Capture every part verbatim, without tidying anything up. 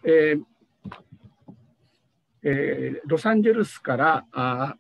えーえー、ロサンゼルスからあ、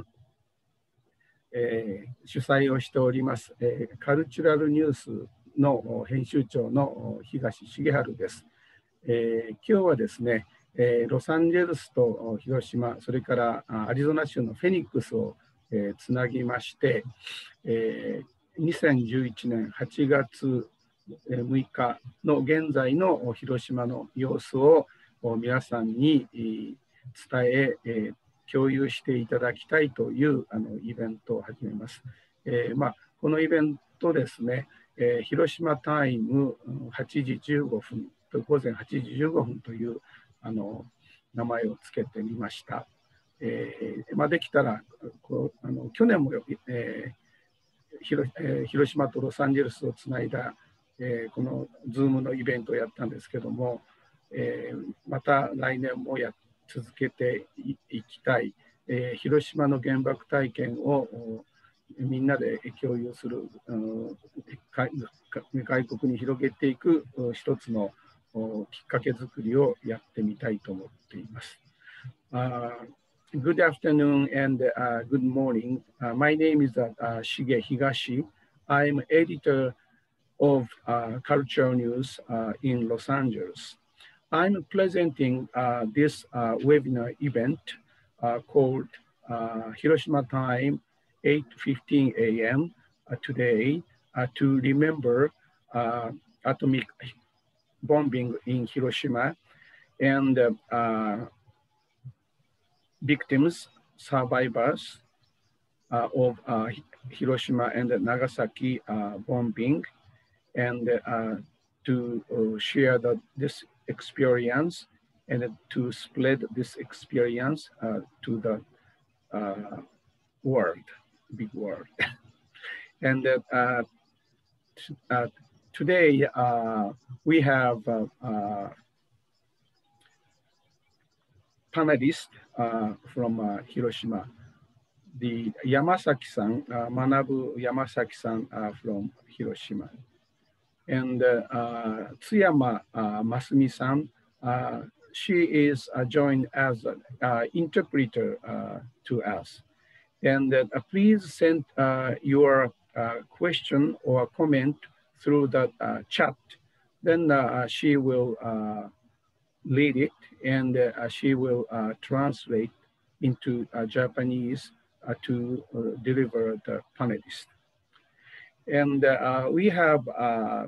えー、主催をしております、えー、カルチュラルニュースの編集長の東重治です。えー、今日はですね、えー、ロサンゼルスと広島、それからアリゾナ州のフェニックスを、えー、つなぎまして、えー、にせんじゅういちねんはちがつむいかの現在の広島の様子を皆さんに伝え、えー、共有していただきたいというあのイベントを始めます。えーまあ、このイベントですね、えー、広島タイムはちじじゅうごふん、午前はちじじゅうごふんというあの名前をつけてみました。えーまあ、できたらこうあの去年も、えー広えー、広島とロサンゼルスをつないだ、えー、この Zoom のイベントをやったんですけども、えー、また来年もや続けて い, いきたい、えー、広島の原爆体験をみんなで共有する、外国に広げていく一つのきっかけ作りをやってみたいと思っています。Uh, good afternoon and uh, good morning. Uh, my name is uh, Shige Higashi. I'm editor of uh, Cultural News uh, in Los Angeles. I'm presenting uh, this uh, webinar event uh, called uh, Hiroshima Time, eight fifteen a m Uh, today uh, to remember uh, atomic bombing in Hiroshima and uh, uh, victims, survivors uh, of uh, Hiroshima and Nagasaki uh, bombing, and uh, to uh, share the, this experience and to spread this experience uh, to the uh, world, big world. And uh, uh, today uh, we have uh, uh, panelists uh, from uh, Hiroshima. The Yamasaki-san, uh, Manabu Yamasaki-san uh, from Hiroshima. And uh, uh, Tsuyama uh, Masumi-san, uh, she is uh, joined as an uh, interpreter uh, to us. And uh, please send uh, your uh, question or comment through the uh, chat. Then uh, she will uh, lead it, and uh, she will uh, translate into uh, Japanese uh, to uh, deliver the panelists. And uh, we have uh,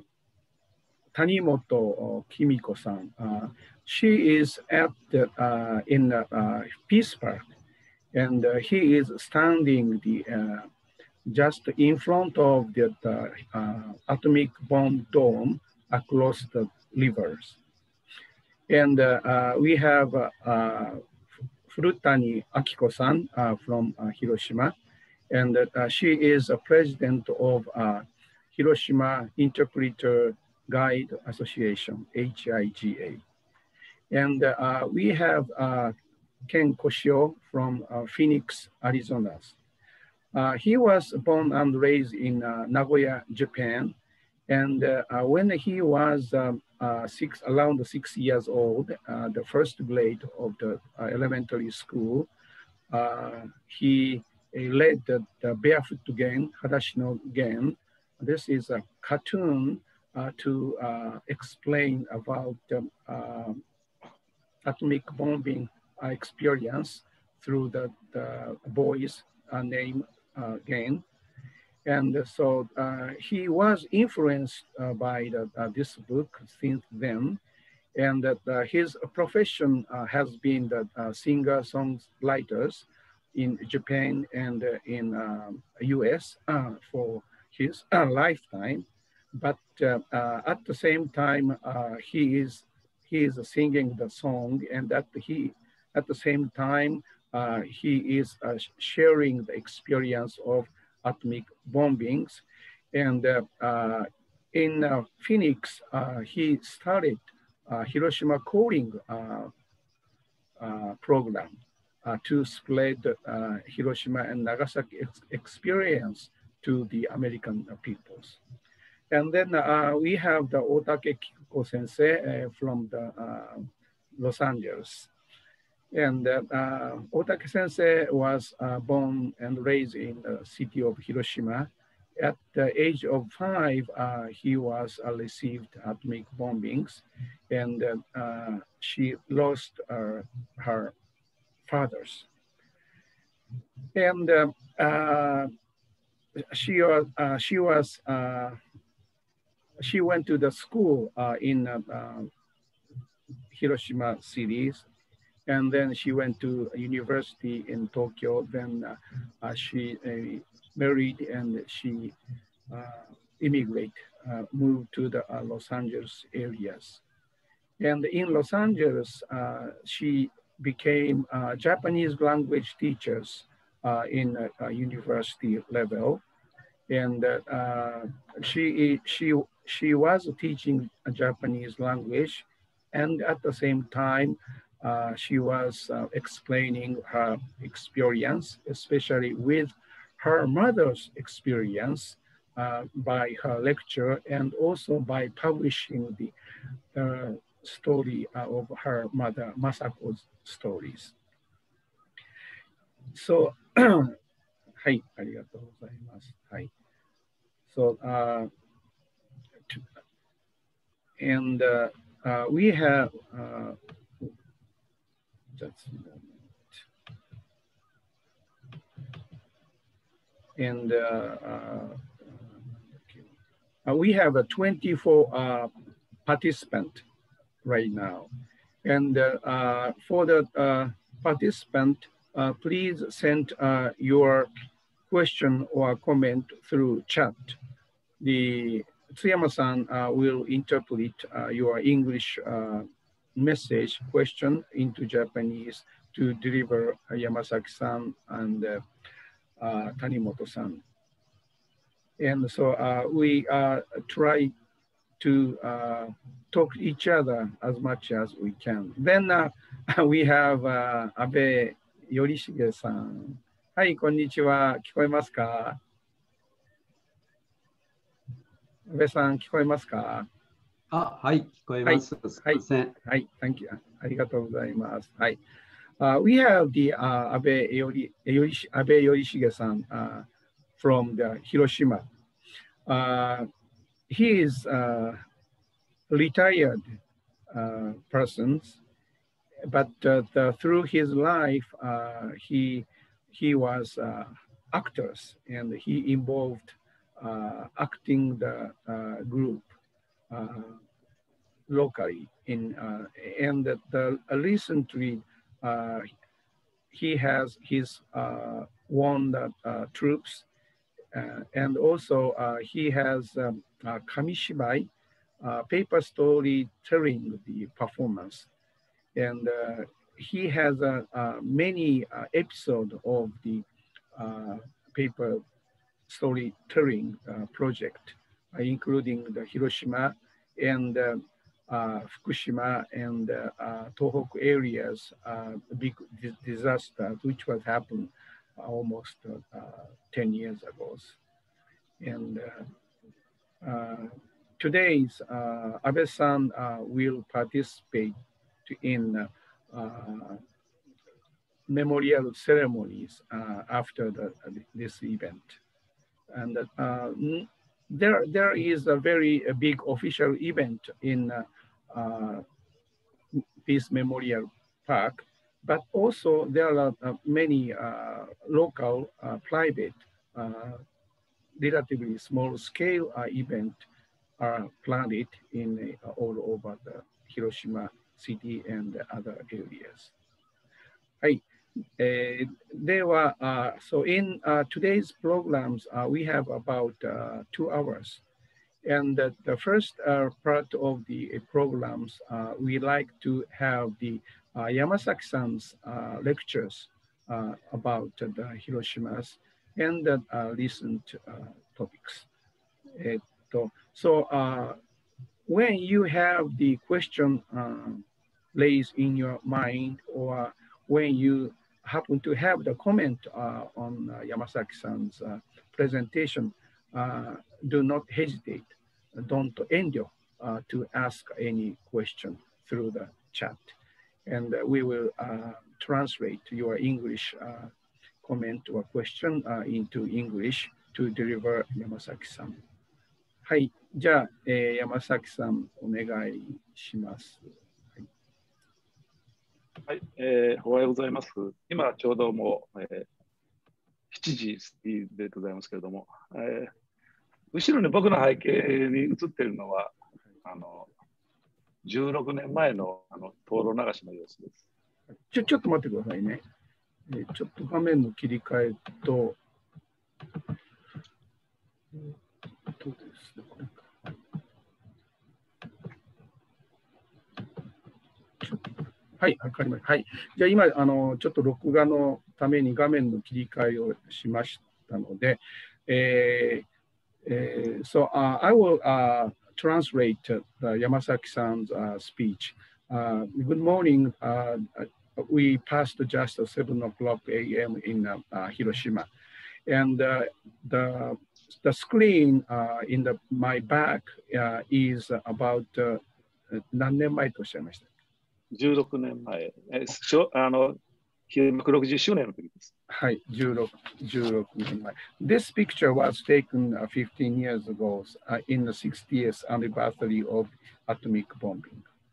Tanimoto Kimiko-san. Uh, she is at the, uh, in uh, Peace Park, and uh, he is standing the uh, just in front of the uh, atomic bomb dome across the rivers. And uh, uh, we have uh, uh, Furutani Akiko-san uh, from uh, Hiroshima, and uh, she is a president of uh, Hiroshima Interpreter Guide Association, H I G A. And uh, we have uh, Ken Koshio from uh, Phoenix, Arizona. Uh, he was born and raised in uh, Nagoya, Japan. And uh, uh, when he was um, uh, six, around six years old, uh, the first grade of the uh, elementary school, uh, he led the, the Barefoot Gen, Hadashino Gen. This is a cartoon uh, to uh, explain about um, uh, atomic bombing uh, experience through the, the boy's uh, name uh, Gen. And so uh, he was influenced uh, by the, uh, this book since then. And that uh, his profession uh, has been the uh, singer-songwriters in Japan and uh, in uh, U S uh, for his uh, lifetime. But uh, uh, at the same time, uh, he is he is singing the song, and that he at the same time uh, he is uh, sharing the experience of atomic bombings. And uh, uh, in uh, Phoenix, uh, he started uh, Hiroshima Calling uh, uh, program uh, to spread uh, Hiroshima and Nagasaki ex experience to the American peoples. And then uh, we have the Otake Kikuko sensei uh, from the uh, Los Angeles. And uh, uh, Otake Sensei was uh, born and raised in the city of Hiroshima. At the age of five, uh, he was uh, received atomic bombings, and uh, uh, she lost uh, her fathers. And uh, uh, she was uh, she was uh, she went to the school uh, in uh, uh, Hiroshima city, and then she went to a university in Tokyo. Then uh, uh, she uh, married and she uh, immigrate, uh, moved to the uh, Los Angeles areas. And in Los Angeles, uh, she became uh, Japanese language teachers uh, in a, a university level. And uh, she, she, she was teaching a Japanese language. And at the same time, uh, she was uh, explaining her experience, especially with her mother's experience uh, by her lecture, and also by publishing the uh, story uh, of her mother, Masako's stories. So, はい、ありがとうございます。はい。So, uh, to, and uh, uh, we have, uh, just a moment. And uh, uh, we have a twenty-four uh, participant right now. And uh, uh, for the uh, participant, uh, please send uh, your question or comment through chat. The Tsuyama-san uh, will interpret uh, your English uh, message question into Japanese to deliver uh, Yamasaki-san and uh, uh, Tanimoto-san. And so uh, we uh, try to uh, talk to each other as much as we can. Then uh, we have uh, Abe Yorishige-san. はい、こんにちは。聞こえますか？安倍さん、聞こえますか？ あ、はい、聞こえます。すみません。 はい、thank you. ありがとうございます。はい。Uh, we have the uh, Abe Yori, Yorish, Abe Yorishige-san uh, from the Hiroshima. Uh, he is a retired uh, person, but uh, the, through his life, uh, he he was uh, actors, and he involved uh, acting the uh, group uh, locally in uh, and the, the uh, recently uh, he has his uh, won the uh, troops, uh, and also uh, he has um, uh, kamishibai, uh, paper storytelling the performance, and uh, he has uh, uh, many uh, episodes of the uh, paper storytelling uh, project, uh, including the Hiroshima and uh, uh, Fukushima and uh, uh, Tohoku areas, uh, big dis disaster which was happened almost uh, ten years ago. And uh, uh, today's uh, Abe-san uh, will participate in uh, memorial ceremonies uh, after the, this event. And uh, there, there is a very a big official event in uh, uh, this memorial park, but also there are uh, many uh, local, uh, private, uh, relatively small scale uh, event are planned in uh, all over the Hiroshima city and the other areas. はい。Uh, there were, uh, so in uh, today's programs, uh, we have about uh, two hours. And uh, the first uh, part of the uh, programs, uh, we like to have the uh, Yamasaki-san's uh, lectures uh, about uh, the Hiroshima's and the uh, recent uh, topics. So uh, when you have the question uh, lays in your mind, or when you happen to have the comment uh, on uh, Yamasaki-san's uh, presentation, uh, do not hesitate, don't endio uh, to ask any question through the chat. and we will uh, translate your English uh, comment or question uh, into English to deliver 山崎さん。はい、じゃあ、えー、山崎さん、お願いします。 はい、えー、おはようございます。今ちょうどもう、えー、しちじ過ぎでございますけれども、えー、後ろに僕の背景に映っているのは、あのじゅうろくねんまえのあの灯籠流しの様子です。 ちょ、ちょっと待ってくださいね。えー、ちょっと画面の切り替えと、えー、どうですね、これか。はい、わかりました。はい。じゃあ今、あの、ちょっと録画のために画面の切り替えをしましたので、えーえー、so、uh, I will、uh, translate the Yamasaki-san's、uh, speech. Uh, good morning. Uh, we passed just seven o'clock a m in uh, uh, Hiroshima. And uh, the, the screen uh, in the, my back uh, is about uh, 何年前とおっしゃいました？ じゅうろくねんまえ、えあのひゃくろくじゅっしゅうねんの時です。 はい、じゅうろくねんまえ。This picture was taken uh, fifteen years ago uh, in the sixtieth anniversary of atomic bombing.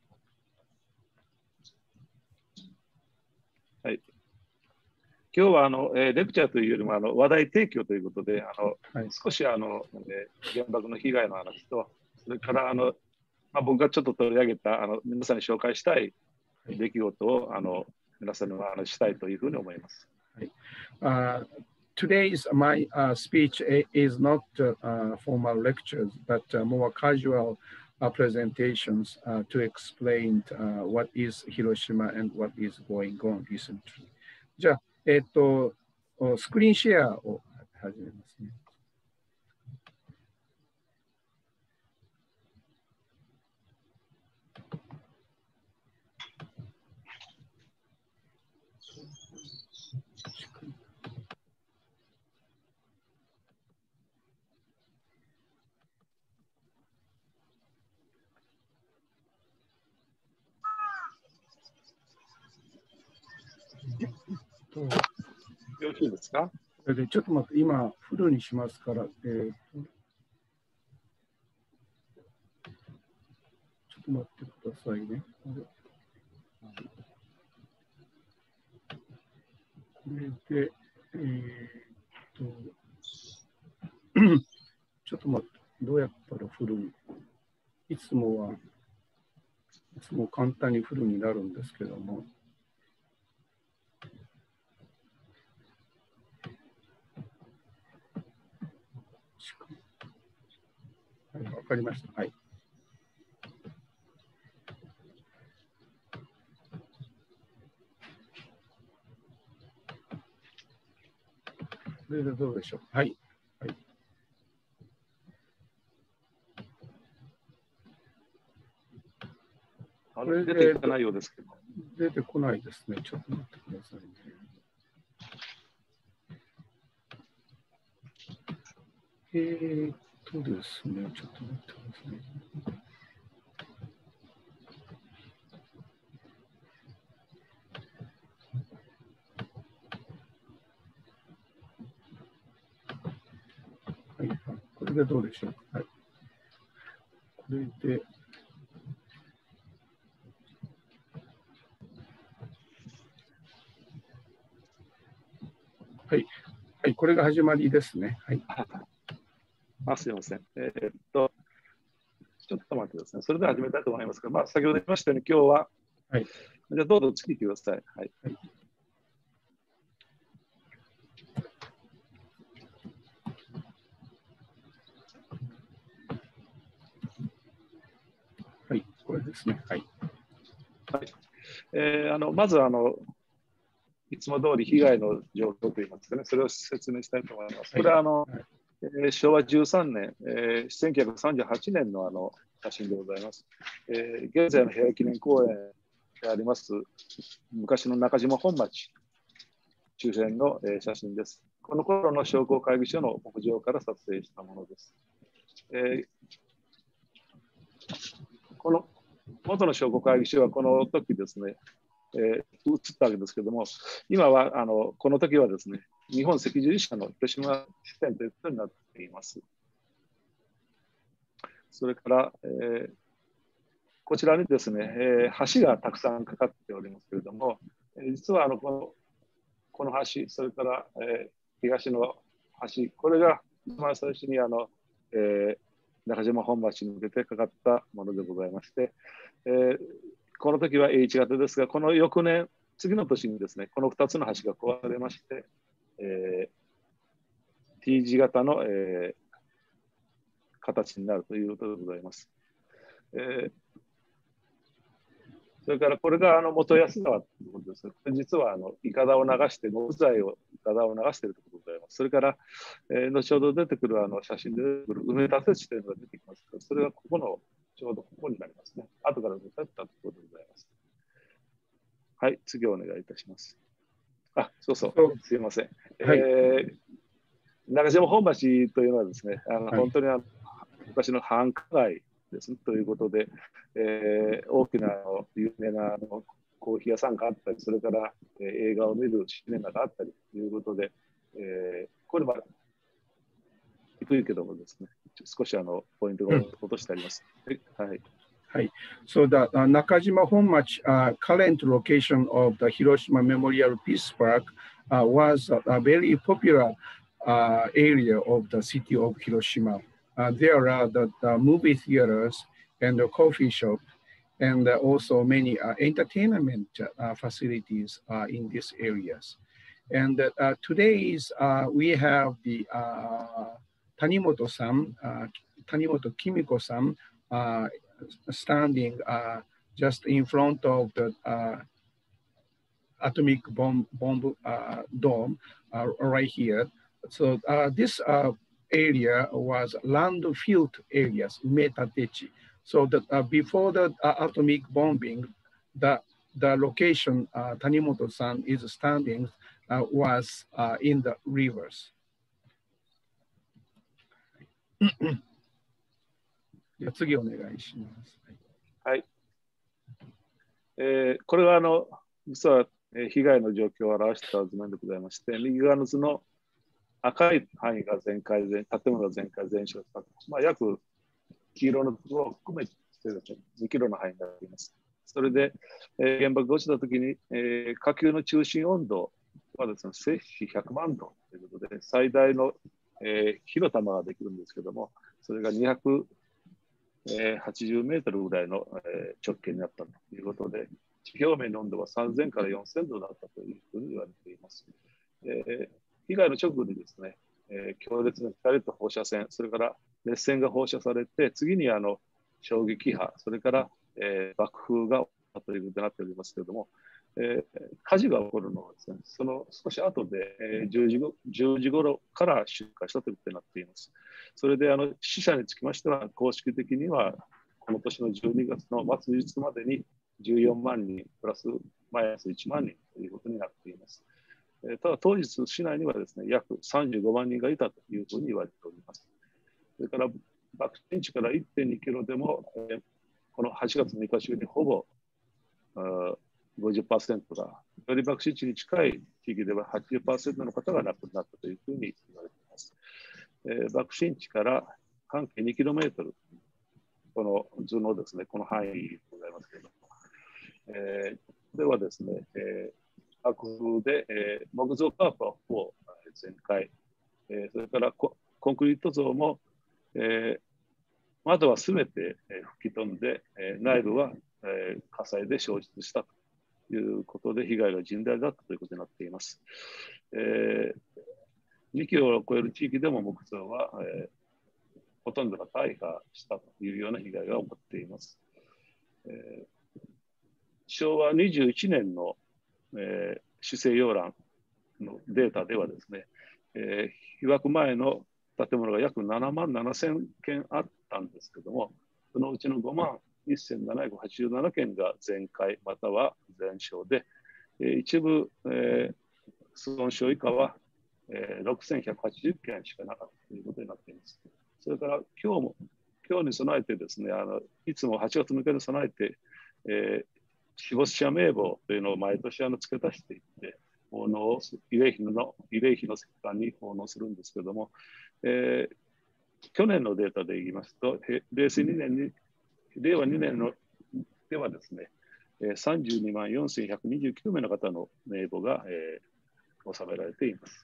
はい。今日はあの、えー、レクチャーというよりもあの話題提供ということで、あの、はい、少しあの、えー、原爆の被害の話と、それからあの、まあ、僕がちょっと取り上げたあの皆さんに紹介したい出来事をあの皆さんにお話ししたいというふうに思います。 はい。Uh, today's my uh, speech is not uh, formal lectures, but uh, more casual uh, presentations uh, to explain uh, what is Hiroshima and what is going on recently. じゃあ、えっと、スクリーンシェアを始めますね。 よろしいですか？ でちょっと待って、今、フルにしますから、えー、ちょっと待ってくださいね。これで、えー、っと、ちょっと待って、どうやったらフルに、いつもは、いつも簡単にフルになるんですけども、はい、わかりました。はい。それでどうでしょう。はい。はい、 あれ出てこないようですけど。 出てこないですね。ちょっと待ってくださいね。えーっとですね、ちょっと待ってください。はい、これでどうでしょうか。はい、これで、はい、はい、これが始まりですね。はい。 あ、すみません。えー、っと、ちょっと待ってください。それでは始めたいと思いますが、まあ、先ほど言いましたように、今日は、はい、じゃあどうぞ次行ってください。はい。はいはい、これですね。はい。 はい、えー、あのまずあの、いつも通り被害の状況といいますかね、それを説明したいと思います。これはあの、はい、えー、しょうわじゅうさんねん、えー、せんきゅうひゃくさんじゅうはちねんのあの写真でございます。えー、現在の平和記念公園であります、昔の中島本町周辺の、えー、写真です。この頃の商工会議所の屋上から撮影したものです。えー、この元の商工会議所はこの時ですね、 えー、移ったわけですけれども、今はあのこの時はですね、日本赤十字社の広島支店ということになっています。それから、えー、こちらにですね、えー、橋がたくさんかかっておりますけれども、実はあのこのこの橋、それから、えー、東の橋、これが一番最初にあの、えー、中島本町に向けてかかったものでございまして、えー、この時は エイチ 型ですが、この翌年、次の年にですね、このふたつの橋が壊れまして、えー、T 字型の、えー、形になるということでございます。えーそれからこれがあの元安川ということです。実はあのいかだを流して、木材をいかだを流しているということでございます。それから、えー、後ほど出てくるあの写真で出てくる埋め立て地というのが出てきますけど、それがここのちょうどここになりますね。後から埋め立てたところでございます。はい、次お願いいたします。あ、そうそう、すいません。はい、えー、中島本町というのはですね、あの、はい、本当にあの昔の繁華街ですね、ということで、えー、大きな有名なあのコーヒー屋さんがあったり、それから、えー、映画を見るシネマがあったりということで、えー、これは低いけどもですね、少しあのポイントが落としてあります。うん、はい。 はい。So the uh, Nakajima Honmachi uh, current location of the Hiroshima Memorial Peace Park uh, was a, a very popular uh, area of the city of Hiroshima. Uh, there are the, the movie theaters and the coffee shop, and uh, also many uh, entertainment uh, facilities uh, in these areas. And uh, today is, uh, we have the uh, Tanimoto-san, uh, Tanimoto Kimiko-san, uh, standing uh, just in front of the uh, atomic bomb, bomb uh, dome uh, right here. So uh, this uh, area was landfill areas, Metatechi. So that uh, before the uh, atomic bombing, the, the location uh, Tanimoto-san is standing uh, was uh, in the rivers. じゃあ次お願いします。 はい。えー、これはあの実は、えー、被害の状況を表した図面でございまして、右側の図の赤い範囲が全壊全、建物が全壊全焼した、まあ、約黄色の図を含めてにキロの範囲になっています。それで、えー、原爆が落ちたときに、えー、火球の中心温度はですね、摂氏ひゃくまんどということで、最大の、えー、火の玉ができるんですけども、それがにひゃくはちじゅうメートルぐらいの、えー、直径になったということで、地表面の温度はさんぜんからよんせんどだったというふうに言われています。えー、被害の直後にですね、えー、強烈な光と放射線、それから熱線が放射されて、次にあの衝撃波、それから、えー、爆風が起こったということになっておりますけれども、えー、火事が起こるのはですね、その少し後で、えー、じゅうじご、じゅうじ頃から出火したということになっています。それであの死者につきましては、公式的にはこの年のじゅうにがつの末日までにじゅうよんまんにんプラスマイナスいちまんにんということになっています。えー、ただ当日市内にはですね、約さんじゅうごまんにんがいたというふうに言われております。それから爆心地から いってんにキロでも、えー、このはちがつむいか中にほぼ ごじゅっパーセント が、より爆心地に近い地域では はちじゅっパーセント の方が亡くなったというふうに言われています。えー、爆心地から半径にキロメートル、この図のですね、この範囲でございますけれども、えー、ではですね、えー、爆風で、えー、木造家屋はほぼ全壊、えー、それからコ、コンクリート像も、えー、窓はすべて吹き飛んで、えー、内部は、えー、火災で焼失したということで、被害が甚大だったということになっています。えー、にキロを超える地域でも木造は、えー、ほとんどが大破したというような被害が起こっています。えー、しょうわにじゅういちねんの、えー、市政要覧のデータではですね、えー、被爆前の建物が約ななまんななせんけんあったんですけども、そのうちのごまんせんななひゃくはちじゅうななけんが全壊または全焼で、えー、一部、えー、損傷以下は、えー、ろくせんひゃくはちじゅっけんしかなかったということになっています。それから今日も、今日に備えてですね、あのいつもはちがつむいかに備えて、えー、 死没者名簿というのを毎年あの付け足していって、奉納を慰霊碑の慰霊碑の石棺に奉納するんですけれども、えー、去年のデータで言いますと、れいせいにねんに、れいわにねんのではですね、さんじゅうにまんよんせんひゃくにじゅうきゅうめいの方の名簿が、えー、収められています。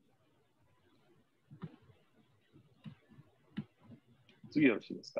次よろしいですか。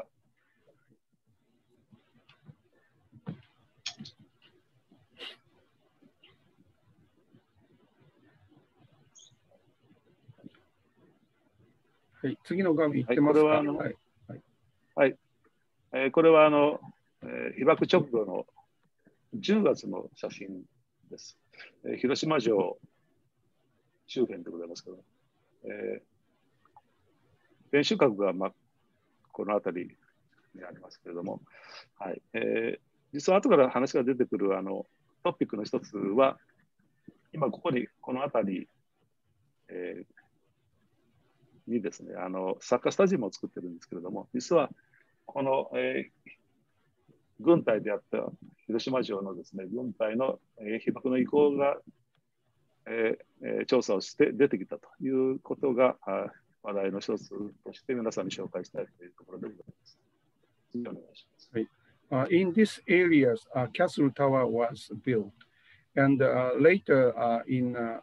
はい、次の画面いってますか。はい、これはあの、はいはいえー、これはあの、えー、被爆直後のじゅうがつの写真です。えー、広島城周辺でございますけど、えー、天守閣が、まあ、この辺りにありますけれども、はいえー、実は後から話が出てくるあのトピックの一つは、今ここにこの辺り、えーにですね、あのサッカースタジアムを作ってるんですけれども、実はこの、えー、軍隊であった広島城のですね、軍隊の、えー、被爆の意向が、えー、調査をして出てきたということが話題の一つとして皆さんに紹介したいというところでございます。次お願いします。 はい。Uh, in these areas, uh, Castle Tower was built, and uh, later uh, in uh,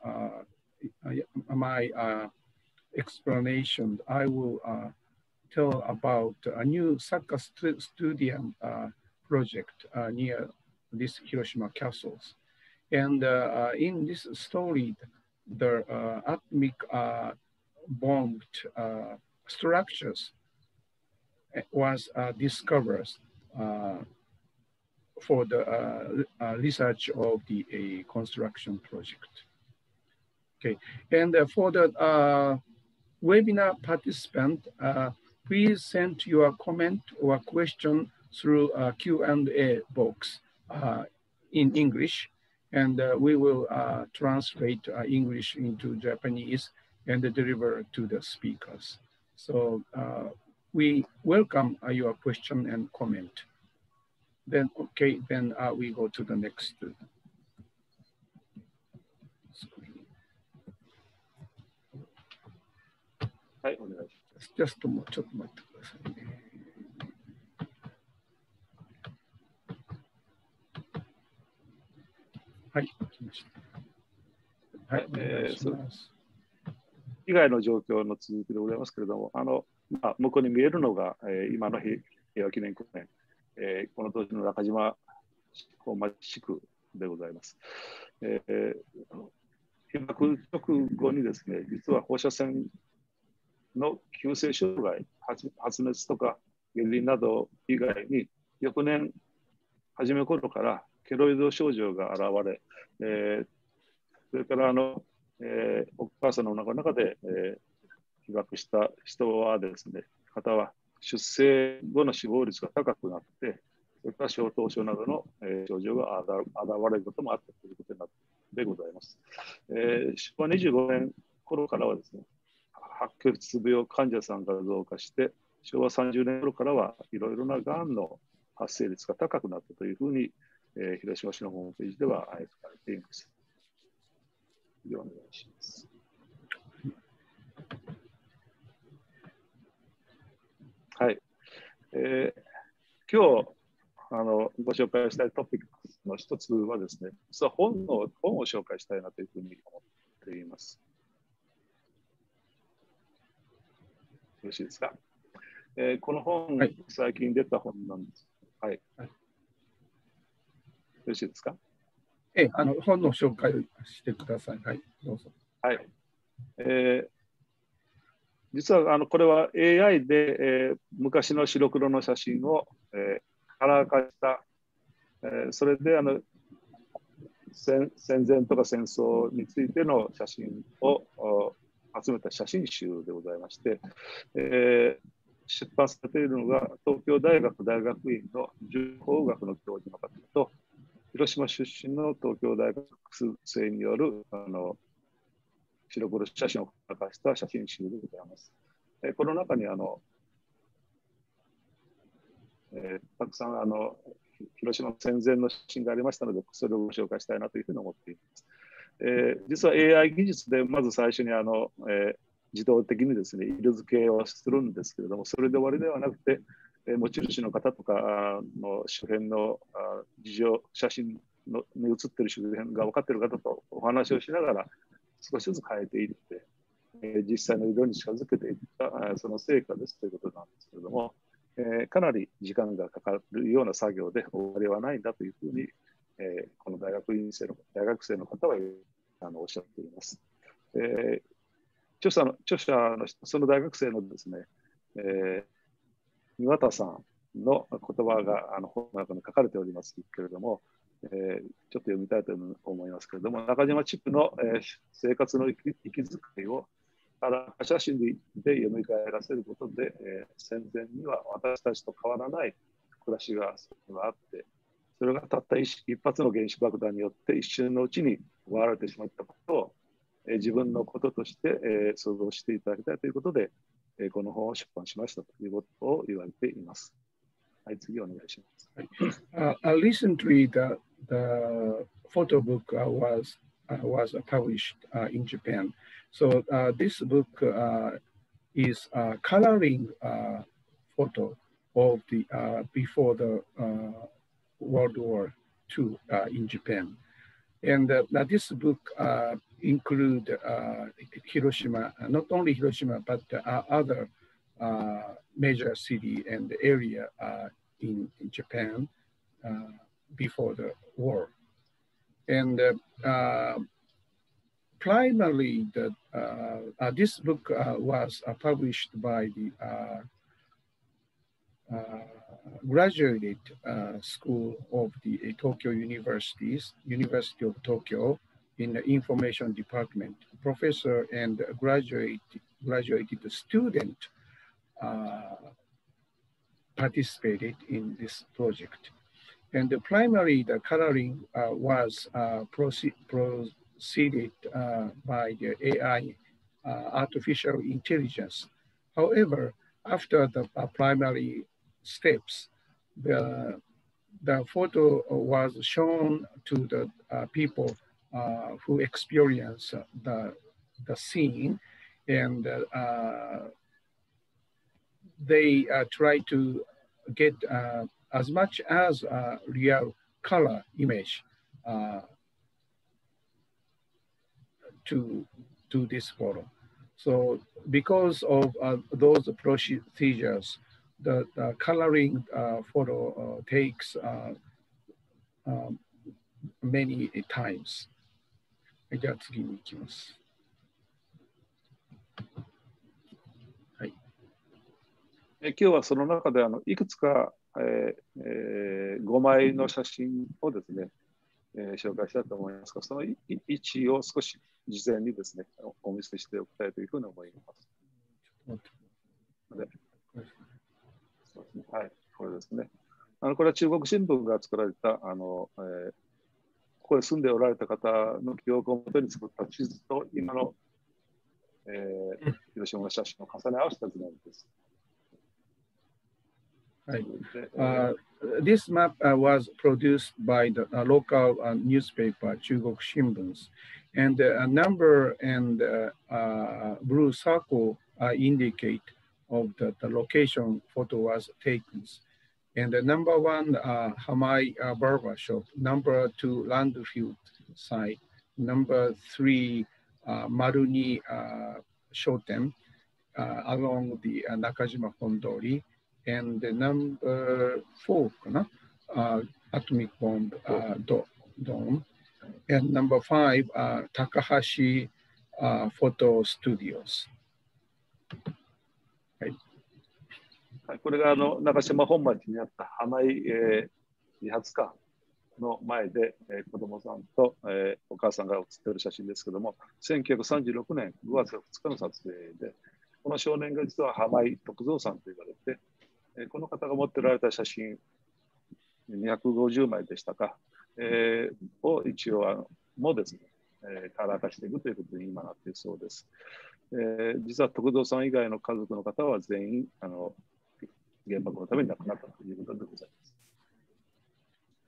uh, my uh, explanation, I will uh, tell about a new soccer st stadium uh, project uh, near these Hiroshima castles. And uh, in this story, the uh, atomic uh, bombed uh, structures was uh, discovered uh, for the uh, uh, research of the uh, construction project. Okay, and uh, for the uh, webinar participant, uh, please send your comment or question through a Q and A box uh, in English, and uh, we will uh, translate uh, English into Japanese and deliver to the speakers. So uh, we welcome uh, your question and comment. Then, okay, then uh, we go to the next screen. Just ちょっと待ってくださいね。はい、来ました。はい、お願いします。 被害の状況の続きでございますけれども、あのまあ、向こうに見えるのが、えー、今の平和記念公園、えー、この当時の中島本町地区でございます。えー、被爆直後にですね、実は放射線の急性障害、発, 発熱とか下痢など以外に、翌年初め頃からケロイド症状が現れ、えー、それからあの、えー、お母さんのお腹の中で、えー、被爆した人はですね、方は出生後の死亡率が高くなって、それから小頭症などの、えー、症状が現れることもあったということでございます。えー、昭和にじゅうごねん頃からはですね、白血病患者さんが増加して、昭和さんじゅうねん頃からはいろいろながんの発生率が高くなったというふうに、えー、広島市のホームページでは書かれています。ではお願いします。はい。えー、今日あのご紹介したいトピックの一つはですね、実は本の本を紹介したいなというふうに思っています。よろしいですか。えー、この本、はい、最近出た本なんです。はい。はい、よろしいですか。 えー、あの本の紹介をしてください。はい、どうぞ。 はい。えー、実はあのこれは エーアイ で、えー、昔の白黒の写真を、えー、カラー化した、えー、それであの戦戦前とか戦争についての写真を集めた写真集でございまして、えー、出版されているのが東京大学大学院の情報学の教授の方と広島出身の東京大学生によるあの白黒写真を書かした写真集でございます。えー、この中にあの、えー、たくさんあの被広島の戦前の写真がありましたので、それをご紹介したいなというふうに思っています。えー、実は エーアイ 技術でまず最初にあの、えー、自動的にですね、色付けをするんですけれども、それで終わりではなくて、えー、持ち主の方とかの周辺の事情、写真のに写っている周辺が分かっている方とお話をしながら少しずつ変えていって、えー、実際の色に近づけていったその成果ですということなんですけれども、えー、かなり時間がかかるような作業で終わりはないんだというふうに、えー、この大学院生の大学生の方はあのおっしゃっています。えー、著者の著者のその大学生のですね、えー、庭田さんの言葉があの本の中に書かれておりますけれども、えー、ちょっと読みたいと思いますけれども、中島地区の、えー、生活の息遣いを写真で読み返らせることで、えー、戦前には私たちと変わらない暮らしがあって、それがたった一発の原子爆弾によって一瞬のうちに終わられてしまったことを、えー、自分のこととして、えー、想像していただきたいということで、えー、この本を出版しましたということを言われています。はい、次お願いします。 Uh, uh, recently, the, the photo book uh, was, uh, was published uh, in Japan. So uh, this book uh, is a coloring uh, photo of the uh, before the uh, World War Two uh, in Japan. And uh, this book uh, include uh, Hiroshima, not only Hiroshima, but uh, other uh, major city and area uh, in, in Japan uh, before the war. And uh, uh, primarily, the, uh, uh, this book uh, was uh, published by the uh, uh, graduate uh, school of the uh, Tokyo Universities, University of Tokyo in the information department. Professor and graduate, graduated student uh, participated in this project. And the primary, the coloring uh, was uh, proceed, proceeded uh, by the A I, uh, artificial intelligence. However, after the uh, primary steps, the, the photo was shown to the uh, people uh, who experience the, the scene, and uh, they uh, try to get uh, as much as a real color image uh, to, to this photo. So because of uh, those procedures, the, the coloring uh, photo uh, takes uh, um, many times. じゃあ次に行きます。はい。 今日はその中であのいくつか、えーえー、ごまいの写真をですね、えー、紹介したいと思いますが、その位置を少し事前にですね、お見せしておきたいというふうに思います。でそうですね、はい、これですね。あのこれは中国新聞が作られたあの、えー、ここで住んでおられた方の記憶をもとに作った地図と今の、えー、広島の写真を重ね合わせた図なんです。 Right. Uh, this map uh, was produced by the uh, local uh, newspaper, Chugok Shimbun, and uh, a number and uh, uh, blue circle uh, indicate of the, the location photo was taken. And the number one, uh, Hamai uh, Barber Shop, number two, Landfield site, number three, uh, Maruni uh, Shoten, uh, along the uh, Nakajima Hondori, and the number four, uh, atomic bomb uh, do dome, and number five, uh, Takahashi uh, Photo Studios. はい、これがあの中島本町にあった浜井、えー、理髪館の前で、えー、子供さんと、えー、お母さんが写っている写真ですけども、せんきゅうひゃくさんじゅうろくねんごがつふつかの撮影で、この少年が実は浜井徳蔵さんと言われて、えー、この方が持っておられた写真にひゃくごじゅうまいでしたか、えー、を一応あのもですね、えー、カラー化していくということに今なっているそうです。えー、実は徳蔵さん以外の家族の方は全員あの原爆のために亡くなったということでございます。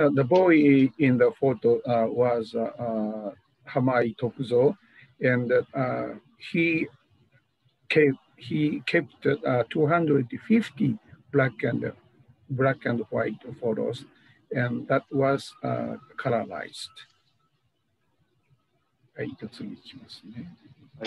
uh, the boy in the photo uh, was uh, uh, Hamai Tokuzo, and uh, he kept he kept uh, two hundred fifty black and black and white photos, and that was uh, colorized. はい、次いきますね。はい。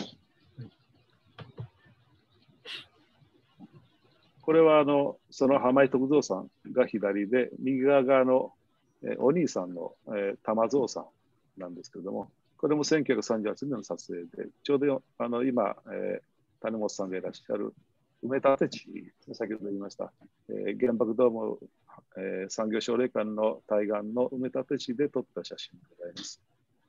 これはあのその浜井徳蔵さんが左で、右側があの、えー、お兄さんの、えー、玉蔵さんなんですけれども、これもせんきゅうひゃくさんじゅうはちねんの撮影で、ちょうどあの今、えー、谷本さんがいらっしゃる埋め立て地、先ほど言いました、えー、原爆ドーム、えー、産業奨励館の対岸の埋め立て地で撮った写真でございます。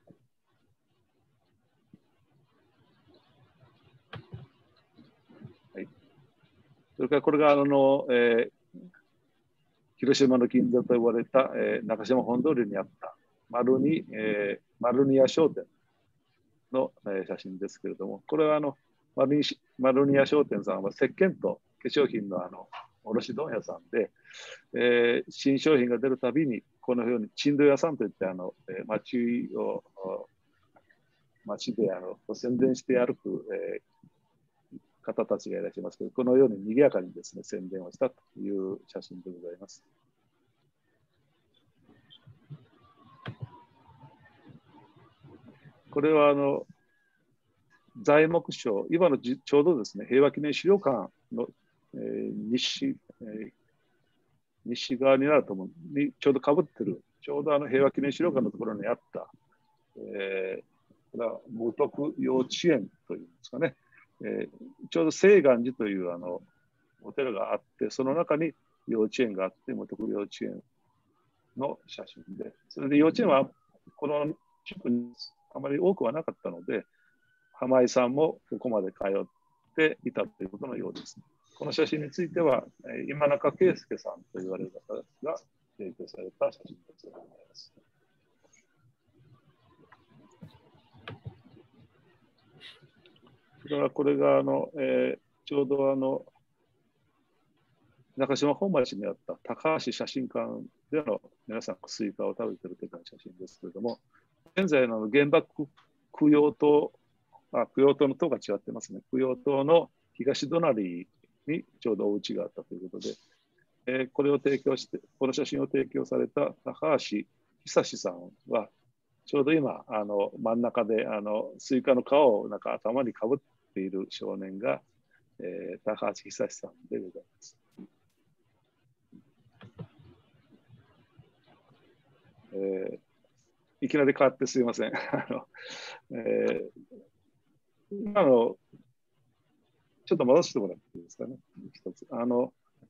それからこれがあの、えー、広島の銀座と呼ばれた、えー、中島本通りにあった丸に、えー、丸ニ屋商店の、えー、写真ですけれども、これはあの丸に丸ニ屋商店さんは石鹸と化粧品のあの卸問屋さんで、えー、新商品が出るたびにこのように鎮土屋さんといってあの、えー、街を街であの宣伝して歩く、えー方たちがいらっしゃいますけど、このように賑やかにですね、宣伝をしたという写真でございます。これはあの材木商、今のちょうどですね、平和記念資料館の、えー、西、えー、西側になると思うにちょうどかぶってる、ちょうどあの平和記念資料館のところにあった、えー、これは無徳幼稚園というんですかね。えー、ちょうど清願寺というあのお寺があって、その中に幼稚園があって、無徳幼稚園の写真で、それで幼稚園はこの地区にあまり多くはなかったので、浜井さんもここまで通っていたということのようです。この写真については、今中圭介さんと言われる方が提供された写真でございます。だからこれがあの、えー、ちょうどあの中島本町にあった高橋写真館での皆さんがスイカを食べているという写真ですけれども、現在の原爆供養塔、あ供養塔の塔が違ってますね。供養塔の東隣にちょうどお家があったということで、えー、これを提供して、この写真を提供された高橋久志さんは、ちょうど今、あの真ん中であのスイカの皮をなんか頭にかぶっている少年が、えー、高橋久志さんでございます。えー、いきなり変わってすいません。あのえー、今のちょっと戻してもらっていいですかね。一つあの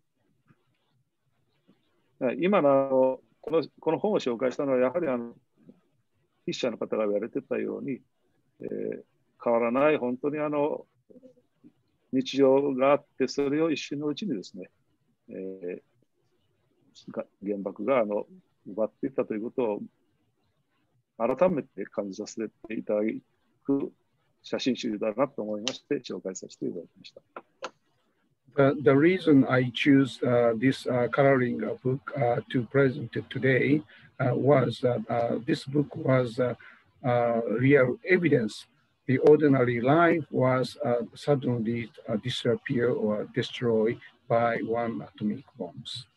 今のあのこのこの本を紹介したのはやはりあの筆者の方が言われてたように、えー、変わらない本当にあの日常があって、それを一瞬のうちにですね、えー、原爆があの奪っていったということを改めて感じさせていただく写真集だなと思いまして紹介させていただきました。 The, the reason I choose uh, this uh, coloring book uh, to present today uh, was that uh, this book was uh, uh, real evidence. The ordinary life was uh, suddenly uh, disappear or destroyed by one atomic bombs.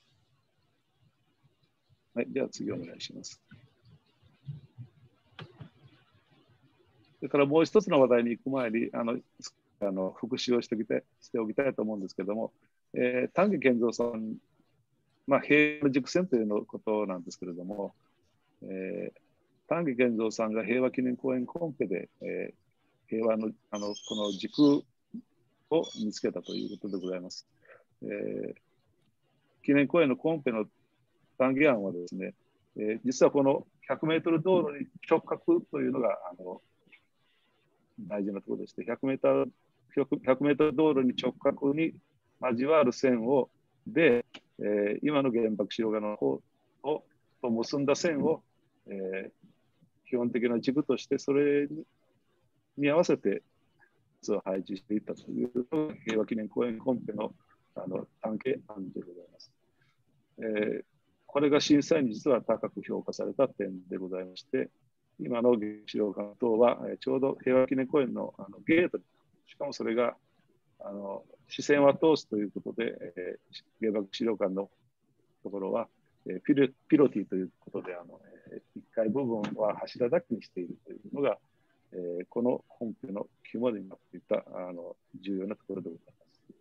はい、では次お願いします。それからもう一つの話題に行く前に、あのあの復習をしておきたいしておきたいと思うんですけども、えー、丹下健三さん、まあ、平和の軸線というのことなんですけれども、えー、丹下健三さんが平和記念公園コンペで、えー、平和の、あのこの軸を見つけたということでございます。えー、記念公園のコンペの単元案はですね、えー、実はこのひゃくメートル道路に直角というのがあの大事なところでして、ひゃくメートル、ひゃくメートル道路に直角に交わる線をで、えー、今の原爆資料館の方をと結んだ線を、えー、基本的な軸としてそれにに合わせてを配置していったというのが平和記念公園コンペのあの単形案でございます。えー、 これが審査員に実は高く評価された点でございまして、今の原子炉館等は、えー、ちょうど平和記念公園の、あのゲートに、しかもそれがあの視線は通すということで、えー、原爆資料館のところは、えー、ピロ、ピロティということで、あのえー、いっかい部分は柱だけにしているというのが、えー、この本家の肝になっていたあの重要なところでございます。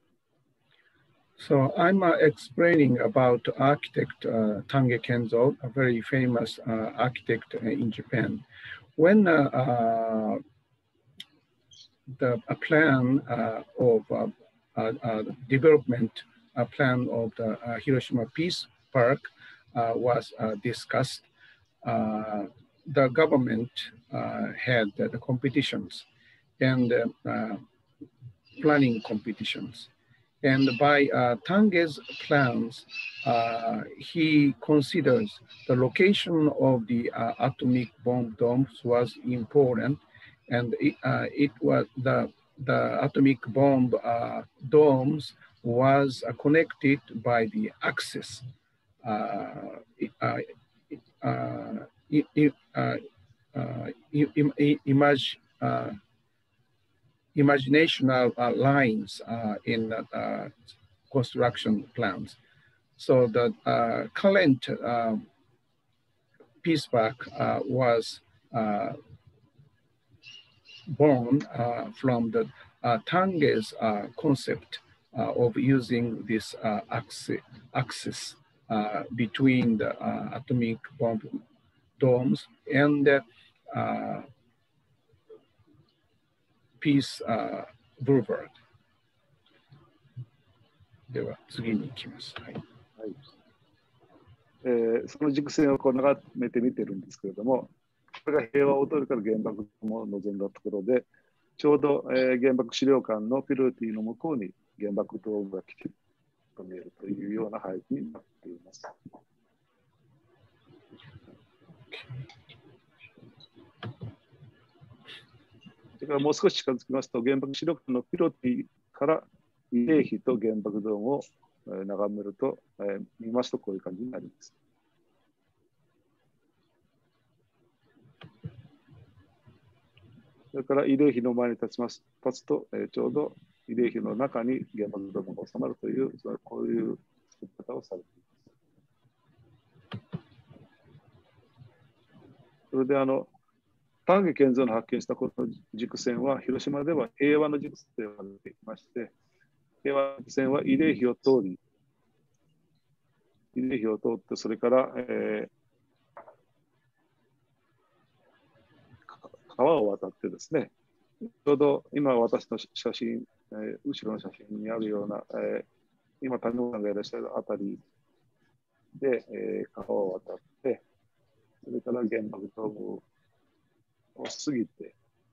So I'm uh, explaining about architect uh, Tange Kenzo, a very famous uh, architect in Japan. When uh, uh, the a plan uh, of uh, uh, uh, development a plan of the uh, Hiroshima Peace Park uh, was uh, discussed, uh, the government uh, had the competitions and uh, planning competitions. And by uh, Tange's plans, uh, he considers the location of the uh, atomic bomb domes was important, and it, uh, it was the the atomic bomb uh, domes was uh, connected by the axis. Uh, uh, uh, uh, uh, image. Uh, imaginational uh, lines uh, in uh, construction plans. So the uh, current uh, Peace Park uh, was uh, born uh, from the uh, Tange's uh, concept uh, of using this uh, axis, axis uh, between the uh, atomic bomb domes and uh, Peace uh, Boulevard. では次に行きます。はい。はい、 えー、その軸線をこう眺めてみてるんですけれども、これが平和を取るから原爆も望んだところで、ちょうど、えー、原爆資料館のピロティの向こうに原爆ドームがきちっと見えるというような配置になっています。それからもう少し近づきますと、原爆資料館のピロティから慰霊碑と原爆ドームを眺めると、えー、見ますとこういう感じになります。それから慰霊碑の前に立ちます、立つと、えー、ちょうど慰霊碑の中に原爆ドームが収まるという、こういう作り方をされています。それであの丹下健三の発見したこの軸線は、広島では平和の軸線と呼ばれていまして、平和の軸線は慰霊碑を通り、慰霊碑を通って、それから、えー、川を渡ってですね、ちょうど今私の写真、えー、後ろの写真にあるような、えー、今谷本さんがいらっしゃるあたりで、えー、川を渡って、それから原爆ドームを過ぎて、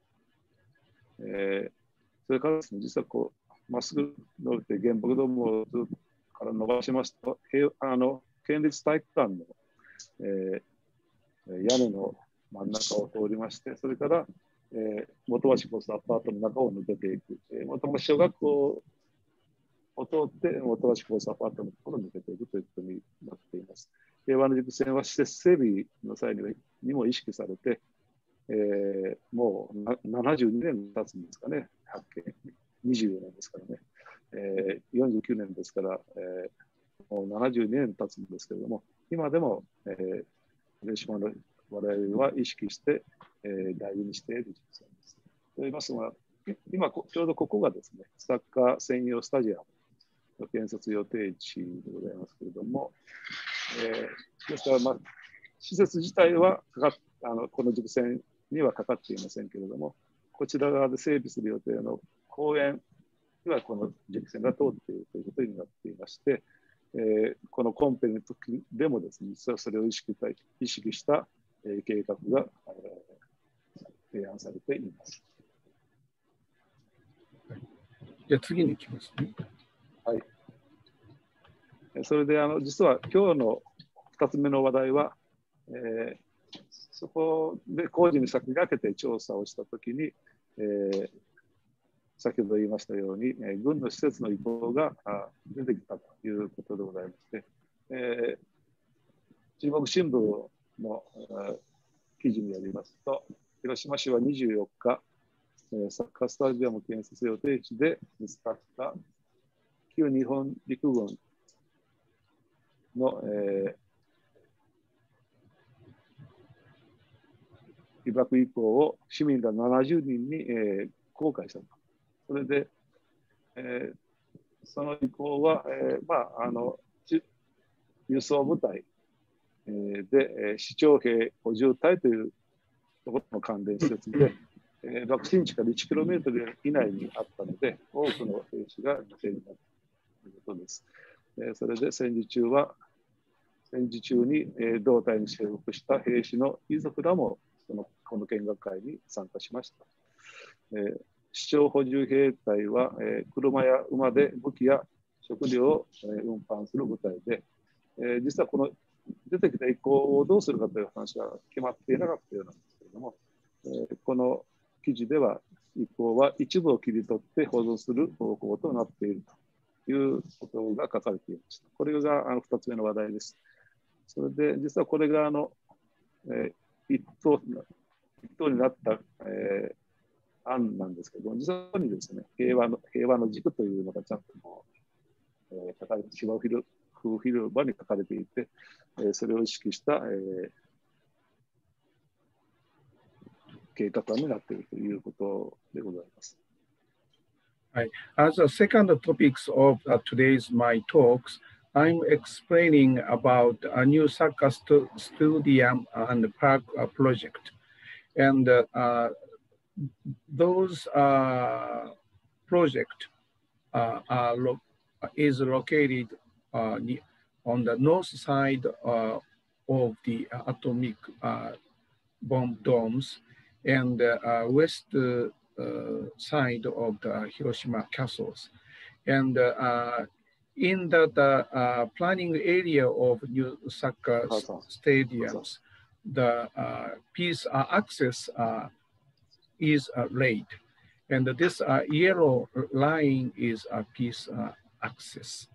えー、それからですね、実はこう、まっすぐ伸びて原爆ドームをずっとから伸ばしますと、あの県立体育館の、えー、屋根の真ん中を通りまして、それから、えー、元橋コースアパートの中を抜けていく、えー、元橋小学校を通って元橋コースアパートのところを抜けていくということになっています。平和の軸線は施設整備の際にも意識されて、えー、もうななじゅうにねん経つんですかね、発見、にじゅうよねんですからね、えー、よんじゅうきゅうねんですから、えー、もうななじゅうにねん経つんですけれども、今でも、えー、広島の我々は意識して、えー、大事にしている実践です。と言いますのは、今、ちょうどここがですね、サッカー専用スタジアムの建設予定地でございますけれども、えー、ですから、まあ、施設自体はかかっあのこの軸線にはかかっていませんけれども、こちら側で整備する予定の公園にはこの軸線が通っているということになっていまして、えー、このコンペの時でもですね、実はそれを意識した意識した、えー、計画が、えー、提案されています。 はい、じゃあ次に行きますね。 はい。それであの実は今日のふたつめの話題は、えー、そこで工事に先駆けて調査をしたときに、えー、先ほど言いましたように、えー、軍の施設の移行が出てきたということでございまして、えー、 中国新聞の記事によりますと、広島市はにじゅうよっか、サッカースタジアム建設予定地で見つかった旧日本陸軍の、えー、被爆遺構を市民らななじゅうにんに、えー、公開したと。それで、えー、その遺構は、えーまあ、あの輸送部隊で、市徴兵補充隊というところの関連施設で、爆心地からいちキロメートル以内にあったので、多くの兵士が犠牲になったということです。それで戦時中は、戦時中に同隊に所属した兵士の遺族らもそのこの見学会に参加しました。市徴補充兵隊は、車や馬で武器や食料を運搬する部隊で、実はこの出てきた遺構をどうするかという話は決まっていなかったようなんですけれども、この記事では遺構は一部を切り取って保存する方向となっているということが書かれていました。これがあのふたつめの話題です。それで実はこれがあの、えー、一等一等になった、えー、案なんですけども、実はにですね、平和の平和の軸というのがちゃんと、えー、書かれて芝生広場に書かれていて、えー、それを意識した、えー、計画案になっているということでございます。 Right. As a second topics of uh, today's my talks, I'm explaining about a new soccer stu stadium and park uh, project, and uh, uh, those uh, project uh, are lo is located uh, on the north side uh, of the atomic uh, bomb domes, and uh, uh, west uh, uh, side of the Hiroshima castles. And uh, in the, the uh, planning area of new soccer stadiums, the uh, peace uh, access uh, is uh, laid. And this uh, yellow line is a peace uh, access.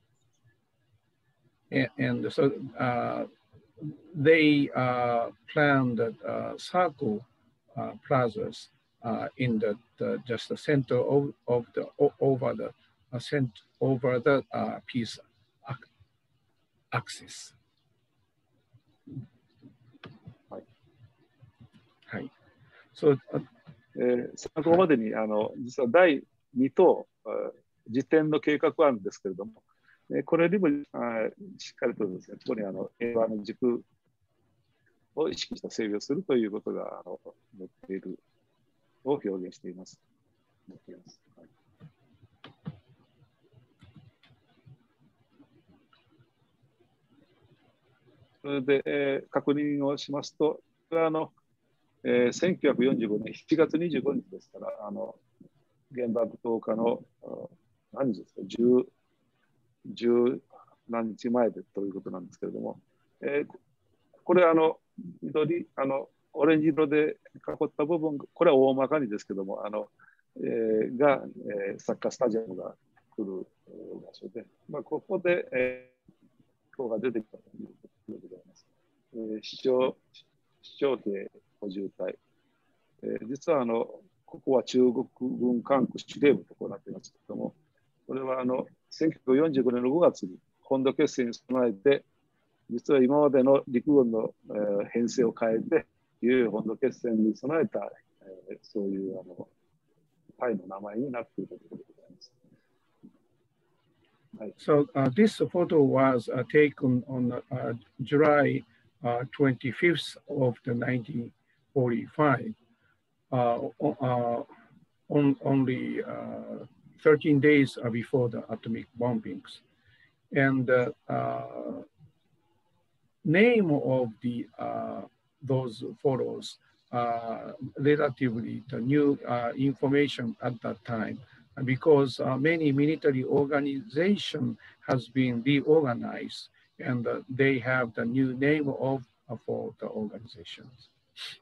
And, and so uh, they uh, planned uh, circle uh, plazas uh, in the, the just the center of, of the over the uh, cent over the uh, peace axis. はい。 はい。So, uh, えー、参考までにあの実はだいに党時点の計画案ですけれども、えー、これにもあしっかりとですね、ここにあの平和の軸を意識した整備をするということがあの載っているを表現しています。載っています。はい、それで、えー、確認をしますと、これはあの、えー、せんきゅうひゃくよんじゅうごねんしちがつにじゅうごにちですから、あの原爆投下の何日ですか、十十何日前でということなんですけれども、えー、これあの緑あのオレンジ色で囲った部分、これは大まかにですけども、あの、えー、が、えー、サッカースタジアムが来る場所で、まあ、ここで、えー、ここが出てきたということでございます。えー、市長市長兵補充隊、えー、実はあのここは中国軍管区司令部とこうなっていますけれども、これはあのせんきゅうひゃくよんじゅうごねんのごがつに本土決戦に備えて、実は今までの陸軍の、えー、編成を変えて、いう本土決戦に備えた、えー、そういうあの隊の名前になっているということでございます。はい、 So uh, this photo was uh, taken on uh, July uh, twenty-fifth of the nineteen forty-five, uh, uh, on, only uh, thirteen days before the atomic bombings. And the uh, uh, name of the uh, those photos, uh, relatively the new uh, information at that time, because uh, many military organization has been reorganized, and uh, they have the new name of uh, for the organizations.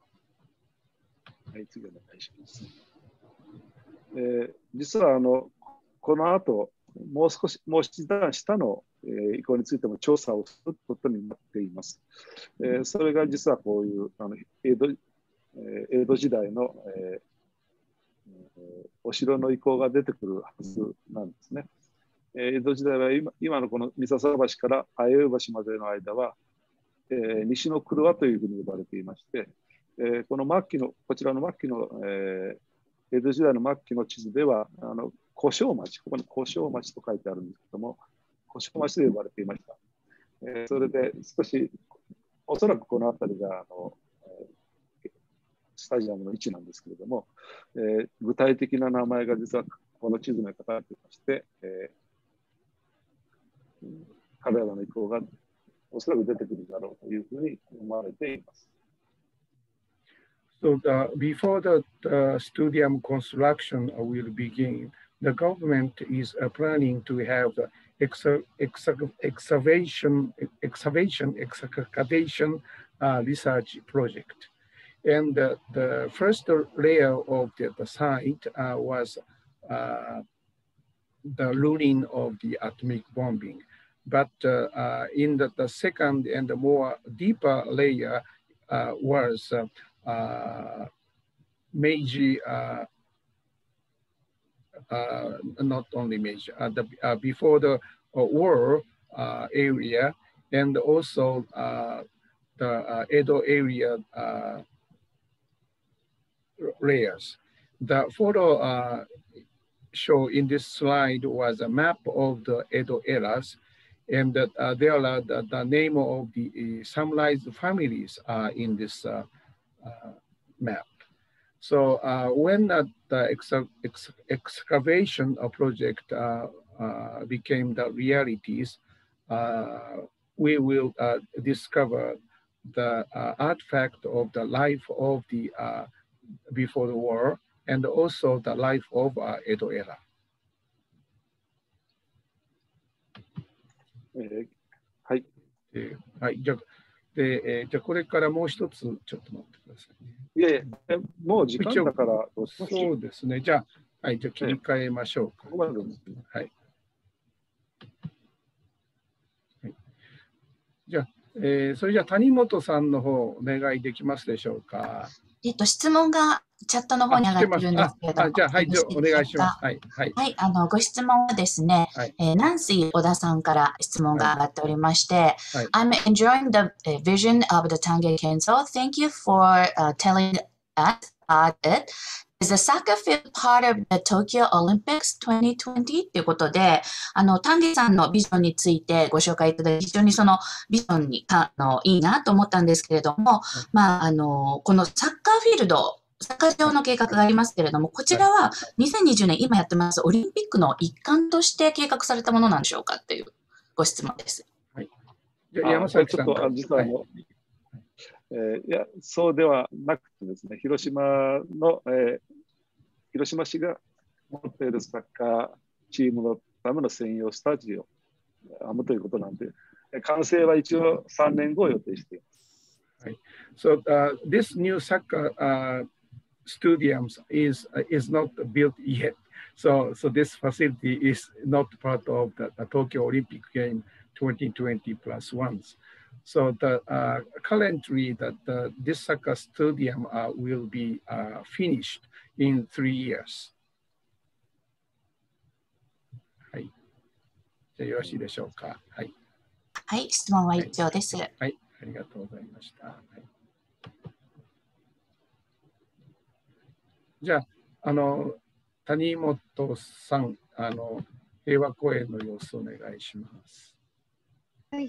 はい、次お願いします。えー、実はあのこの後もう少しもう一段下のえー、意向についても調査をすることになっています。えー、それが実はこういうあの江戸、えー、江戸時代の、えー、お城の意向が出てくるはずなんですね。えー、江戸時代は 今, 今のこの三笹橋から相生橋までの間は、えー、西の廓というふうに呼ばれていまして、えー、この末期の、こちらの末期の、えー、江戸時代の末期の地図では、あの小正町、ここに小正町と書いてあるんですけども、小正町で呼ばれていました。えー、それで少し、おそらくこの辺りがあの、えー、スタジアムの位置なんですけれども、えー、具体的な名前が実はこの地図に書かれていまして、えー、彼らの意向がおそらく出てくるだろうというふうに思われています。 So the, before the, the stadium construction will begin, the government is uh, planning to have the ex ex excavation, excavation, excavation uh, research project. And uh, the first layer of the, the site uh, was uh, the ruling of the atomic bombing. But uh, uh, in the, the second and the more deeper layer uh, was uh, uh, Meiji, uh, uh, not only Meiji, uh, the, uh, before the uh, war uh, area, and also uh, the uh, Edo area uh, layers. The photo uh, show in this slide was a map of the Edo eras, and that uh, there are the, the name of the uh, summarized families uh, in this uh, uh, map. So uh, when uh, the ex ex excavation project uh, uh, became the realities, uh, we will uh, discover the uh, artifact of the life of the uh, before the war, and also the life of uh, Edo era. えー、はい。 えー、はい、じゃあ、で、えー、じゃあこれからもう一つちょっと待ってくださいね。 いやいや、もう時間だからどうします？ そうですね。じゃあ、はい、じゃあ切り替えましょうか。 ここまでです。 はい。はい、じゃあ、えー、それじゃあ谷本さんの方お願いできますでしょうか。 えっと、質問がチャットの方に上がってるんですけれども。 じゃあ、はい、じゃあお願いします。はい。はい。 はい、あの、ご質問はですね、はい、えー、ナンシー小田さんから質問が上がっておりまして、はいはい、I'm enjoying the vision of the Tange Kenso. Thank you for、uh, telling us about it. Is the soccer field part of the Tokyo Olympics twenty twenty? ということで、あの、丹下さんのビジョンについてご紹介いただき、非常にそのビジョンにあのいいなと思ったんですけれども、まあ、あの、このサッカーフィールド、サッカー場の計画がありますけれども、こちらはにせんにじゅうねん、今やってますオリンピックの一環として計画されたものなんでしょうかというご質問です。 はい。じゃあ、山崎さん。 ちょっと、実はあの、はい、えー、いや、そうではなくてですね、広島の、えー、広島市が持っているサッカーチームのための専用スタジオを編むということなんで、完成は一応さんねんごを予定しています。 はい。So、uh, this new soccer、uh, stadiums is uh, is not built yet. So so this facility is not part of the, the Tokyo Olympic Game twenty twenty plus ones. So the uh, currently that the, this soccer stadium uh, will be uh, finished in three years. はい。じゃあよろしいでしょうか。はい。 はい、質問は以上です。 はい、はい、ありがとうございました。はい、じゃあ、あの、谷本さん、あの、平和公園の様子をお願いします。 はい。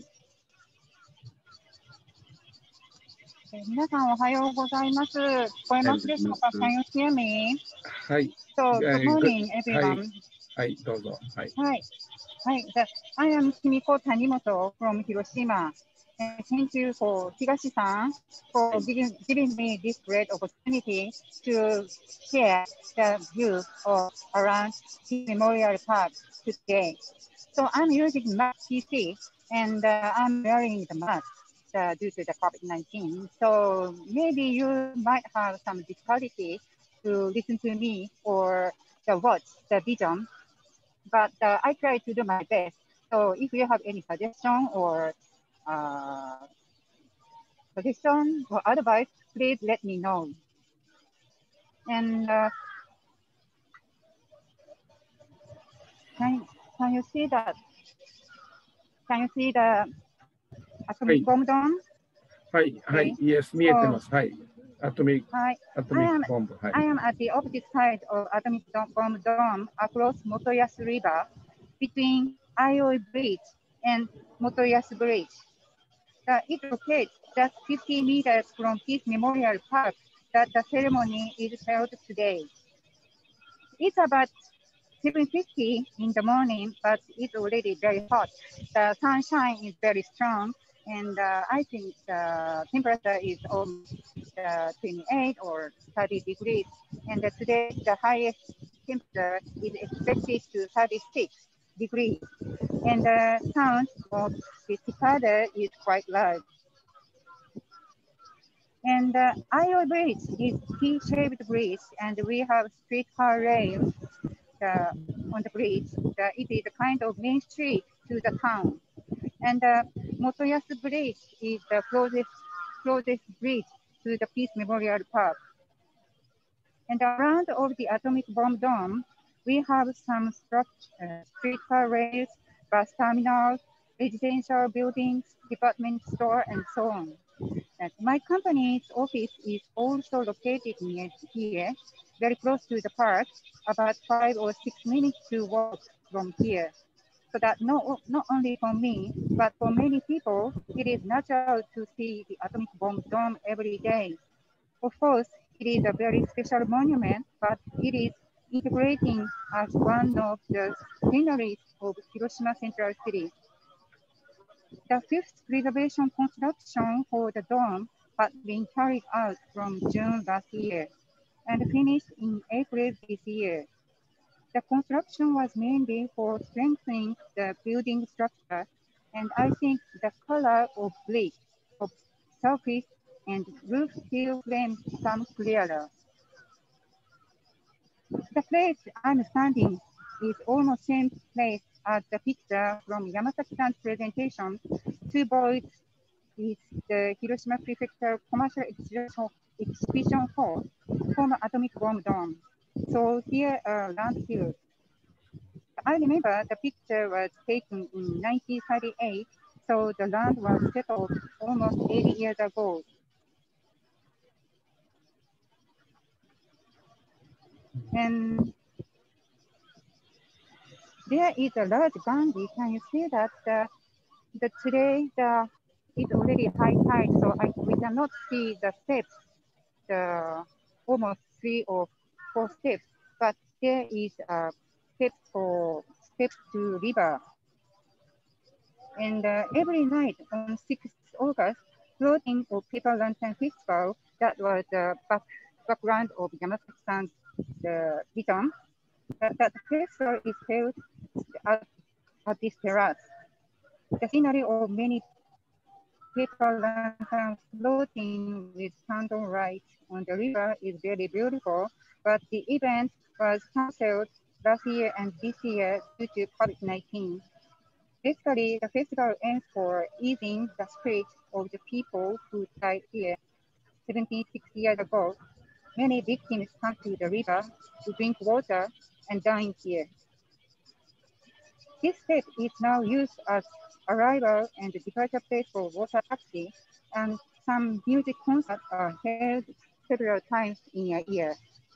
え皆さんおはようございます。聞こえますでしょうか？ Can you hear me? はい。 So, good morning, everyone. はい、はい、どうぞ。はい。 はい。はい。I am Kimiko Tanimoto from Hiroshima. Thank you for Higashi-san for giving, giving me this great opportunity to share the view of around Memorial Park today. So I'm using Mac P C and uh, I'm wearing the mask uh, due to the COVID nineteen. So maybe you might have some difficulty to listen to me or to watch the vision, but uh, I try to do my best So if you have any suggestion or uh, suggestion or advice, please let me know. And uh, can, can you see that? Can you see the atomic bomb dome? はい、はい、yes、見えてます。はい。Atomic, はい。 atomic bomb. I am at the opposite side of atomic bomb dome across Motoyasu River between Aioi Bridge and Motoyasu Bridge. The, it locates just fifty meters from Peace Memorial Park that the ceremony is held today. It's about seven fifty in the morning, but it's already very hot. The sunshine is very strong, and uh, I think the temperature is almost uh, twenty-eight or thirty degrees. And uh, today, the highest temperature is expected to thirty-six degrees. And the sound of the cicada is quite loud. And the uh, Aioi Bridge is T-shaped bridge, and we have streetcar rails uh, on the bridge. Uh, it is a kind of main street to the town. And the uh, Motoyasu Bridge is the closest, closest bridge to the Peace Memorial Park. And around of the atomic bomb dome, we have some uh, streetcar rails, bus terminals, residential buildings, department store, and so on. And my company's office is also located near here, very close to the park, about five or six minutes to walk from here. So that not, not only for me, but for many people, it is natural to see the atomic bomb dome every day. Of course, it is a very special monument, but it is integrating as one of the sceneries of Hiroshima Central City. The fifth reservation construction for the dome had been carried out from June last year and finished in April this year. The construction was mainly for strengthening the building structure, and I think the color of brick, of surface, and roof steel frame become clearer. The place I'm standing is almost same place as the picture from Yamasaki-san's presentation. Two boys is the Hiroshima Prefecture Commercial Exhibition, Exhibition Hall, former atomic bomb dome. So here are land fields. I remember the picture was taken in nineteen thirty-eight, so the land was settled almost eighty years ago. And there is a large Gandhi. Can you see that? The, the today the it's already high tide, so I, we cannot see the steps, the almost three or four steps. But there is a step for steps to river. And uh, every night on sixth August, floating of Paper Lantern Festival, that was the back, background of Yamasaki-san's the return. That, that festival is held at, at this terrace. The scenery of many paper lanterns floating with candlelight on the river is very beautiful, but the event was cancelled last year and this year due to COVID nineteen. Basically, the festival aims for easing the spirit of the people who died here seventy-six years ago. Many victims come to the river to drink water and dine here. This step is now used as arrival and departure place for water taxi, and some music concerts are held several times in a year.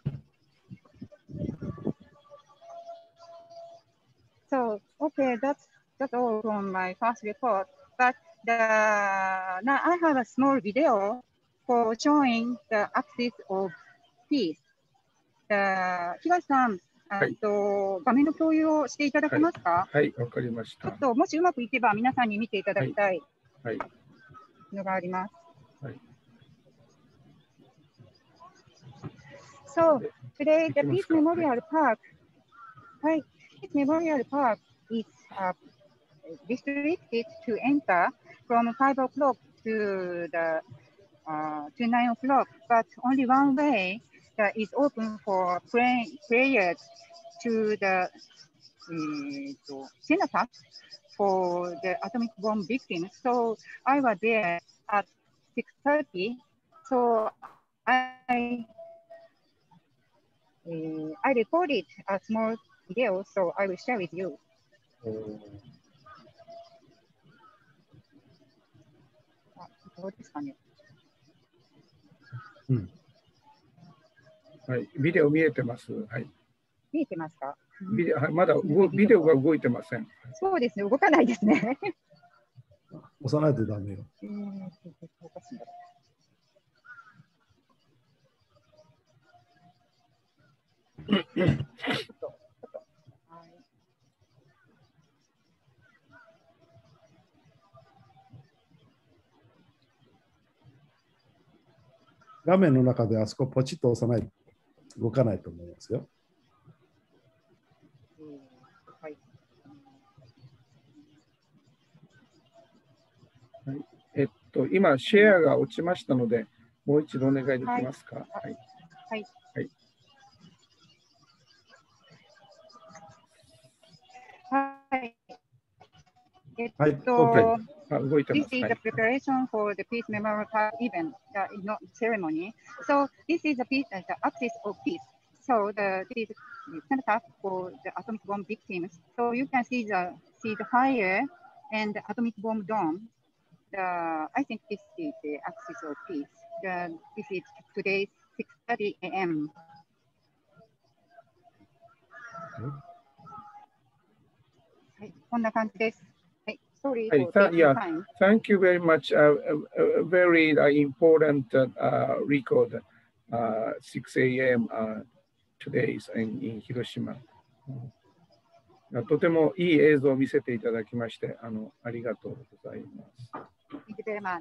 So, okay, that's that's all from my first report. But the, now I have a small video for showing the axis of peace. The 東さん、 はい、 と画面の共有をしていただけますか？ はい、わ、はい、かりました。 ちょっともしうまくいけば皆さんに見ていただきたいのがあります。 はい。 So today the Peace Memorial Park, right? Peace Memorial Park is uh, restricted to enter from five o'clock to the uh, to nine o'clock, but only one way that is open for pray, prayers to the uh, senators for the atomic bomb victims. So I was there at six thirty. So I uh, I recorded a small video, so I will share with you. Oh. あ、どうですかね。 うん。はい、ビデオ見えてます。はい。 見えてますか？ ビデオ、はい、まだビデオが動いてません。 そうですね、動かないですね。 押さないとダメよ。 えーおかしいんだ。ちょっと、ちょっと、はい。 画面の中であそこポチッと押さないと動かないと思いますよ。 はい。 はい、えっと、今、シェアが落ちましたので、もう一度お願いできますか。はい。 はい。はいはい。えっと、 はい、OK。 あ、動いてま This す。 is は the い。 preparation for the peace memorial event, the not ceremony. So this is the peace, uh, the axis of peace. So the this is set up for the atomic bomb victims. So you can see the see the fire and the atomic bomb dome. The I think this is the axis of peace. The, this is today six thirty a mはい、こんな感じです。はい、Sorry for taking time. Thank you very much. Uh, a, a very uh, important uh, record, uh, six a m Uh, today in, in 広島。とてもいい映像を見せていただきまして、あの、ありがとうございます。 Thank you very much.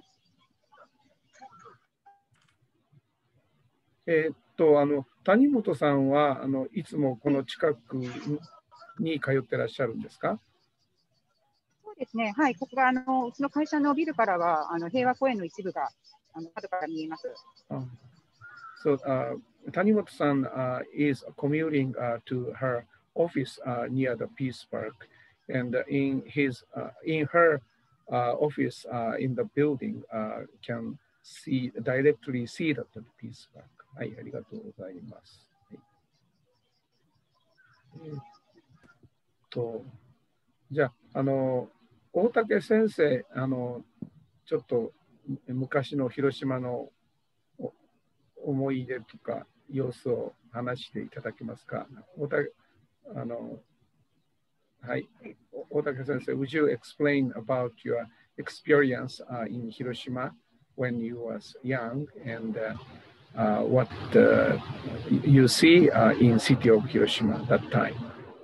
えっと、あの、谷本さんは、あの、いつもこの近くに通ってらっしゃるんですか？ そうですね。はい、ここがあのうちの会社のビルからはあの平和公園の一部があの窓から見えます。 Uh, so, uh, Tanimoto-san uh, is commuting uh, to her office uh, near the Peace Park, and in his uh, in her uh, office uh, in the building uh, can see directly see the, the Peace Park. はい、ありがとうございます。はい、えー、っと、じゃあ、あの、大竹先生、あの、ちょっと昔の広島の思い出とか様子を話していただけますか？大竹、あの、はい、大竹先生、would you explain about your experience、uh, in Hiroshima when you was young and、uh, Uh, what uh, you see uh, in city of Hiroshima at that time?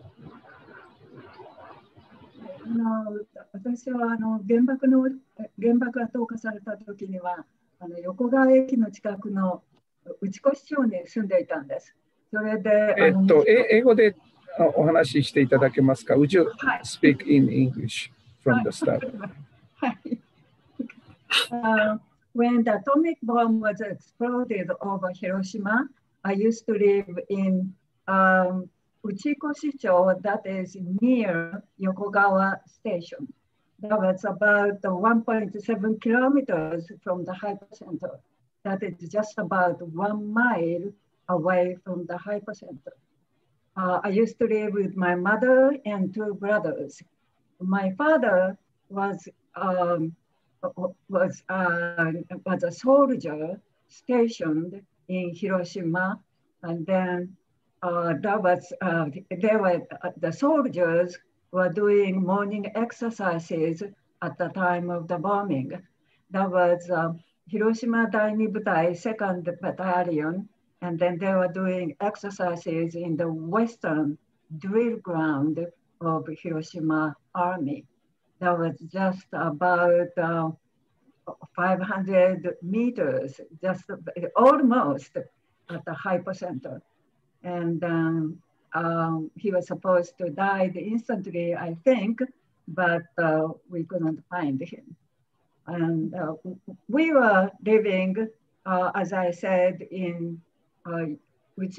あの私はあの原爆の原爆が投下された時にはあの横川駅の近くの内越町に住んでいたんです。それでえっとえ英語でお話ししていただけますか？ Would you speak in English from the start? はい。uh, When the atomic bomb was exploded over Hiroshima, I used to live in um, Uchikoshi-cho, that is near Yokogawa Station. That was about one point seven kilometers from the hypocenter. That is just about one mile away from the hypocenter. Uh, I used to live with my mother and two brothers. My father was um, was, uh, was a soldier stationed in Hiroshima, and then uh, that was uh, they were uh, the soldiers were doing morning exercises at the time of the bombing. That was uh, Hiroshima Daini Butai second Battalion, and then they were doing exercises in the western drill ground of Hiroshima Army. That was just about uh, five hundred meters, just almost at the hypocenter. And um, um, he was supposed to die instantly, I think, but uh, we couldn't find him. And uh, we were living, uh, as I said, in uh,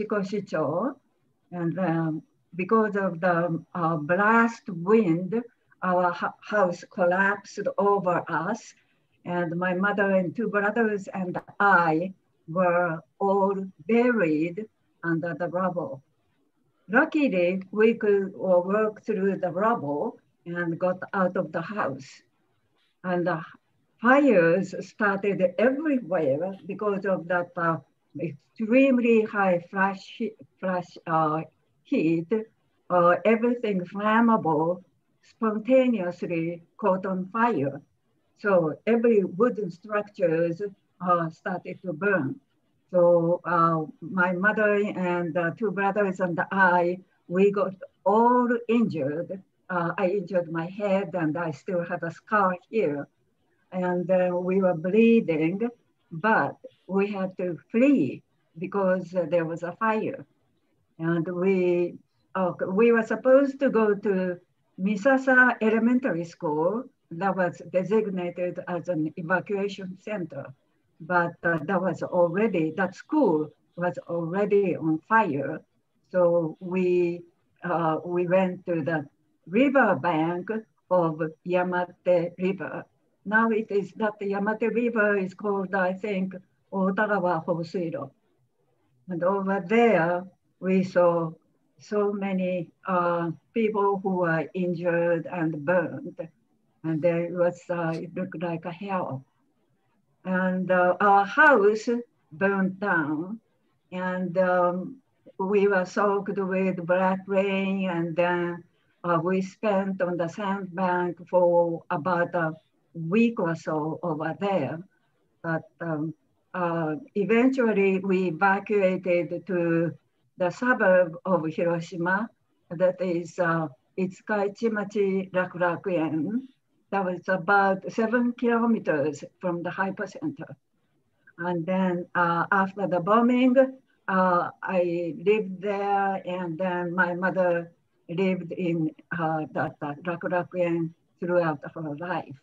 Uchikoshi-cho, and um, because of the uh, blast wind, our house collapsed over us, and my mother and two brothers and I were all buried under the rubble. Luckily, we could work through the rubble and got out of the house. And the fires started everywhere because of that uh, extremely high flash, flash uh, heat. Uh, everything flammable spontaneously caught on fire. So every wooden structures uh, started to burn. So uh, my mother and uh, two brothers and I, we got all injured. Uh, I injured my head and I still have a scar here. And uh, we were bleeding, but we had to flee because uh, there was a fire. And we, uh, we were supposed to go to Misasa Elementary School that was designated as an evacuation center. But uh, that was already, that school was already on fire. So we, uh, we went to the river bank of Yamate River. Now it is that the Yamate River is called, I think, Otagawa Hosuiro. And over there, we saw so many uh, people who were injured and burned. And there was, uh, it looked like a hell. And uh, our house burned down, and um, we were soaked with black rain, and then uh, we spent on the sandbank for about a week or so over there. But um, uh, eventually we evacuated to the suburb of Hiroshima, that is uh, Itsukaichimachi Rakurakuen. That was about seven kilometers from the hypocenter. And then uh, after the bombing, uh, I lived there, and then my mother lived in uh, that, that Rakurakuen throughout her life.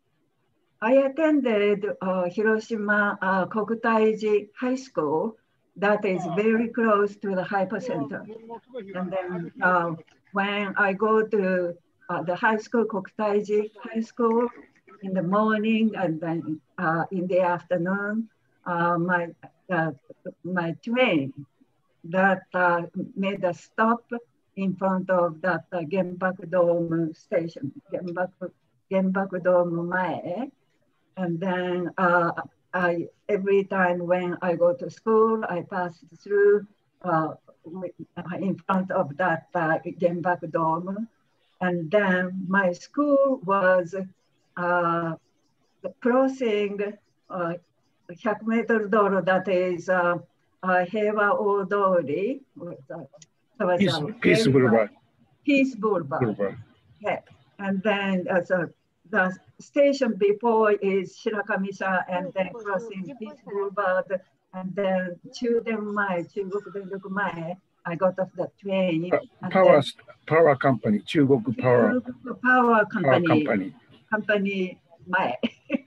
I attended uh, Hiroshima uh, Kokutaiji High School that is very close to the hypocenter. And then uh, when I go to Uh, the high school, Kokutaiji High School, in the morning and then uh, in the afternoon, uh, my, uh, my train that uh, made a stop in front of that uh, Genbaku Dome station, Genbaku, Genbaku Dome Mae. And then uh, I, every time when I go to school, I pass through uh, in front of that uh, Genbaku Dome. And then my school was uh, crossing uh, one hundred meter doro, that is uh, uh, Heiwa Odori. Peace, Peace Boulevard. Peace Boulevard. Boulevard. Yeah. And then as a, the station before is Shirakamisa, and then crossing Peace Boulevard, and then Chuden-mae, Chugoku Denroku Mae. I got off the train. Uh, power, power company, Chugoku Power. Chugoku Power Company. Power company. Company, Mae.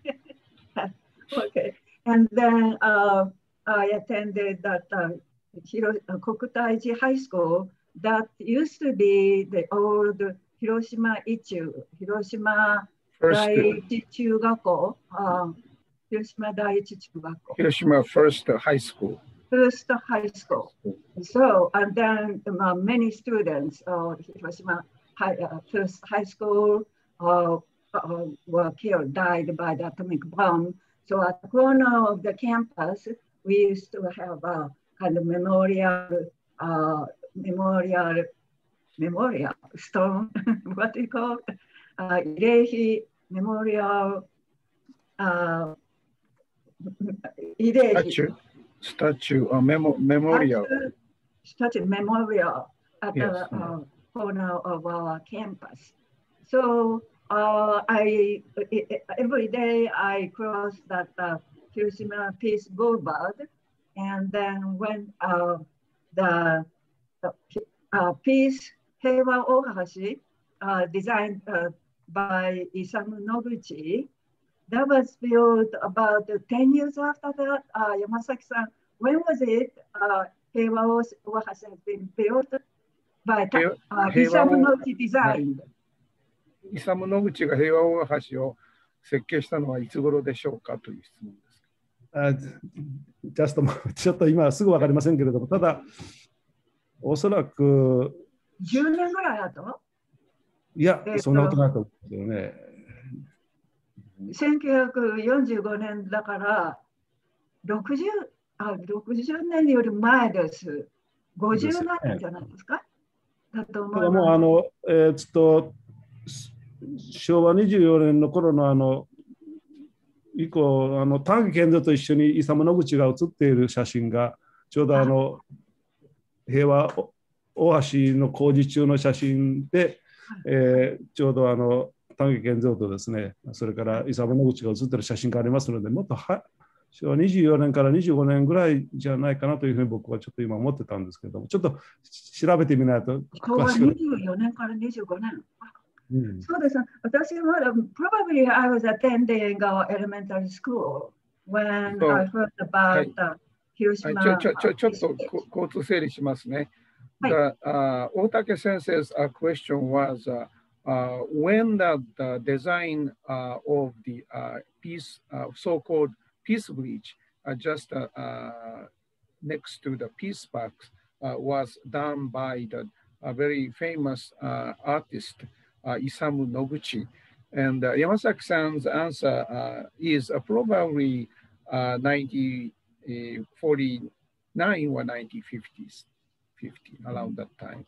Okay. And then uh, I attended that uh, Hiro, uh, Kokutaiji High School that used to be the old Hiroshima Ichu, Hiroshima Daiichi Chugakko, uh, Hiroshima Daiichi Chugakko. Hiroshima First High School. First high school. So, and then uh, many students of uh, Hiroshima high, uh, First High School uh, uh, were killed, died by the atomic bomb. So at the corner of the campus, we used to have a kind of memorial, uh, memorial, memorial stone, what do you call it? Uh, Ireihi Memorial, uh, Ireihi. Statue, or memo memorial. Statue, memorial at yes. the uh, corner of our campus. So uh, I every day I cross that uh, Hiroshima Peace Boulevard, and then when uh, the, the uh, Peace Heiwa Ohashi, uh, designed uh, by Isamu Noguchi, that was built about ten years after that. Uh, Yamasaki-san, when was it? Uh, Heiwa Ohashi has been built by uh, Isamu Noguchi designed. イサム・ノグチが平和大橋を設計したのはいつ頃でしょうかという質問です。 あジャストちょっと今すぐ分かりませんけれども、ただ、おそらくじゅうねんぐらい後いや、 えー、 そんなことないと思うんですよね。 せんきゅうひゃくよんじゅうごねんだからろくじゅう、あ、ろくじゅうねんより前です。ごじゅうねんじゃないですか。だと思います。 ただもうあの、えー、っとしょうわにじゅうよねんの頃のあの以降、あの丹下健三と一緒にイサム・ノグチが写っている写真がちょうどあの平和大橋の工事中の写真で、えー、ちょうどあの丹下健三とですね、それからイサム・ノグチが写っている写真がありますので、もっとはしょうわにじゅうよねんからにじゅうごねんぐらいじゃないかなというふうに僕はちょっと今思ってたんですけども、ちょっと調べてみないと。 しょうわにじゅうよねんからにじゅうごねん。Mm. そうですね。私は probably I was attending our elementary school when so, I heard about the Hiroshima. ちょちょちょっと交通整理しますね。The, uh, Otake sensei's uh, question was uh, uh, when the, the design uh, of the uh, peace, uh, so-called peace bridge, uh, just uh, uh, next to the peace park, uh, was done by the uh, very famous uh, artist. Uh, Isamu Noguchi. And uh, Yamasaki-san's answer uh, is uh, probably uh, nineteen forty-nine or nineteen fifties, fifty, around that time.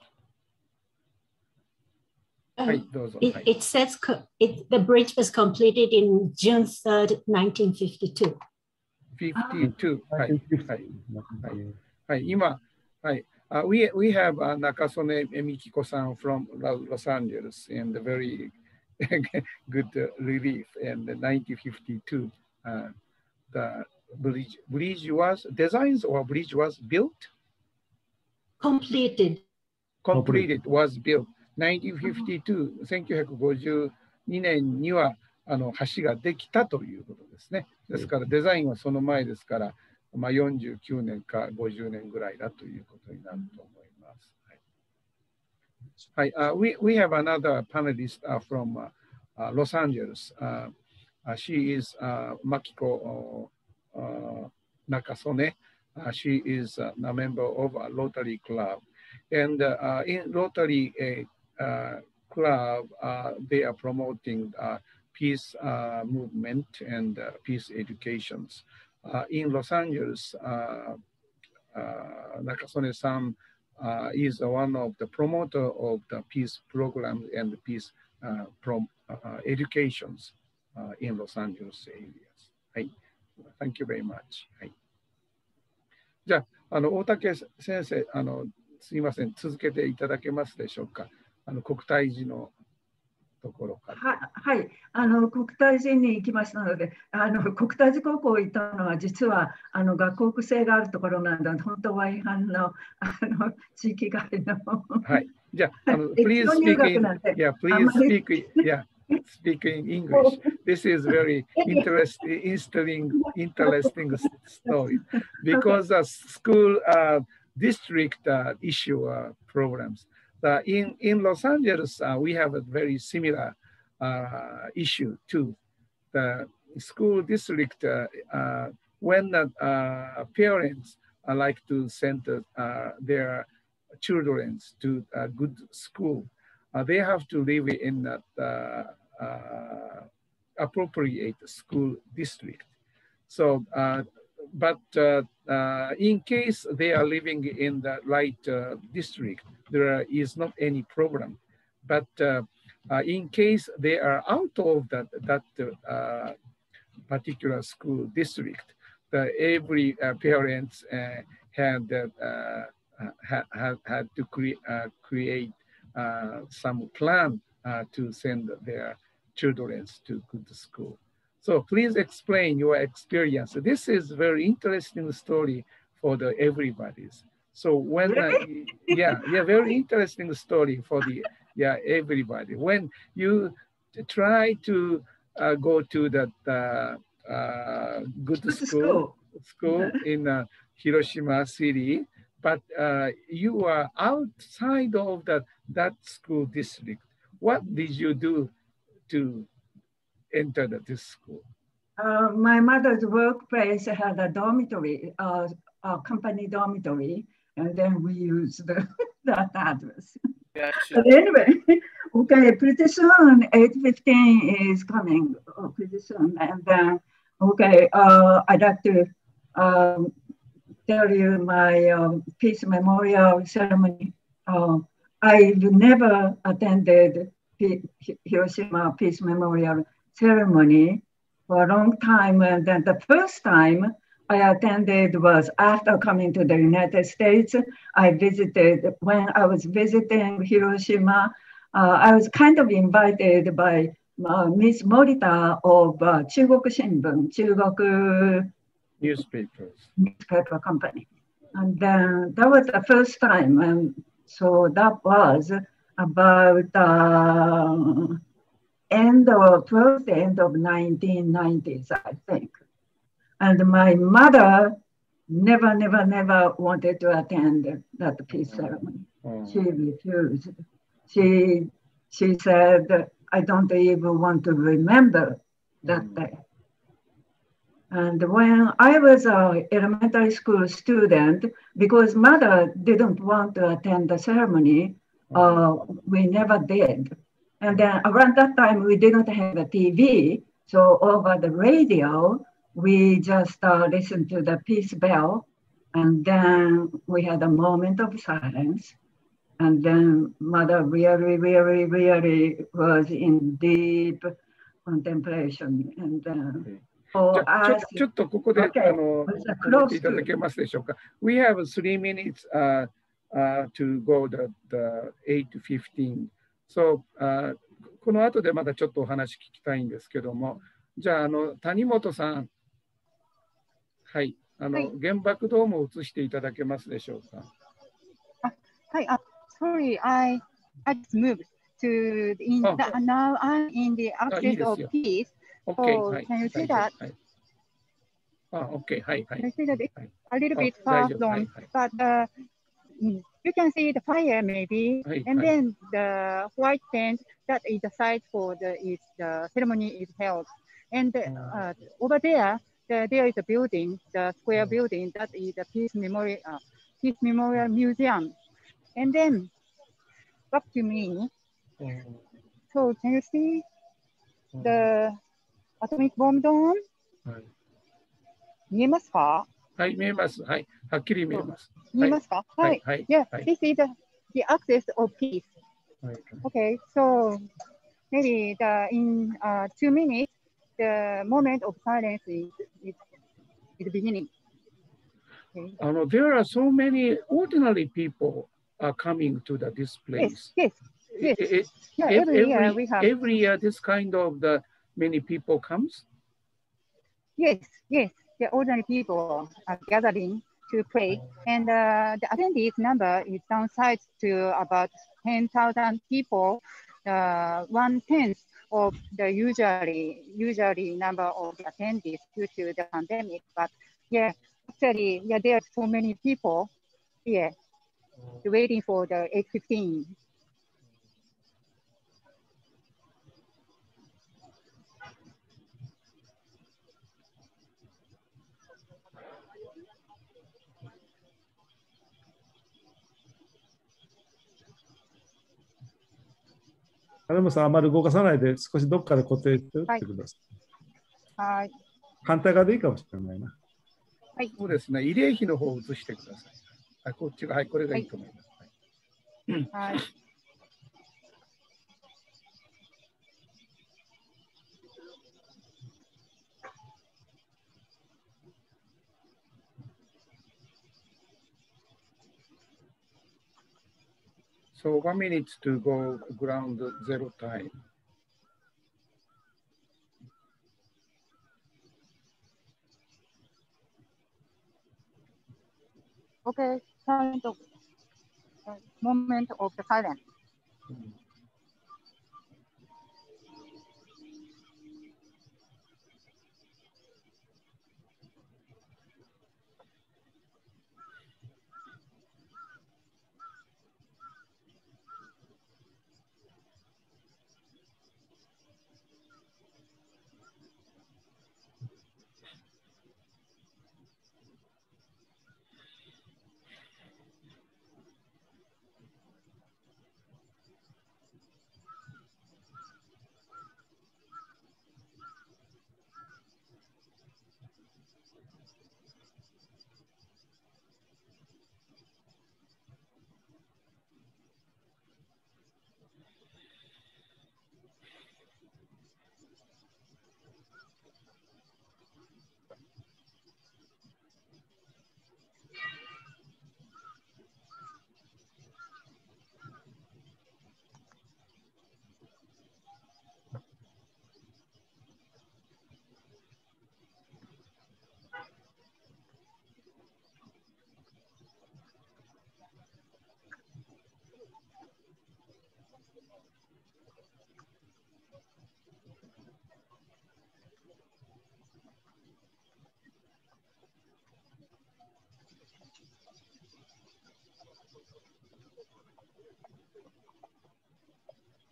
Uh, right, it, right. it says it, the bridge was completed in June third, nineteen fifty-two. fifty-two. はい。はい。はい。今、はい。Uh, we, we have uh, Nakasone Mikiko-san from Los Angeles and a very good uh, relief. And in nineteen fifty-two, uh, the bridge, bridge was, designs or bridge was built? Completed. Completed, was built. nineteen fifty-two、せんきゅうひゃくごじゅうにねんにはあの橋ができたということですね。ですからデザインはその前ですから、まあ、よんじゅうきゅうねんかごじゅうねんぐらいだということになると思います。はい。はい、uh, we, we have another panelist、uh, from、uh, uh, Los Angeles. Uh, uh, she is、uh, Makiko uh, Nakasone. Uh, she is uh, a member of a Rotary Club. And uh, in Rotary uh, uh, Club, uh, they are promoting uh, peace uh, movement and uh, peace educations. Uh, in Los Angeles, uh, uh, Nakasone-san uh, is one of the promoter of the peace programs and peace uh, prom uh, educations uh, in Los Angeles areas. はい。Thank you very much. はい。じゃあ、あの大竹先生、あのすみません、続けていただけますでしょうか。あの国体寺のところから。 は、はい、あの国体寺に行きましたので、あの国体寺高校行ったのは実はあの学校区制があるところなんで、本当は違反のあの地域外の。 はい。じゃあ、あの please speak in, yeah, please speak, yeah, speak in English. This is very interesting, interesting, interesting story because the school uh, district uh, issue uh, programs. Uh, in, in Los Angeles, uh, we have a very similar uh, issue too. The school district, uh, uh, when the uh, parents uh, like to send uh, their children to a good school, uh, they have to live in that uh, uh, appropriate school district. So, uh, but uh, uh, in case they are living in the right uh, district, there is not any problem. But uh, uh, in case they are out of that, that uh, particular school district, the, every uh, parents uh, had, uh, had, had, had to cre uh, create uh, some plan uh, to send their children to good school. So please explain your experience. This is a very interesting story for the everybody's. So when, uh, yeah, yeah, very interesting story for the, yeah, everybody. When you try to uh, go to that uh, uh, good school, school in uh, Hiroshima city, but uh, you are outside of that, that school district. What did you do to enter the, this school? Uh, my mother's workplace had a dormitory, uh, a company dormitory, and then we used the, that address. Yeah, sure. But anyway, okay, pretty soon, eight fifteen is coming, oh, pretty soon. And then, okay, uh, I'd like to um, tell you my um, peace memorial ceremony. Uh, I've never attended P Hiroshima Peace Memorial ceremony for a long time. And then the first time I attended was after coming to the United States. I visited, when I was visiting Hiroshima, uh, I was kind of invited by uh, Miss Morita of uh, Chugoku Shimbun, Chugoku newspapers, newspaper company. And then that was the first time. And so that was about uh, end of, towards the end of nineteen nineties, I think. And my mother never, never, never wanted to attend that peace ceremony. Oh. She refused. She, she said, I don't even want to remember that mm. day. And when I was an elementary school student, because mother didn't want to attend the ceremony, uh, we never did. And then around that time, we didn't have a T V. So over the radio, we just uh, listened to the peace bell. And then we had a moment of silence. And then mother really, really, really was in deep contemplation. And then, oh, ちょっとここで、okay. あの、止めていただけますでしょうか。We have three minutes uh, uh, to go the, the eight to fifteen. So, uh, この後でまだちょっとお話聞きたいんですけども、じゃあ、あの、谷本さん、はい、あの、はい、原爆ドームを映していただけますでしょうか。 あ、はい、あ、sorry, I, I just moved to, in the, now I'm in the access of peace. Okay, so, hi, can you see hi, that? Hi. Ah, okay, hi, hi. Can you see that it's hi. a little bit oh, far from, but uh, you can see the fire maybe, hi, and hi. then the white tent that is the site for the is the ceremony is held, and uh, over there, the, there is a building, the square building that is the Peace Memorial, uh, Peace Memorial Museum, and then back to me. So can you see the atomic bomb dome? はい、 見えますか？ はい、見えます。はい、はっきり見えます。 見えますか？はい。はい。Yeah, this is the, the access of peace. Okay, so maybe the, in uh, two minutes, the moment of silence is, is, is beginning. Okay. Uh, there are so many ordinary people are coming to the, this place. Yes, yes, yes. It, it, yeah, every, every year we have. Every year this kind of the many people comes? Yes, yes. The ordinary people are gathering to pray. And uh, the attendees number is downsized to about ten thousand people, uh, one-tenth of the usually, usually number of the attendees due to the pandemic. But yeah, actually, yeah, there are so many people here waiting for the eight fifteen. 金本さん、あまり動かさないで、少しどっかで固定しておいてください。 はい。 反対側でいいかもしれないな。 はい。 そうですね。慰霊碑の方を映してください。はい、こっちが、はい、これがいいと思います。はい。はい。So one minute to go ground zero time. Okay, time of, uh, moment of the silence. Mm-hmm.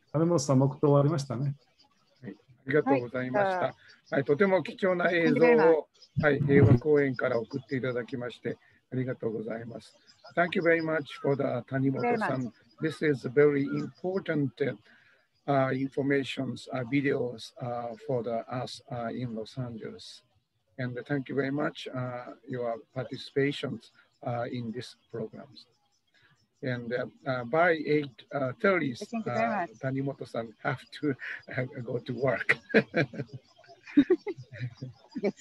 金本さん、黙祷終わりましたね。 はい、ありがとうございました。はい、はい、とても貴重な映像を、はい、平和公園から送っていただきまして、ありがとうございます。Thank you very much for the Tanimoto-san. This is very important uh, information, uh, videos uh, for the, us uh, in Los Angeles. And thank you very much uh, your participation uh, in this programs. And uh, uh, by eight thirty, uh, Tanimoto-san have to uh, go to work. Yes.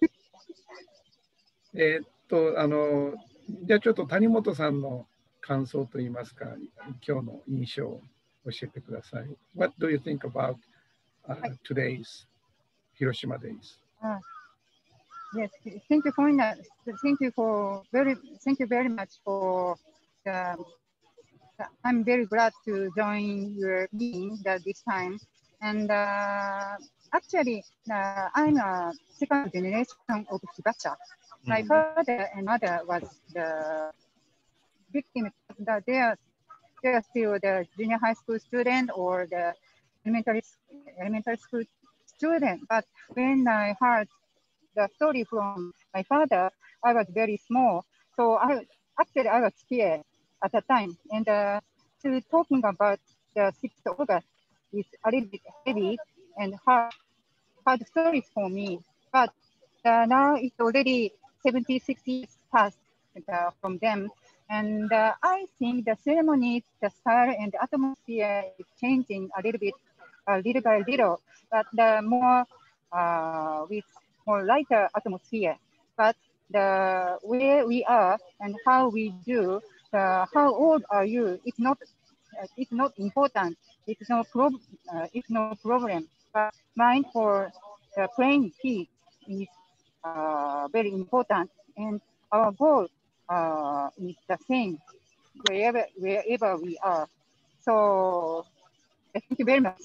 えっと、あの、じゃあちょっと谷本さんの感想といいますか、今日の印象を教えてください。What do you think about、uh, today's Hiroshima days? Uh, yes, thank you for that. Thank you for very, thank you very much for the. I'm very glad to join your meeting that this time, and uh, actually, uh, I'm a second generation of Hibacha. My father and mother was the victim. That they are they are still the junior high school student or the elementary elementary school student. But when I heard the story from my father, I was very small. So I actually I was scared at the time. And uh, to talking about the sixth of August is a little bit heavy and hard hard stories for me. But uh, now it's already seventy-six years past uh, from them. And uh, I think the ceremonies, the style and the atmosphere is changing a little bit, uh, little by little, but the more uh, with more lighter atmosphere. But the where we are and how we do, the how old are you? It's not, uh, it's not important. It's no prob, uh, it's no problem. But mind for the playing peace is uh, very important, and our goal uh, is the same wherever wherever we are. So thank you very much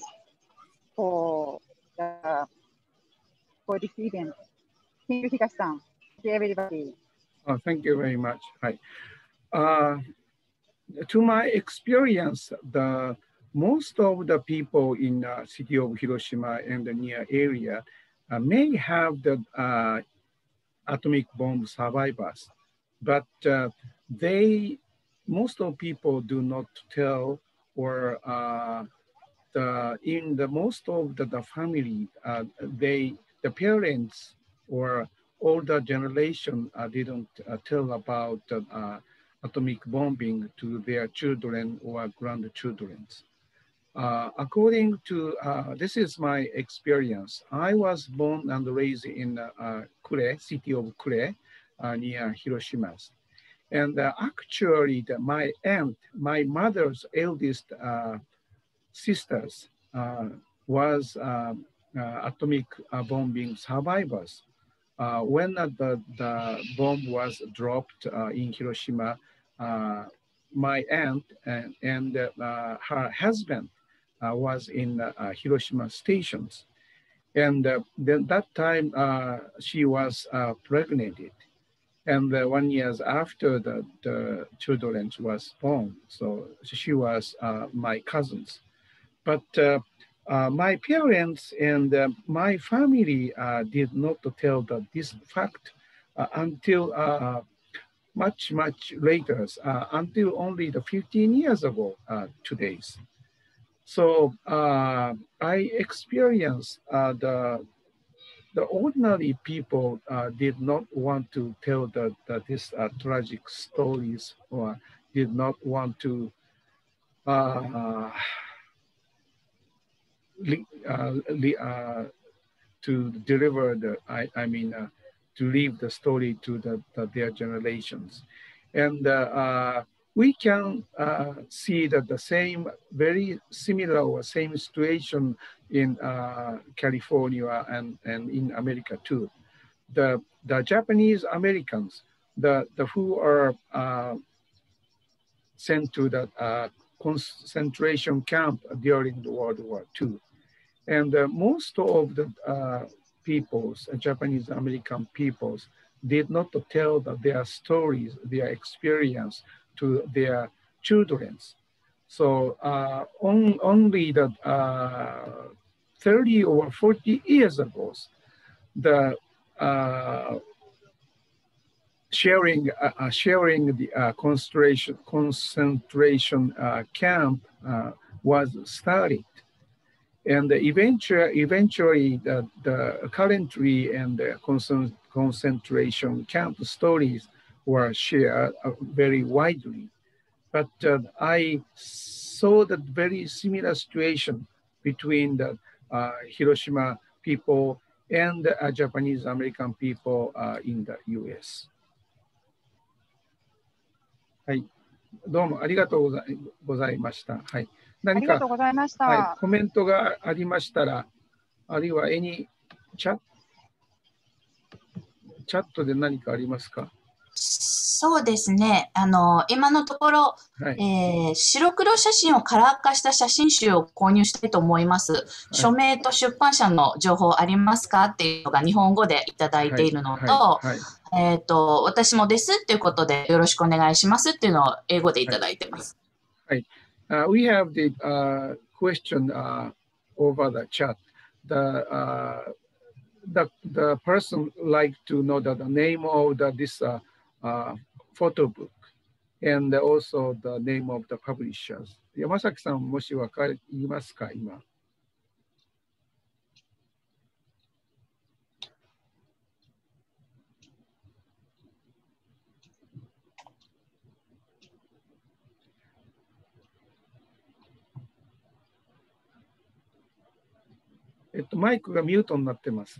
for the for this event. Thank you, Higashi-san. Thank you, everybody. Oh, thank you very much. Hi. Uh, to my experience, the most of the people in the city of Hiroshima and the near area uh, may have the uh, atomic bomb survivors, but uh, they, most of people do not tell, or uh, the, in the most of the, the family, uh, they, the parents or older generation uh, didn't uh, tell about uh, atomic bombing to their children or grandchildren. Uh, according to, uh, this is my experience. I was born and raised in uh, Kure, city of Kure, uh, near Hiroshima. And uh, actually, the, my aunt, my mother's eldest uh, sisters uh, was uh, uh, atomic uh, bombing survivors. Uh, when uh, the, the bomb was dropped uh, in Hiroshima, uh, my aunt and, and uh, her husband Uh, was in uh, uh, Hiroshima stations. And uh, then that time uh, she was uh, pregnant. And uh, one year after the, the children was born, so she was uh, my cousins. But uh, uh, my parents and uh, my family uh, did not tell the, this fact uh, until uh, much, much later, uh, until only the fifteen years ago uh, today. So uh, I experienced uh, the, the ordinary people uh, did not want to tell the, the, this uh, tragic stories, or did not want to uh, uh, uh, to deliver the, I, I mean, uh, to leave the story to the, the, their generations. And uh, uh, we can uh, see that the same, very similar or same situation in uh, California and, and in America too. The, the Japanese Americans, the, the who are uh, sent to the uh, concentration camp during the World War Two. And uh, most of the uh, peoples, uh, Japanese American peoples, did not tell the, their stories, their experience to their children. So uh, on, only the uh, thirty or forty years ago, the uh, sharing uh, sharing the uh, concentration concentration uh, camp uh, was started, and eventually eventually the, the currently and the concentration camp stories were shared uh, very widely. But uh, I saw that very similar situation between the uh, Hiroshima people and the uh, Japanese American people uh, in the U S。はい、どうもありがとうございました。はい、何かはい、コメントがありましたら、あるいはanyチャチャットで何かありますか？ そうですね。あの、今のところ、はい、えー、白黒写真をカラー化した写真集を購入したいと思います。はい、署名と出版社の情報ありますかっていうのが日本語でいただいているのと、はいはいはい、えっと、私もですっていうことでよろしくお願いしますっていうのを英語でいただいてます。 はい。はい、uh, we have the、uh, question、uh, over the chat. The, uh, the, the person like to know the, the name of the, this、uh, Uh, photo book and also the name of the publishers. 山崎さん、もしわかりますか、今。えっと、マイクがミュートになってます。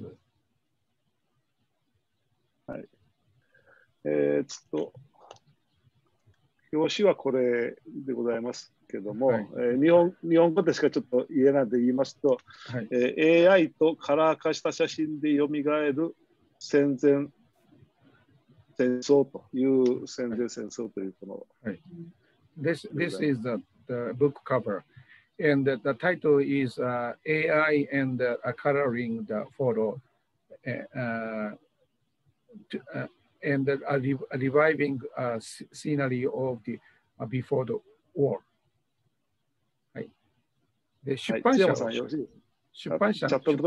はい。えー、ちょっと表紙はこれでございますけども、はい、えー、日本日本語でしかちょっと言えないで言いますと、はい、えー、エーアイ とカラー化した写真でよみがえる戦前戦争という戦前戦争というこの、 はい、This, this is the, the book cover and the, the title is、uh, エーアイ and uh, coloring the photo、uh, to,、uh, and a reviving uh, scenery of the uh, before the war. はい。で、出版社は、はい、出版社の名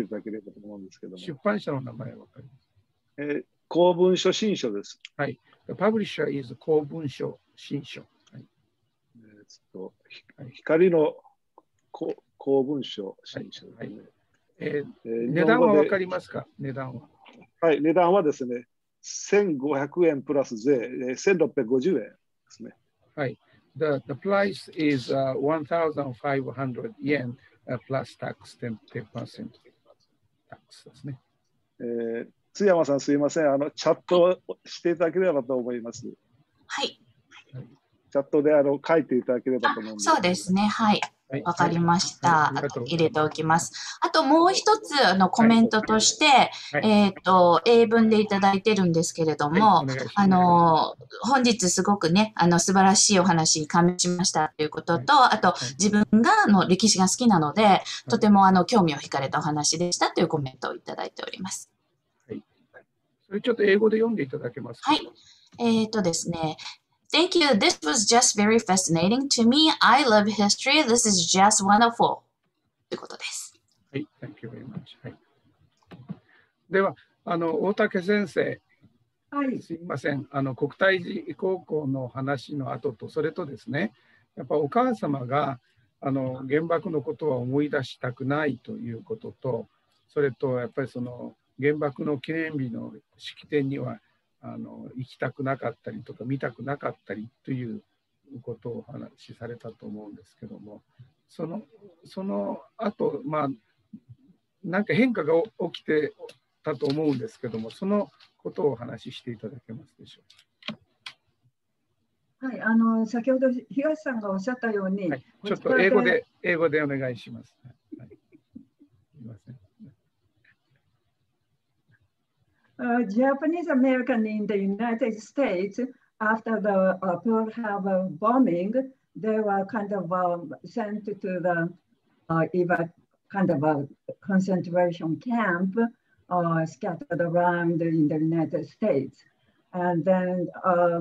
前はわかります。 えー、公文書新書です。 はい。The publisher is 公文書新書。はい。 えー、ちょっと光の公文書新書、ね。はいはい、 えー、値段はわかりますか？値段は。 はい。値段はですね、せんごひゃくえんプラス税、せんろっぴゃくごじゅうえんですね。 はい。The, the price is、uh, one thousand five hundred yen、uh, plus tax ten percent tax ですね。 えー、津山さんすいません。あの、チャットしていただければと思います。 はい。 チャットであの書いていただければと思うんです。 そうですね。はい。わかりました。あと入れておきます。あともう一つのコメントとして、はい、えっと、英文でいただいてるんですけれども、はい、あの、本日すごくね、あの、素晴らしいお話に感銘しましたということと、はい、あと、自分がの歴史が好きなので、はい、とてもあの、興味を惹かれたお話でしたというコメントをいただいております。 はい。それちょっと英語で読んでいただけますか？ はい。えっとですね、Thank you. This was just very fascinating to me. I love history. This is just wonderful. ということです。 はい、Thank you very much. はい、では、あの大竹先生、はい、すいません。あの国体寺高校の話の後と、それとですね、やっぱお母様があの原爆のことは思い出したくないということと、それとやっぱりその原爆の記念日の式典にはあの行きたくなかったりとか見たくなかったりということをお話しされたと思うんですけども、そのその後、まあなんか変化が起きてたと思うんですけども、そのことをお話ししていただけますでしょうか。はい、あの先ほど東さんがおっしゃったように、はい、 ちょっと英語で英語でお願いします。はい、すみません。 Uh, Japanese American in the United States, after the uh, Pearl Harbor bombing, they were kind of um, sent to the uh, even kind of a concentration camp uh, scattered around in the United States. And then uh,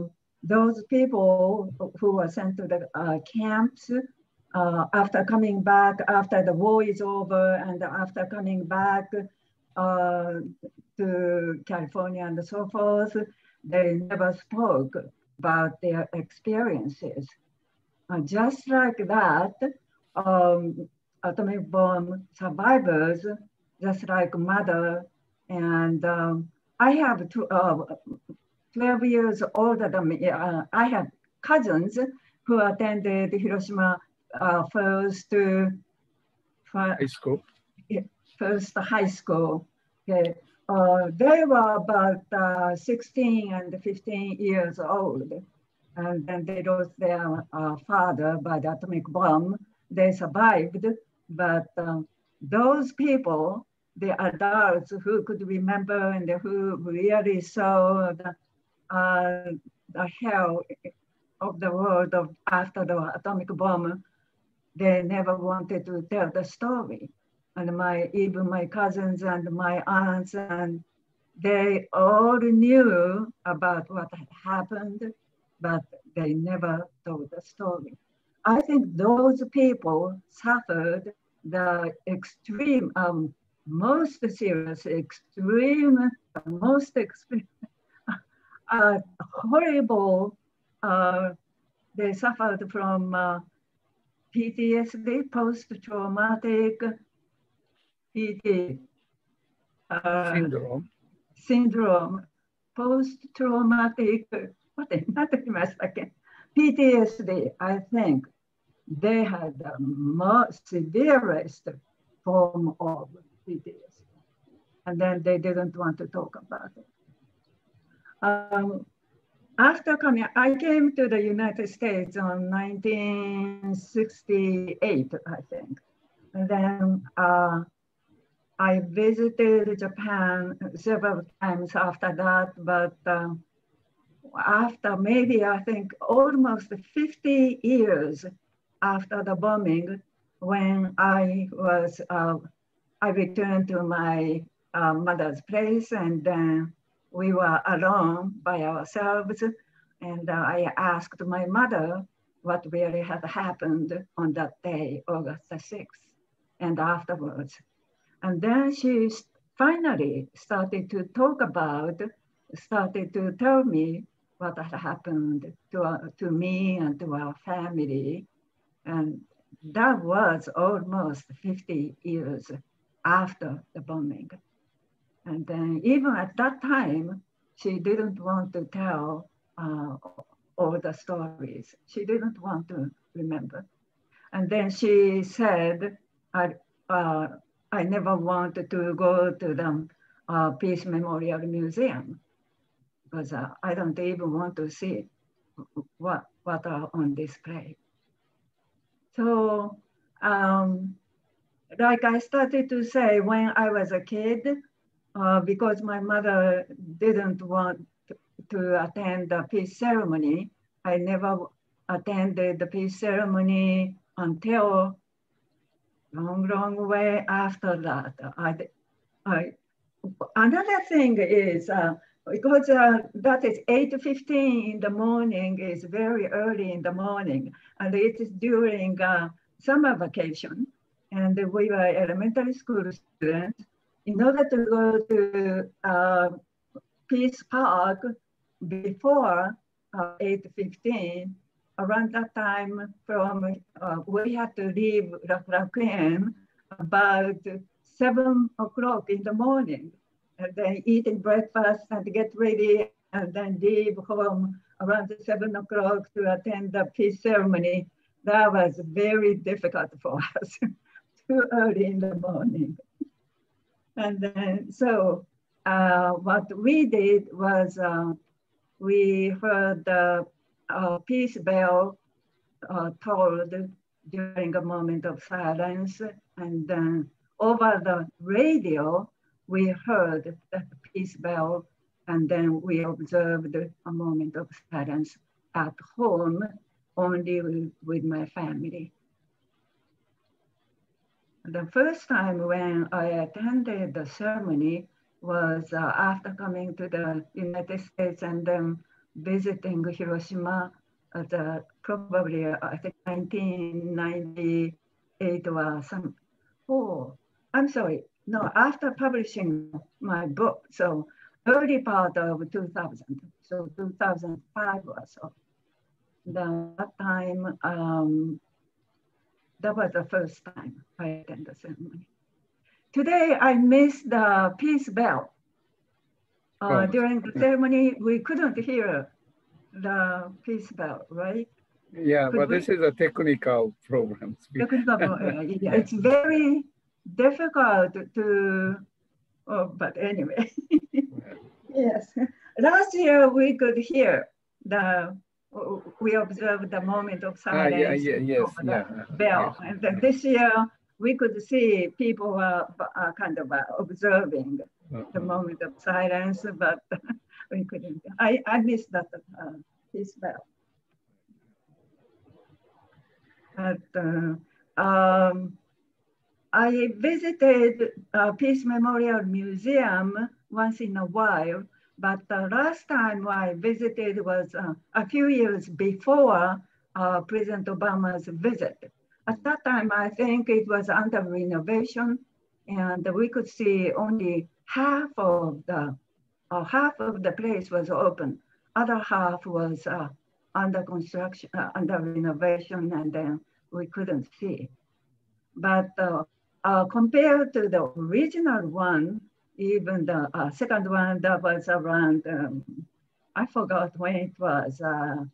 those people who were sent to the uh, camps uh, after coming back, after the war is over, and after coming back uh, to California and so forth, they never spoke about their experiences. Uh, just like that, um, atomic bomb survivors, just like mother, and um, I have two, uh, twelve years older than me. Uh, I have cousins who attended Hiroshima uh, first uh, high school. First high school. Okay. Uh, they were about uh, sixteen and fifteen years old. And then they lost their uh, father by the atomic bomb. They survived, but um, those people, the adults who could remember and who really saw the, uh, the hell of the world of after the atomic bomb, they never wanted to tell the story. And my, even my cousins and my aunts, and they all knew about what had happened, but they never told the story. I think those people suffered the extreme, um, most serious, extreme, most extreme, uh, horrible, uh, they suffered from uh, P T S D, post-traumatic P T uh, syndrome. syndrome, post-traumatic, what P T S D, I think they had the most severest form of P T S D. And then they didn't want to talk about it. Um, after coming, I came to the United States in nineteen sixty-eight, I think. And then uh, I visited Japan several times after that, but uh, after maybe, I think, almost fifty years after the bombing, when I was, uh, I returned to my uh, mother's place, and then we were alone by ourselves. And uh, I asked my mother what really had happened on that day, August the sixth, and afterwards. And then she finally started to talk about, started to tell me what had happened to, uh, to me and to our family. And that was almost fifty years after the bombing. And then even at that time, she didn't want to tell uh, all the stories. She didn't want to remember. And then she said, I, uh, I never wanted to go to the uh, Peace Memorial Museum because uh, I don't even want to see what, what are on display. So, um, like I started to say, when I was a kid, uh, because my mother didn't want to, to attend the peace ceremony, I never attended the peace ceremony until long, long way after that. I, I, another thing is, uh, because uh, that is eight fifteen in the morning, is very early in the morning, and it is during uh, summer vacation, and we were elementary school students. In order to go to uh, Peace Park before uh, eight fifteen, around that time, from uh, we had to leave Rakuten about seven o'clock in the morning, and then eating breakfast and get ready, and then leave home around seven o'clock to attend the peace ceremony. That was very difficult for us, too early in the morning. And then, so uh, what we did was uh, we heard the uh, peace bell uh, tolled during a moment of silence. And then over the radio, we heard that peace bell, and then we observed a moment of silence at home, only with, with my family. The first time when I attended the ceremony was uh, after coming to the United States, and then visiting Hiroshima at the, probably, uh, I think nineteen ninety-eight or some, oh, I'm sorry, no, after publishing my book, so early part of two thousand, so two thousand five or so. That time, um, that was the first time I attended the ceremony. Today, I missed the peace bell. Uh, oh. During the ceremony, we couldn't hear the peace bell, right? Yeah, Could but we? This is a technical problem. Technical problem, yeah. It's very difficult to, oh, but anyway. Yes, last year we could hear the, we observed the moment of silence. Ah, yeah, yeah, yes, yeah. Bell, yes. And then this year we could see people were uh, kind of uh, observing uh-huh. the moment of silence, but we couldn't. I, I missed that uh, peace bell. But, uh, um, I visited uh, Peace Memorial Museum once in a while, but the last time I visited was uh, a few years before uh, President Obama's visit. At that time, I think it was under renovation, and we could see only half of the, uh, half of the place was open. Other half was uh, under construction, uh, under renovation, and then we couldn't see. But uh, uh, compared to the original one, even the uh, second one that was around, um, I forgot when it was, uh,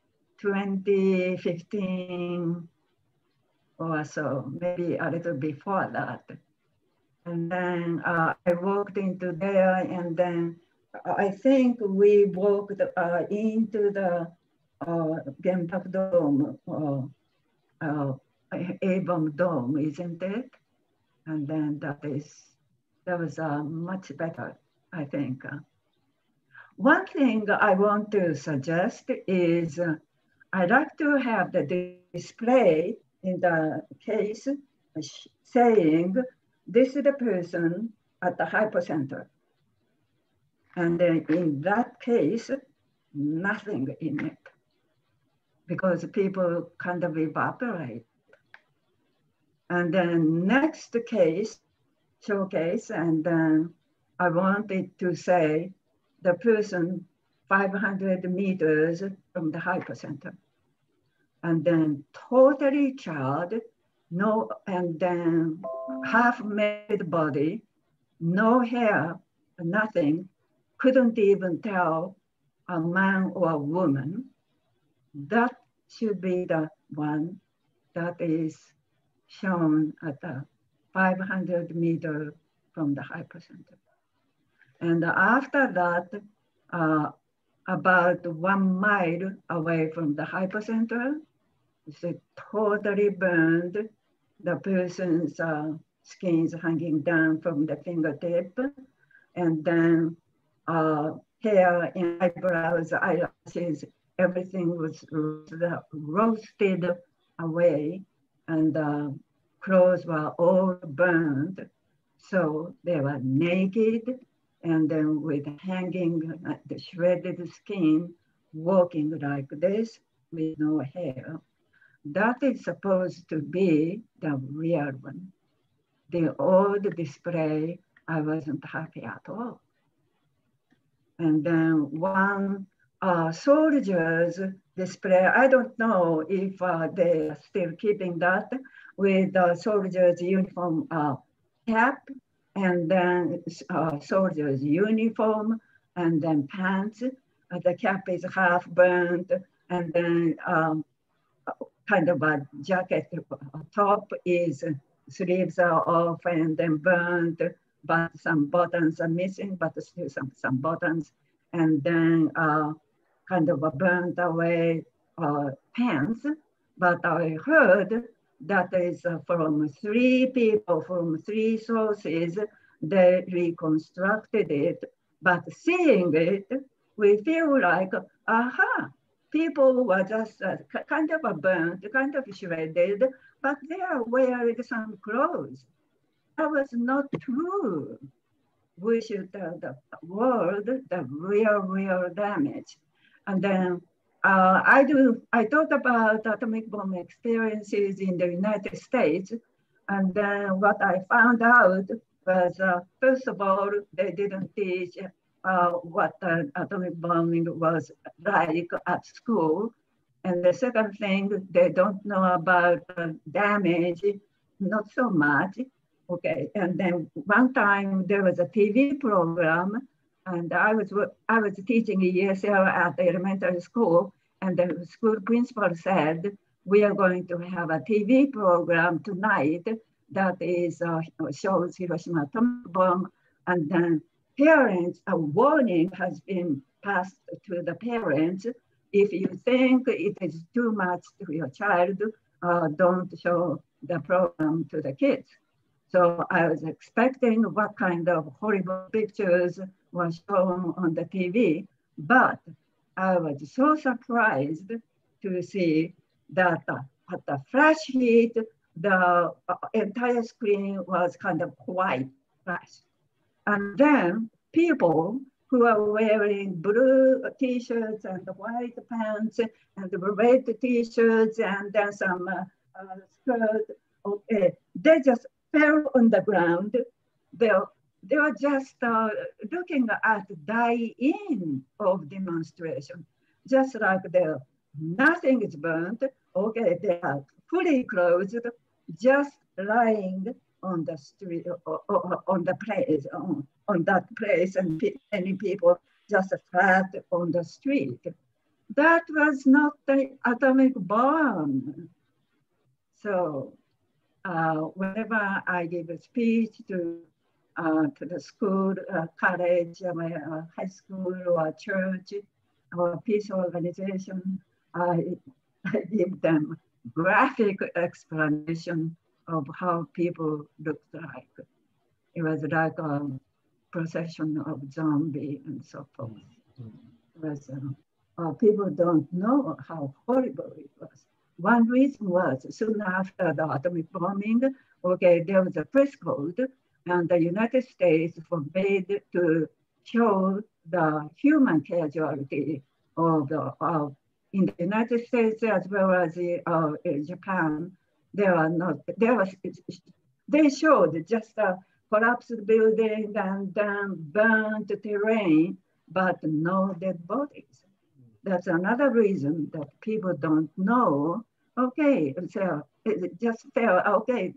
twenty fifteen or so, maybe a little before that. And then uh, I walked into there, and then I think we walked uh, into the uh, Genpak Dome, uh, uh, Avon Dome, isn't it? And then that is, that was uh, much better, I think. Uh, one thing I want to suggest is uh, I'd like to have the display in the case saying, this is the person at the hypocenter. And then in that case, nothing in it, because people kind of evaporate. And then next case, showcase, and then I wanted to say the person five hundred meters from the hypocenter. And then totally charred, no, and then half-made body, no hair, nothing, couldn't even tell a man or a woman. That should be the one that is shown at the five hundred meter from the hypocenter. And after that, uh, about one mile away from the hypocenter, it's totally burned. The person's uh, skin's hanging down from the fingertip, and then uh, hair and eyebrows, eyelashes, everything was roasted away, and uh, clothes were all burned. So they were naked, and then with hanging, uh, the shredded skin, walking like this with no hair. That is supposed to be the real one. The old display, I wasn't happy at all. And then one uh, soldier's display, I don't know if uh, they are still keeping that, with the soldier's uniform uh, cap, and then uh, soldier's uniform, and then pants. Uh, the cap is half burnt, and then um, kind of a jacket top is, sleeves are off and then burned, but some buttons are missing, but still some, some buttons. And then uh, kind of a burnt away uh, pants. But I heard that is uh, from three people, from three sources, they reconstructed it. But seeing it, we feel like, aha, people were just uh, kind of a burnt, kind of shredded, but they are wearing some clothes. That was not true. We should tell the world the real, real damage. And then uh, I do, I thought about atomic bomb experiences in the United States. And then what I found out was, uh, first of all, they didn't teach uh, what uh, atomic bombing was like at school. And the second thing, they don't know about uh, damage, not so much. Okay, and then one time there was a T V program, and I was I was teaching E S L at the elementary school, and the school principal said, we are going to have a T V program tonight that is uh, shows Hiroshima atomic bomb, and then parents, a warning has been passed to the parents. If you think it is too much to your child, uh, don't show the program to the kids. So I was expecting what kind of horrible pictures were shown on the T V, but I was so surprised to see that uh, at the flash hit, the uh, entire screen was kind of white flash. And then people who are wearing blue t-shirts and white pants and red t-shirts and then some uh, uh, skirt, okay, they just fell on the ground. They, they were just uh, looking at die-in of demonstration, just like there, nothing is burnt. Okay, they are fully clothed, just lying on the street, or, or, on the place, on, on that place, and pe many people just flat on the street. That was not the atomic bomb. So uh, whenever I give a speech to, uh, to the school, uh, college, uh, high school, or church, or peace organization, I, I give them graphic explanation of how people looked like. It was like a procession of zombie and so forth. It was, uh, uh, people don't know how horrible it was. One reason was soon after the atomic bombing, okay, there was a press code, and the United States forbade to show the human casualty of the, of in the United States as well as uh, in Japan. There are not, there was, they showed just a collapsed building and then burnt terrain, but no dead bodies. That's another reason that people don't know. Okay, so it just fell, okay.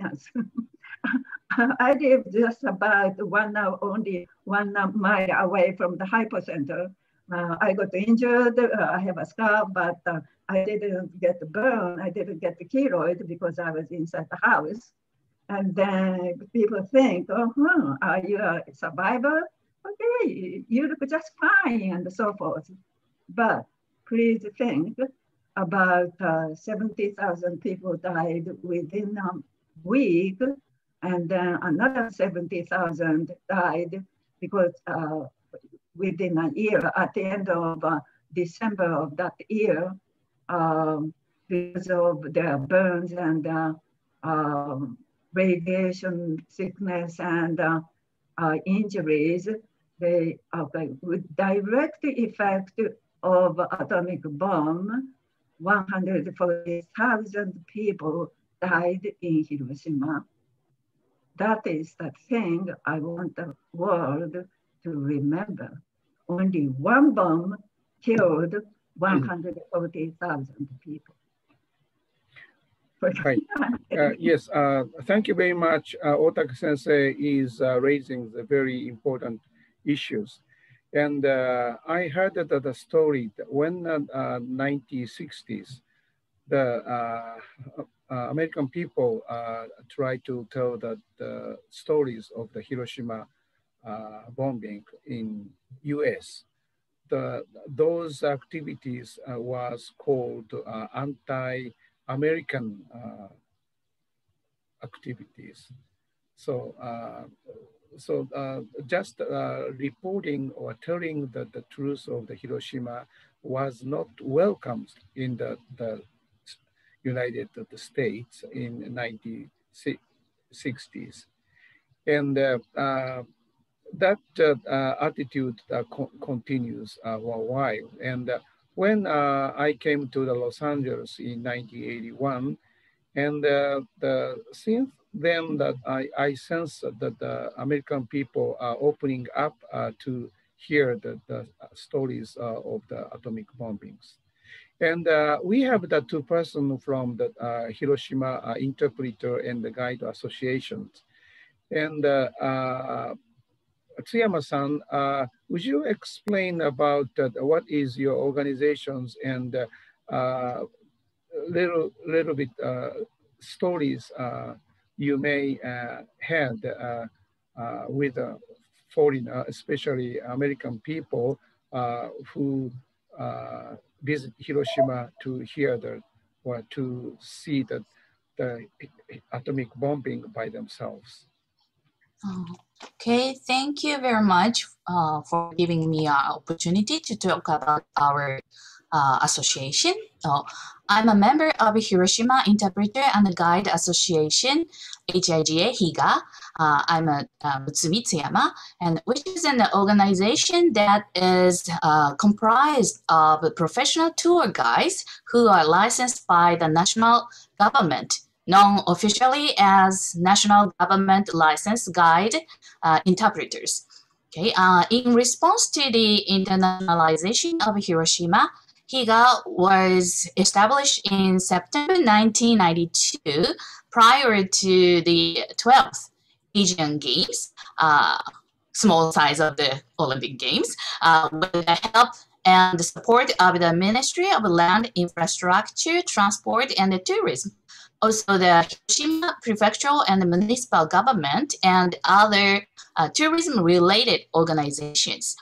I live just about one hour, only one mile away from the hypocenter. Uh, I got injured, uh, I have a scar, but uh, I didn't get the burn, I didn't get the keloid because I was inside the house. And then people think, oh, huh, are you a survivor? Okay, you look just fine and so forth. But please think about uh, seventy thousand people died within a week, and then another seventy thousand died because uh, within a year, at the end of uh, December of that year, um, because of their burns and uh, um, radiation sickness and uh, uh, injuries, they, okay, with direct effect of atomic bomb, one hundred forty thousand people died in Hiroshima. That is the thing I want the world to remember. Only one bomb killed one hundred forty thousand people. Right. Uh, yes, uh, thank you very much. Uh, Otake Sensei is uh, raising the very important issues. And uh, I heard that the story that when uh, uh, nineteen sixties, the uh, uh, American people uh, tried to tell the, the stories of the Hiroshima uh, bombing in U S. The, those activities uh, was called uh, anti-American uh, activities. So, uh, so uh, just uh, reporting or telling the, the truth of the Hiroshima was not welcomed in the, the United States in nineteen sixties. And uh, uh, that uh, uh, attitude uh, co continues uh, for a while. And uh, when uh, I came to the Los Angeles in nineteen eighty-one, and uh, the, since then that I, I sense that the American people are opening up uh, to hear the, the stories uh, of the atomic bombings. And uh, we have the two persons from the uh, Hiroshima uh, Interpreter and the Guide Associations. And uh, uh, Tsuyama-san, uh, would you explain about uh, what is your organizations and uh, uh, little little bit uh, stories uh, you may uh, had uh, uh, with uh, foreign, uh, especially American people uh, who uh, visit Hiroshima to hear the or to see the, the atomic bombing by themselves? Okay, thank you very much uh, for giving me an opportunity to talk about our uh, association. Uh, I'm a member of Hiroshima Interpreter and Guide Association, H I G A HIGA. Uh, I'm a uh, Mutsumi Tsuyama, and which is an organization that is uh, comprised of professional tour guides who are licensed by the national government, known officially as National Government Licensed Guide uh, Interpreters. Okay, uh, in response to the internationalization of Hiroshima, HIGA was established in September nineteen ninety-two prior to the twelfth Asian Games, uh, small size of the Olympic Games, uh, with the help and the support of the Ministry of Land, Infrastructure, Transport, and Tourism. Also, the Hiroshima Prefectural and Municipal Government and other uh, tourism-related organizations.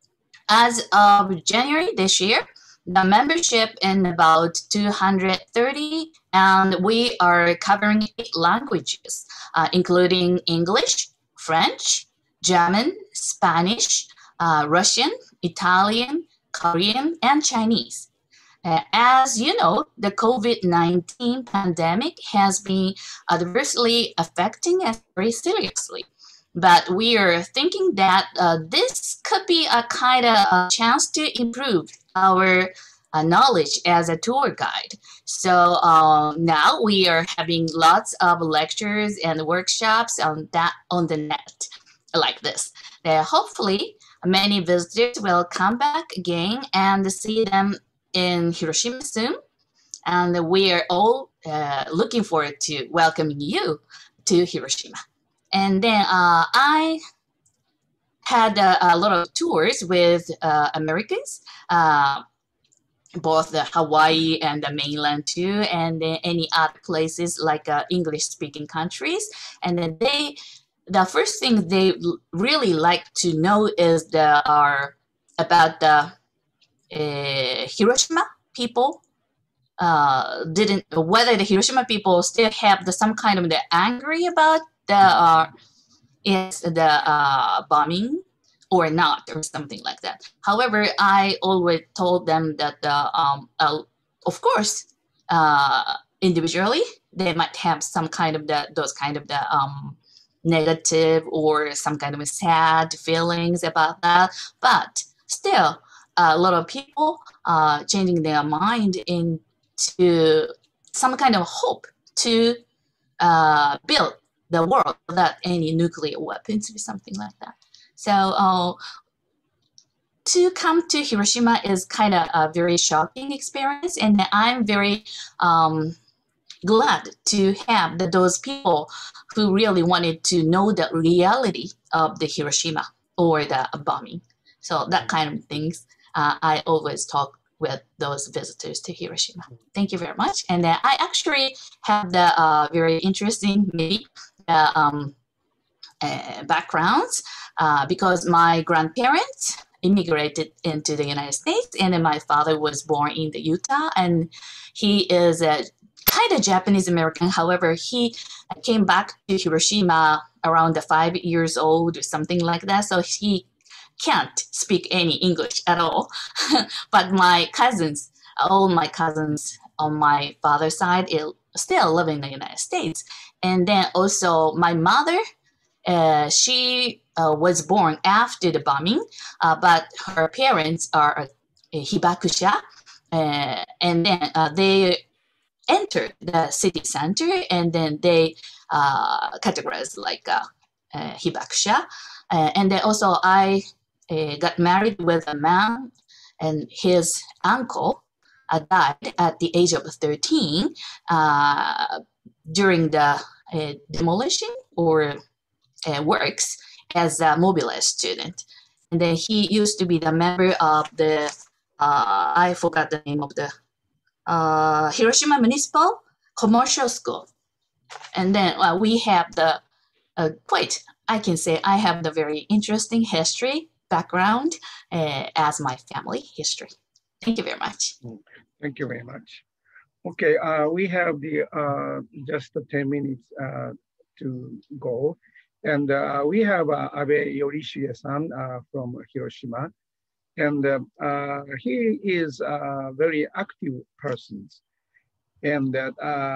As of January this year, the membership in about two hundred thirty, and we are covering eight languages, uh, including English, French, German, Spanish, uh, Russian, Italian, Korean, and Chinese. Uh, as you know, the COVID nineteen pandemic has been adversely affecting us very seriously. But we are thinking that uh, this could be a kind of a chance to improve our uh, knowledge as a tour guide. So uh, now we are having lots of lectures and workshops on that on the net like this. Uh, hopefully, many visitors will come back again and see them in Hiroshima soon. And we are all uh, looking forward to welcoming you to Hiroshima. And then uh, I had a, a lot of tours with uh, Americans, uh, both the Hawaii and the mainland too, and then any other places like uh, English-speaking countries. And then they, the first thing they really like to know is the are about the uh, Hiroshima people. Uh, didn't whether the Hiroshima people still have the some kind of the angry about the uh, is the uh, bombing or not, or something like that. However, I always told them that uh, um, uh, of course uh, individually they might have some kind of the those kind of the um, negative or some kind of sad feelings about that, but still a lot of people uh, changing their mind into some kind of hope to uh, build the world without any nuclear weapons or something like that. So uh, to come to Hiroshima is kind of a very shocking experience, and I'm very um, glad to have the, those people who really wanted to know the reality of the Hiroshima or the bombing. So that kind of things uh, I always talk with those visitors to Hiroshima. Thank you very much. And uh, I actually have the uh, very interesting maybe uh, um, uh, backgrounds uh, because my grandparents immigrated into the United States, and then my father was born in the Utah, and he is a kind of Japanese American. However, he came back to Hiroshima around the five years old or something like that. So he can't speak any English at all. But my cousins, all my cousins on my father's side still live in the United States. And then also my mother, uh, she uh, was born after the bombing, uh, but her parents are Hibakusha, uh, and then uh, they enter the city center, and then they uh, categorize like uh, uh, Hibakusha. Uh, and then also I uh, got married with a man, and his uncle uh, died at the age of thirteen uh, during the uh, demolition or uh, works as a mobilized student. And then he used to be the member of the, uh, I forgot the name of the, uh, Hiroshima Municipal Commercial School. And then uh, we have the, uh, quite, I can say I have the very interesting history background uh, as my family history. Thank you very much. Thank you very much. Okay, uh, we have the uh, just ten minutes uh, to go. And uh, we have uh, Abe Yorishige-san uh, from Hiroshima. And uh, uh, he is a very active person. And uh,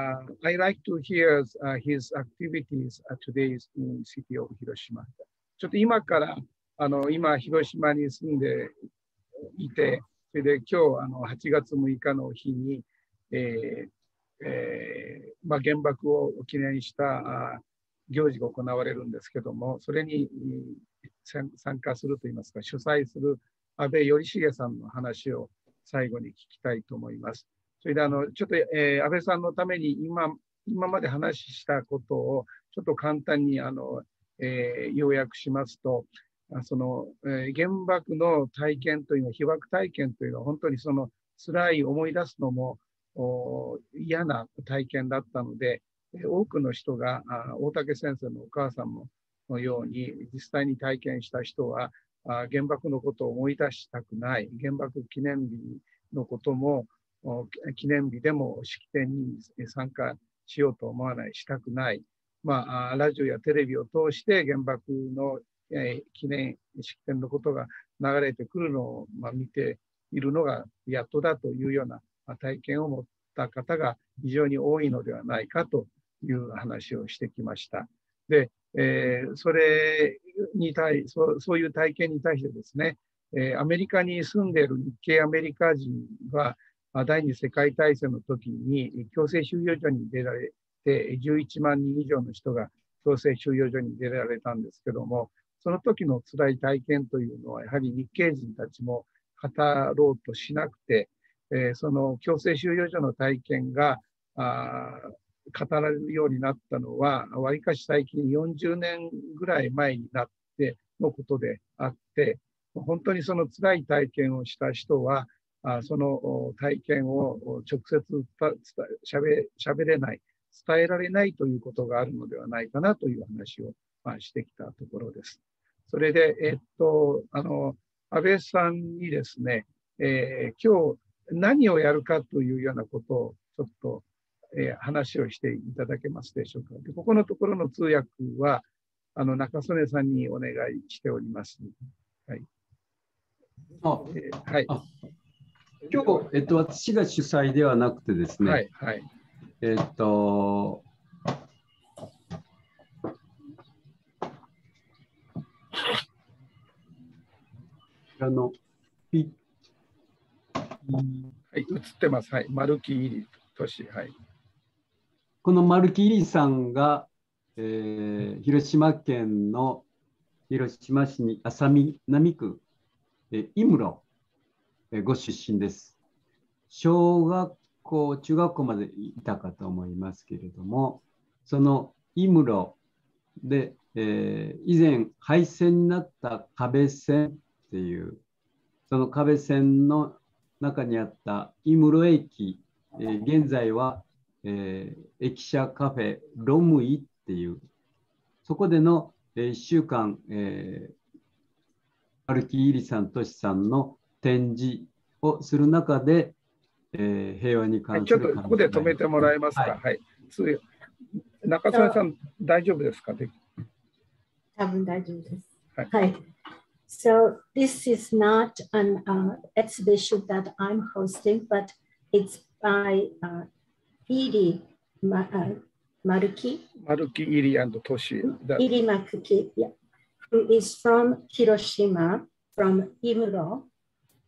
I like to hear uh, his activities uh, today in the city of Hiroshima. ちょっと今から、あの、今、広島に住んでいて、それで今日、あの、はちがつむいかの日に、えーえーまあ、原爆を記念したあ行事が行われるんですけども、それに参加するといいますか、主催する安倍頼重さんの話を最後に聞きたいと思います。それであのちょっと、えー、安倍さんのために今今まで話したことをちょっと簡単にあの、えー、要約しますと、その、えー、原爆の体験というのは、被爆体験というのは本当にその辛い思い出すのも嫌な体験だったので、多くの人が大竹先生のお母さんものように実際に体験した人は原爆のことを思い出したくない、原爆記念日のことも記念日でも式典に参加しようと思わない、したくない、まあ、ラジオやテレビを通して原爆の記念式典のことが流れてくるのを見ているのがやっとだというような体験を持った方が非常に多いのではないかという話をしてきました。で、えー、それに対そ、そういう体験に対してですね、えー、アメリカに住んでいる日系アメリカ人は、第二次世界大戦の時に強制収容所に出られて、じゅういちまんにん以上の人が強制収容所に出られたんですけども、その時の辛い体験というのは、やはり日系人たちも語ろうとしなくて、えー、その強制収容所の体験が、あ語られるようになったのは、わりかし最近よんじゅうねんぐらい前になってのことであって、本当にその辛い体験をした人は、その体験を直接しゃべ、しゃべれない、伝えられないということがあるのではないかなという話をしてきたところです。それで、えっと、あの、安倍さんにですね、えー、今日何をやるかというようなことをちょっとえー、話をしていただけますでしょうか。でここのところの通訳はあの中曽根さんにお願いしております。はい。 あ、 えー、はい。 あ今日、えっと、私が主催ではなくてですね、 はいはい、 えっと、あの、ピはい、映ってます。はい。丸木入り都市。はい。 この丸木入さんが、えー、広島県の広島市に安佐南区、えー、井室、えー、ご出身です。小学校、中学校までいたかと思いますけれども、その井室で、えー、以前廃線になった壁線っていう、その壁線の中にあった井室駅、えー、現在はえー、駅舎カフェロムイっていう、そこでの、えー、いっしゅうかん、えー、丸木入さん、としさんの展示をする中で、えー、平和に関する、 はい、ちょっとここで止めてもらえますか。はい。はい、中曽根さん、大丈夫ですか？ 多分大丈夫です。 はい。 はい。So this is not an、uh, exhibition that I'm hosting, but it's by、uh, Iri uh, Maruki. Maruki Iri and Toshi. Iri Maruki, yeah, who is from Hiroshima, from Imuro.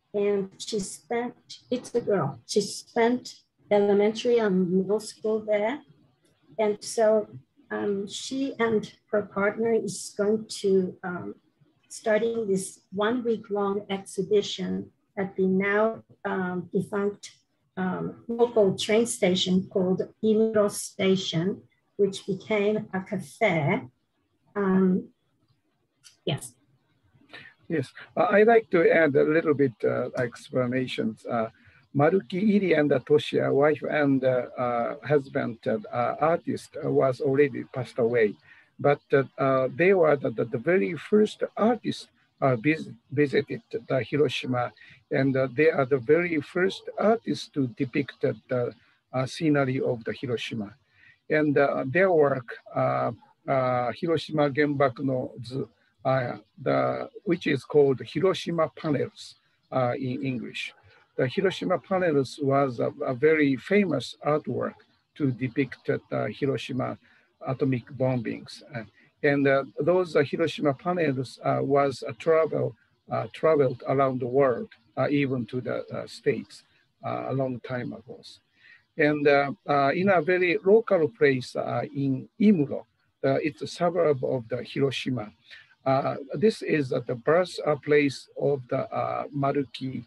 And she spent, it's a girl, she spent elementary and middle school there. And so um, she and her partner is going to um, starting this one week long exhibition at the now um, defunct um, local train station called Imuro Station, which became a cafe. Um, yes. Yes, uh, I'd like to add a little bit uh, explanations. Uh, Maruki Iri and Toshia, wife and uh, uh, husband, uh, artist, uh, was already passed away. But uh, uh, they were the, the, the very first artists uh, vis visited the Hiroshima, and uh, they are the very first artists to depict the uh, scenery of the Hiroshima. And uh, their work, uh, uh, Hiroshima Genbaku no Zu, uh, the, which is called Hiroshima Panels uh, in English. The Hiroshima Panels was a, a very famous artwork to depict the Hiroshima atomic bombings. Uh, and uh, those uh, Hiroshima panels uh, was uh, travel, uh, traveled around the world, uh, even to the uh, States uh, a long time ago. And uh, uh, in a very local place uh, in Imuro, uh, it's a suburb of the Hiroshima. Uh, this is uh, the birthplace of the uh, Maruki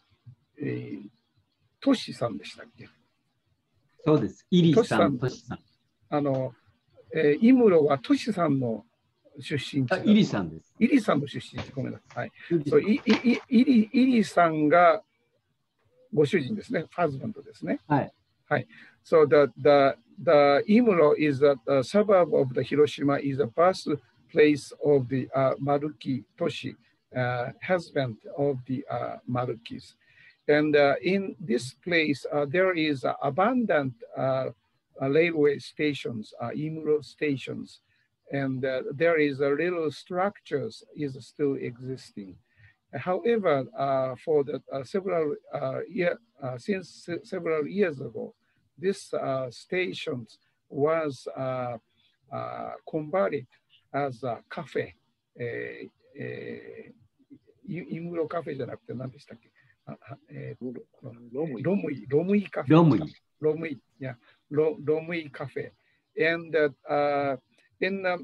Toshi さんでしたっけ？ そうです。イリさん、トシさん。 あの、えー、イムロはトシさんの出身地。 イリさんです。 イリさんの出身地。ごめんなさい。はい。そう、イイイリイリさんがご主人ですね。ハズバンドですね。 はい。 はい。So the the the Imuro is a, a suburb of the Hiroshima, is a birthplace of the uh, Maruki Toshi, uh, husband of the uh, Marukis. And uh, in this place, uh, there is uh, abundant uh, uh, railway stations, uh, Imuro stations, and uh, there is a little structures is still existing. However, uh, for the uh, several uh, year uh, since several years ago, this uh, stations was uh, uh, converted as a cafe. えーえー、イムロカフェじゃなくて何でしたっけ？えー、ロムイ、ロムイ、ロムイカフェ。 ロムイ。 ロムイ、yeah, ロロムイカフェ。And uh, uh, in uh,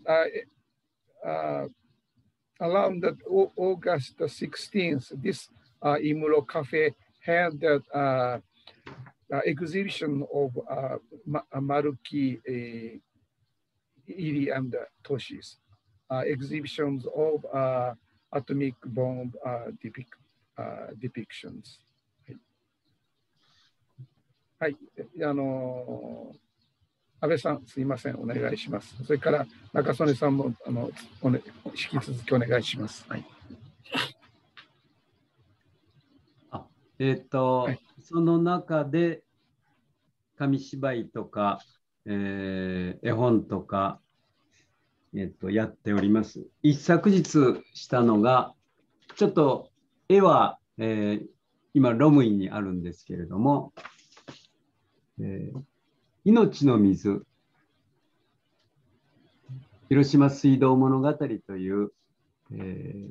uh, around the August sixteenth, this uh, Imuro Cafe had the uh, uh, exhibition of uh, Maruki uh, Iri and Toshi's uh, exhibitions of uh, atomic bomb uh, depict, uh, depictions. はい、あのー、安倍さん、すいません、お願いします。それから中曽根さんもあのお、ね、引き続きお願いします。はい、 あえっと、はい、その中で紙芝居とか、えー、絵本とか、えっと、やっております。一昨日したのが、ちょっと絵は、えー、今、ロムイにあるんですけれども、えー、命の水、広島水道物語という、えー、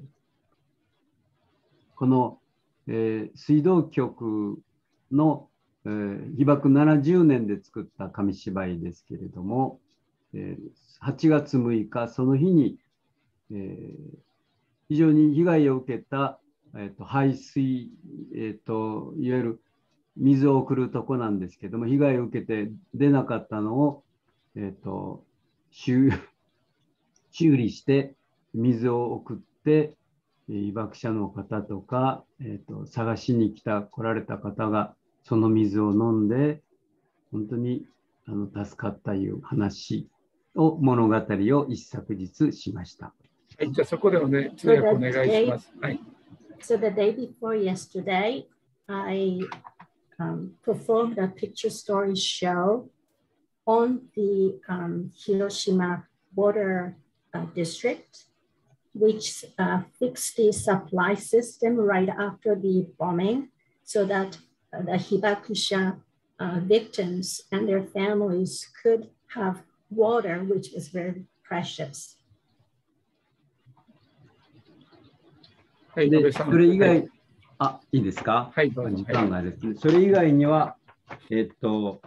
この、えー、水道局の、えー、被爆ななじゅうねんで作った紙芝居ですけれども、えー、はちがつむいか、その日に、えー、非常に被害を受けた、えー、と排水、えーと、いわゆる水を送るとこなんですけども、被害を受けて出なかったのを、えー、と 修, 修理して水を送って、被爆者の方とか、えー、と探しに来た来られた方がその水を飲んで本当にあの助かったいう話を物語を一昨日しました。 はい、じゃあそこではね、通訳お願いします。はい。 So the day before yesterday, I um, performed a picture story show on the um, Hiroshima border uh, district, which uh, fixed the supply system right after the bombing so that uh, the Hibakusha uh, victims and their families could have water, which was very precious. でそれ以外、 あ、いいですか。 はい、どうぞ。 時間がですね。それ以外には、えっと、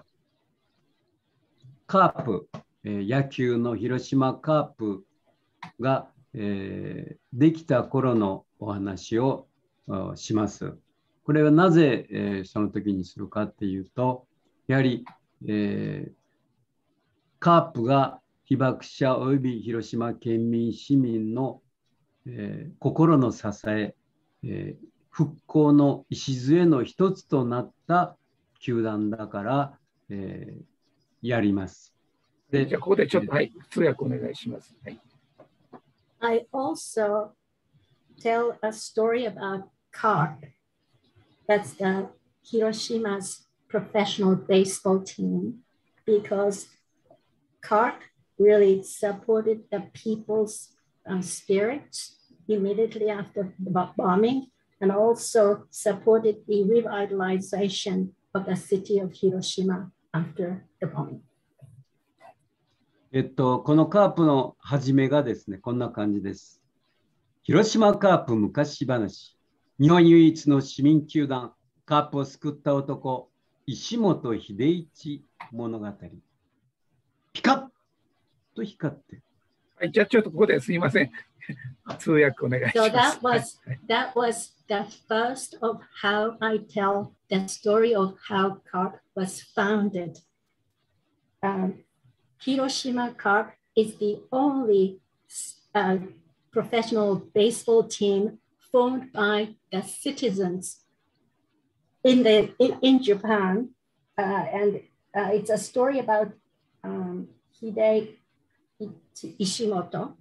カープ、えー、野球の広島カープが、えー、できた頃のお話をします。これはなぜ、えー、その時にするかっていうと、やはり、えー、カープが被爆者および広島県民市民の、えー、心の支え、えー、復興の礎の一つとなった球団だから、えー、やります。 で、じゃあここでちょっと、はい、通訳お願いします。はい。 I also tell a story about Carp. That's the Hiroshima's professional baseball team, because Carp really supported the people's uh, spirit immediately after the bombing, and also supported the revitalization of the city of Hiroshima after the bombing. えっと、このカープの始めがですね、こんな感じです。広島カープ昔話。日本唯一の市民球団、カープを救った男、石本秀一物語。ピカッと光って。 はい、じゃあちょっとここですいません。通訳お願いします。 So that was, that was the first of how I tell the story of how Carp was founded. Um, Hiroshima Carp is the only uh, professional baseball team formed by the citizens in the in, in Japan, uh, and uh, it's a story about um, Hideichi Ishimoto.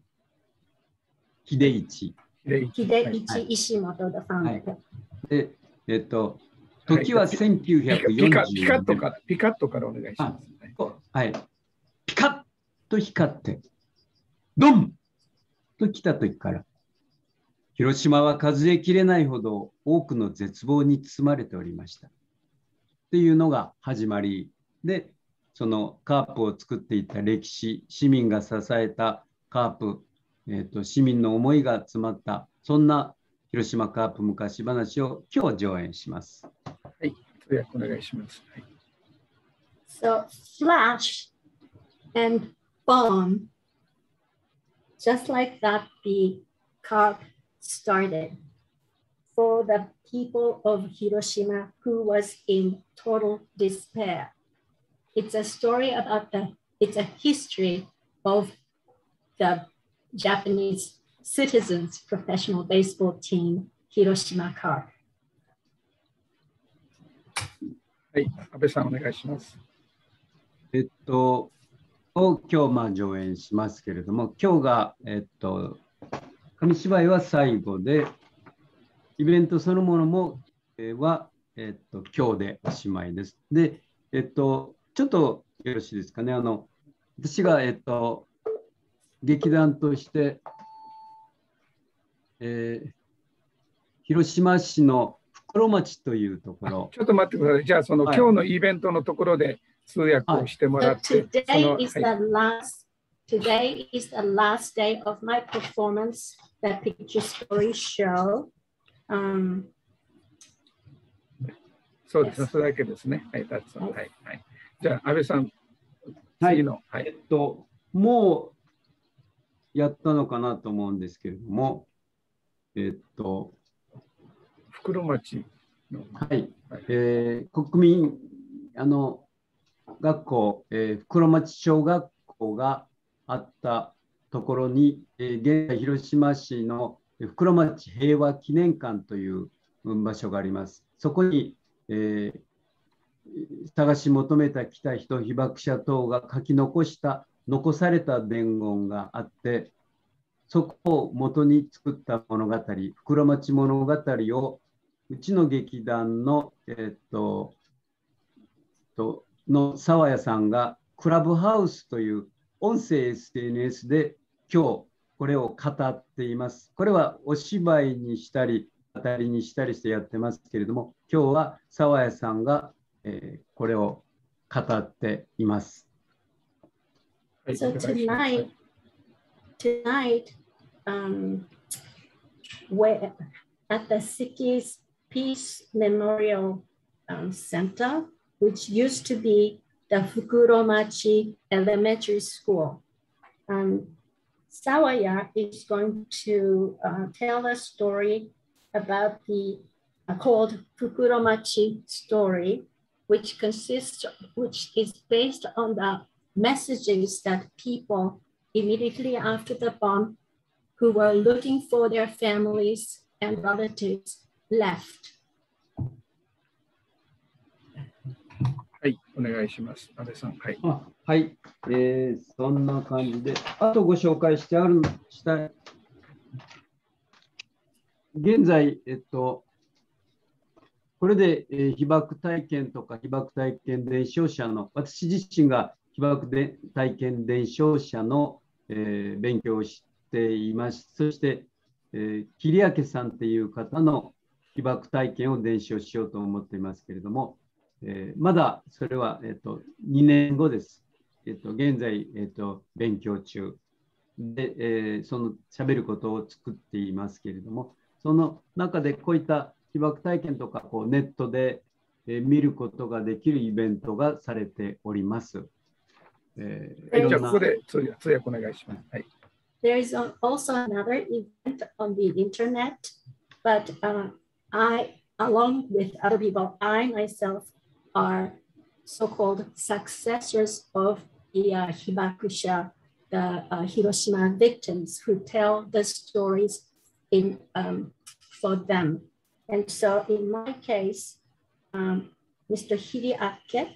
Hideichi. Hideichi Ishimoto, the founder. はい、で、えっと、時はせんきゅうひゃくよんじゅうねん。 ピカッとから、ピカッとからお願いします。 はい。ピカッと光って、ドンと来た時から、広島は数えきれないほど多くの絶望に包まれておりました。っていうのが始まりで、そのカープを作っていた歴史、市民が支えたカープ、えーと、市民の思いが詰まった、そんな広島カープ昔話を今日上演します。 はい、通訳お願いします。はい、 So, flash and bomb, just like that, the Carp started for the people of Hiroshima who was in total despair. It's a story about the, it's a history of the Japanese citizens professional baseball team, Hiroshima Carp. はい、安倍さんお願いします。 えっと、を今日まあ上演しますけれども、今日が、えっと、紙芝居は最後で、イベントそのものも、えー、は、えっと、今日でおしまいです。で、えっと、ちょっとよろしいですかね。あの、私が、えっと、劇団として、えー、広島市の袋町というところ。 ちょっと待ってください。じゃあ、その、はい、今日のイベントのところで通訳をしてもらって。 Today is the last, today is the last day of my performance, the picture story show. Um, そうですね、それだけですね。はい、that's all. はい、はい。じゃあ、安倍さん、次の、 はい、えっと、もうやったのかなと思うんですけれども、えっと、 袋町の、 はい、はい、えー、国民あの学校、えー、袋町小学校があったところに、えー、現在広島市の袋町平和記念館という場所があります。そこに、えー、探し求めた来た人、被爆者等が書き残した残された伝言があって、そこを元に作った物語、袋町物語をうちの劇団の、えー、っととの沢谷さんがクラブハウスという音声 エスエヌエス で今日これを語っています。これはお芝居にしたり語りにしたりしてやってますけれども、今日は沢谷さんが、えー、これを語っています。 So tonight, tonight, um, where at the city's Peace Memorial um, Center, which used to be the Fukuromachi Elementary School. Um, Sawaya is going to uh, tell a story about the uh, called Fukuromachi story, which consists, which is based on the messages that people immediately after the bomb who were looking for their families and relatives left. はい、お願いします。安倍さん。はい。 あ、はい、えー、そんな感じで、あとご紹介してあるしたい。現在、えっと、これで、えー、被爆体験とか被爆体験伝承者の、私自身が被爆で体験伝承者の、えー、勉強をしています。そして、えー、桐明さんっていう方の被爆体験を伝承しようと思っていますけれども、えー、まだそれは、えー、とにねんごです。えー、と現在、えー、と勉強中で、えー、その喋ることを作っていますけれども、その中でこういった被爆体験とかこうネットで、えー、見ることができるイベントがされております。えー、じゃあここで通訳お願いします。はい。 There is also another event on the internet, but、uh, I, along with other people, I myself are so-called successors of the uh, Hibakusha, the uh, Hiroshima victims who tell the stories in, um, for them. And so in my case, um, Mister Hideaki,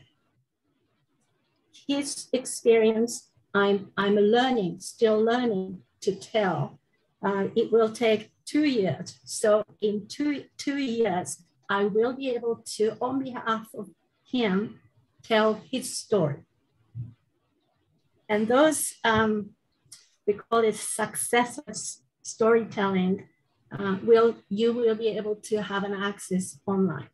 his experience, I'm, I'm learning, still learning to tell. Uh, it will take two years. So in two, two years, I will be able to, on behalf of him, tell his story. And those, um, we call it successors storytelling, uh, will, you will be able to have an access online.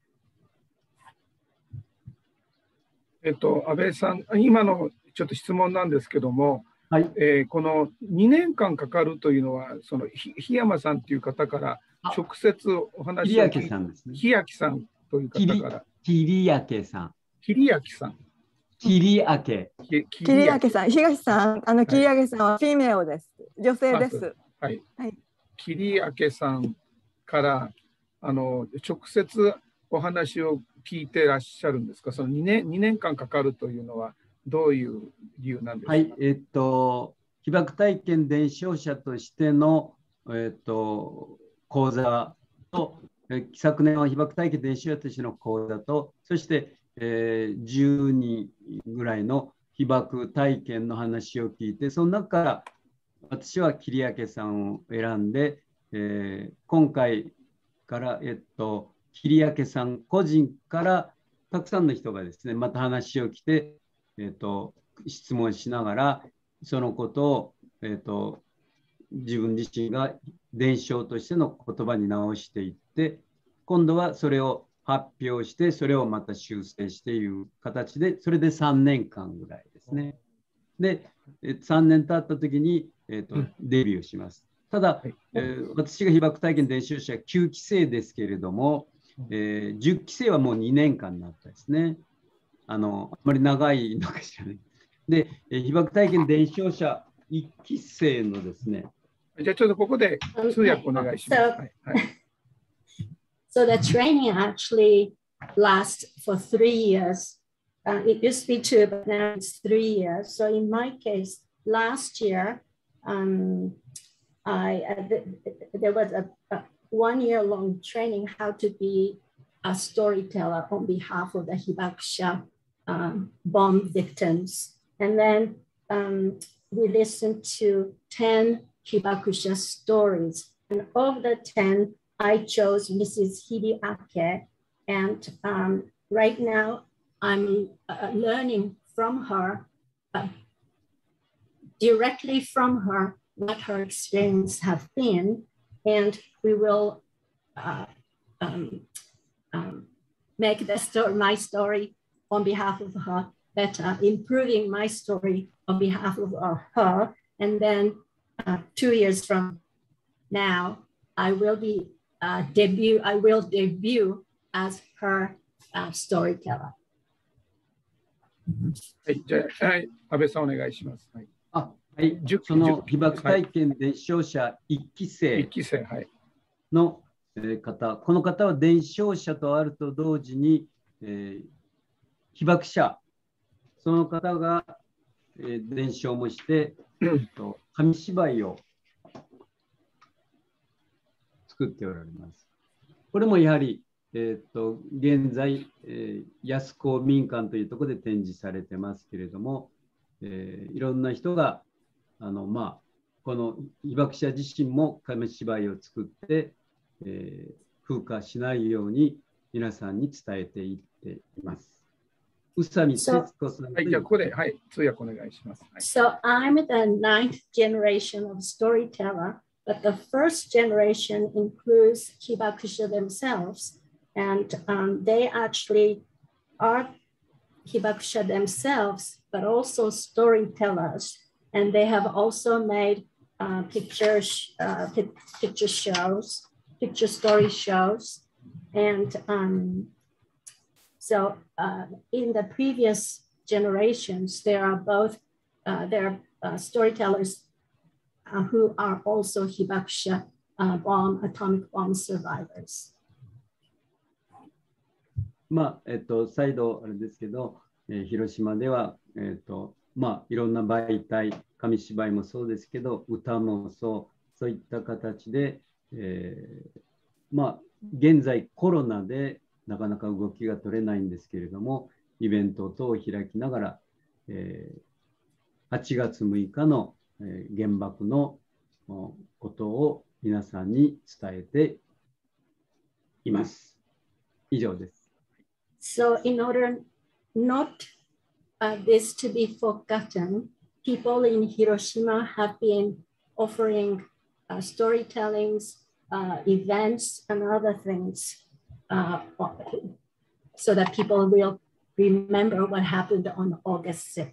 えっと、安倍さん、今のちょっと質問なんですけども、 はい、 えー、このにねんかんかかるというのは、その檜山さんという方から直接お話を聞いて、 檜明さんですね。 檜明さんという方から。 桐明さん。 桐明さん。 桐明。 桐明さん、東さん、あの桐明さんはフィメオです。女性です。 はい。はい、桐明さんからあの直接お話を聞いてらっしゃるんですか。その2年、にねんかんかかるというのはどういう理由なんですか。 はい、えっと被爆体験伝承者としてのえっと講座と、昨年は被爆体験伝承者としての講座と、そしてえー、じゅうにんぐらいの被爆体験の話を聞いて、その中から私は桐明さんを選んで、えー、今回から、えっと、桐明さん個人からたくさんの人がですね、また話を聞いて、えっと、質問しながら、そのことを、えっと、自分自身が伝承としての言葉に直していって、今度はそれを発表して、それをまた修正している形で、それでさんねんかんぐらいですね。で、さんねん経った時に、えーと、デビューします。ただ、えー、私が被爆体験伝承者はきゅうきせいですけれども、えー、じゅっきせいはもうにねんかんになったですね。あの、あまり長いのかしらね。で、えー、被爆体験伝承者いっきせいのですね。 じゃあちょっとここで通訳お願いします。はいはい So the training actually lasts for three years. Uh, it used to be two, but now it's three years. So in my case, last year, um, I uh, th there was a, a one-year-long training how to be a storyteller on behalf of the Hibakusha um, bomb victims. And then um, we listened to ten Hibakusha stories. And of the ten, I chose Missus Hideaki, and um, right now I'm uh, learning from her, uh, directly from her, what her experience have been, and we will uh, um, um, make the story, my story on behalf of her better, improving my story on behalf of uh, her, and then uh, two years from now, I will be uh, debut, I will debut as her uh, storyteller. はい、じゃあ、はい、安倍さんお願いします。はい、 あ、はい、その被爆体験伝承者いっき生の方、この方は伝承者とあると同時に、えー、被爆者、その方が、えー、伝承もして、紙芝居を作っておられます。これもやはり、えー、と現在、えー、安子民館というところで展示されてますけれども、えー、いろんな人があの、まあ、この被爆者自身も紙芝居を作って、えー、風化しないように皆さんに伝えていっています。宇佐美節子さん。 はい、じゃあここで、はい、通訳お願いします。はい、 So I'm the ninth generation of storyteller, but the first generation includes Hibakusha themselves, and um, they actually are Hibakusha themselves, but also storytellers, and they have also made uh, pictures, uh, picture shows, picture story shows, and um, so uh, in the previous generations, there are both uh, there are uh, storytellers uh, who are also Hibakusha uh, bomb, atomic bomb survivors. まあ、えっと、再度あれですけど、えー、広島では、えっと、まあ、いろんな媒体、紙芝居もそうですけど、歌もそう、そういった形で、えー、まあ、現在コロナでなかなか動きが取れないんですけれども、イベント等を開きながら、えー、はちがつむいかの、えー、原爆のことを皆さんに伝えています。以上です。 So in order not uh, this to be forgotten, people in Hiroshima have been offering uh, storytellings, uh, events, and other things uh, so that people will remember what happened on August sixth.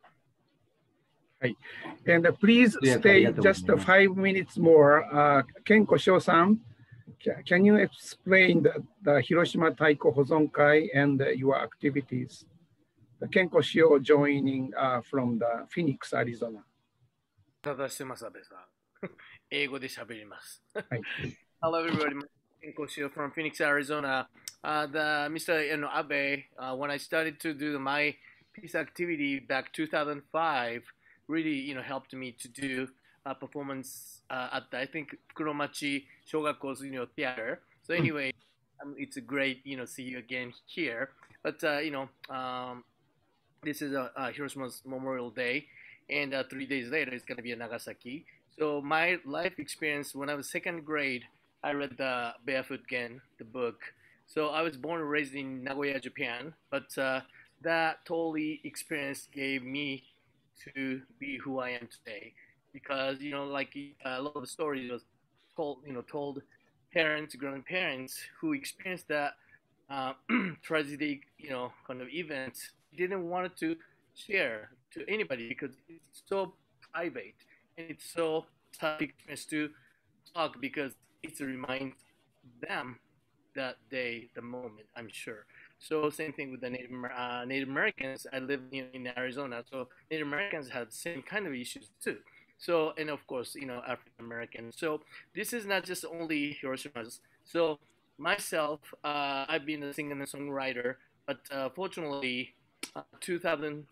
Right. And uh, please stay just uh, five minutes more. Uh, Kenko Shio-san, can you explain the, the Hiroshima Taiko Hozonkai and uh, your activities? The Kenko Shio joining uh, from the Phoenix, Arizona. ただしてます、安倍さん。英語で喋ります。Hello everybody, Kenko Shio from Phoenix, Arizona. Uh, the Mister You know, Abe, uh, when I started to do my peace activity back two thousand five, really you know helped me to do a performance uh, at the, I think Kuromachi Shogako's you know theater. So anyway, um, it's a great you know see you again here. But uh, you know um, this is a, a Hiroshima's Memorial Day, and uh, three days later it's gonna be in Nagasaki. So my life experience when I was second grade, I read the Barefoot Gen, the book. So I was born and raised in Nagoya, Japan, but uh, that totally experience gave me to be who I am today, because you know, like a lot of the stories was told, you know, told parents, grandparents who experienced that uh, tragic, you know, kind of event, didn't want to share to anybody because it's so private and it's so tough experience to talk because it reminds them that day, the moment, I'm sure. So same thing with the Native, uh, Native Americans. I live you know, in Arizona, so Native Americans had the same kind of issues too. So, and of course, you know, African Americans. So this is not just only Hiroshima's. So myself, uh, I've been a singer and a songwriter, but uh, fortunately, uh, two thousand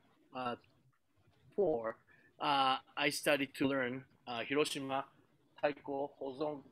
four, uh, I started to learn uh, Hiroshima Taiko Hozon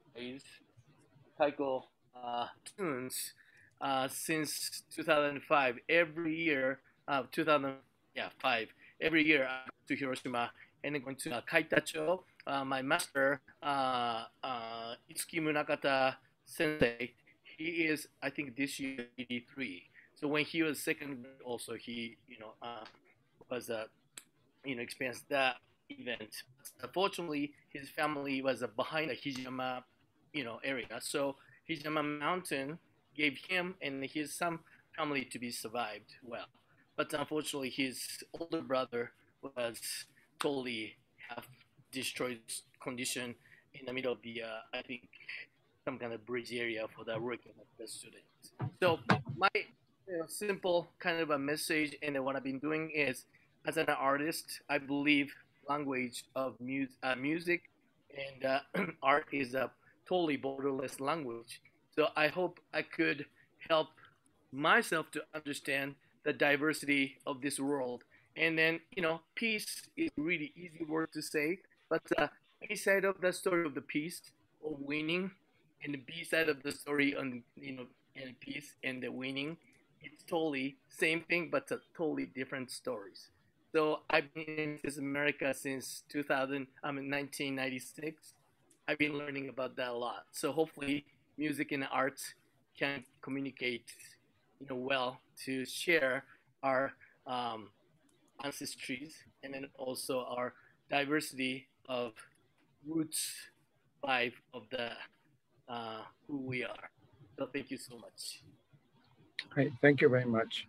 Taiko uh, tunes uh, since two thousand five. Every year, uh, two thousand yeah five. Every year I go to Hiroshima and I'm going to uh, Kaitacho. Uh, my master, uh, uh, Itsuki Munakata Sensei, he is I think this year eighty-three. So when he was second, also he you know uh, was a uh, you know experienced that event. Unfortunately, his family was uh, behind the Hijiyama you know area, so Hijiyama Mountain gave him and his some family to be survived well, but unfortunately his older brother was totally half destroyed condition in the middle of the uh, I think some kind of bridge area for the working with the students. So my you know, simple kind of a message and what I've been doing is, as an artist, I believe language of mu uh, music and uh, art is a totally borderless language. So I hope I could help myself to understand the diversity of this world. And then, you know, peace is a really easy word to say, but uh, A side of the story of the peace or winning, and the B side of the story on, you know, and peace and the winning, it's totally same thing, but uh, totally different stories. So I've been in this America since two thousand, I mean nineteen ninety-six. I've been learning about that a lot. So hopefully, music and arts can communicate, you know, well to share our um, ancestries and then also our diversity of roots five of the uh, who we are. So thank you so much. Hey, thank you very much.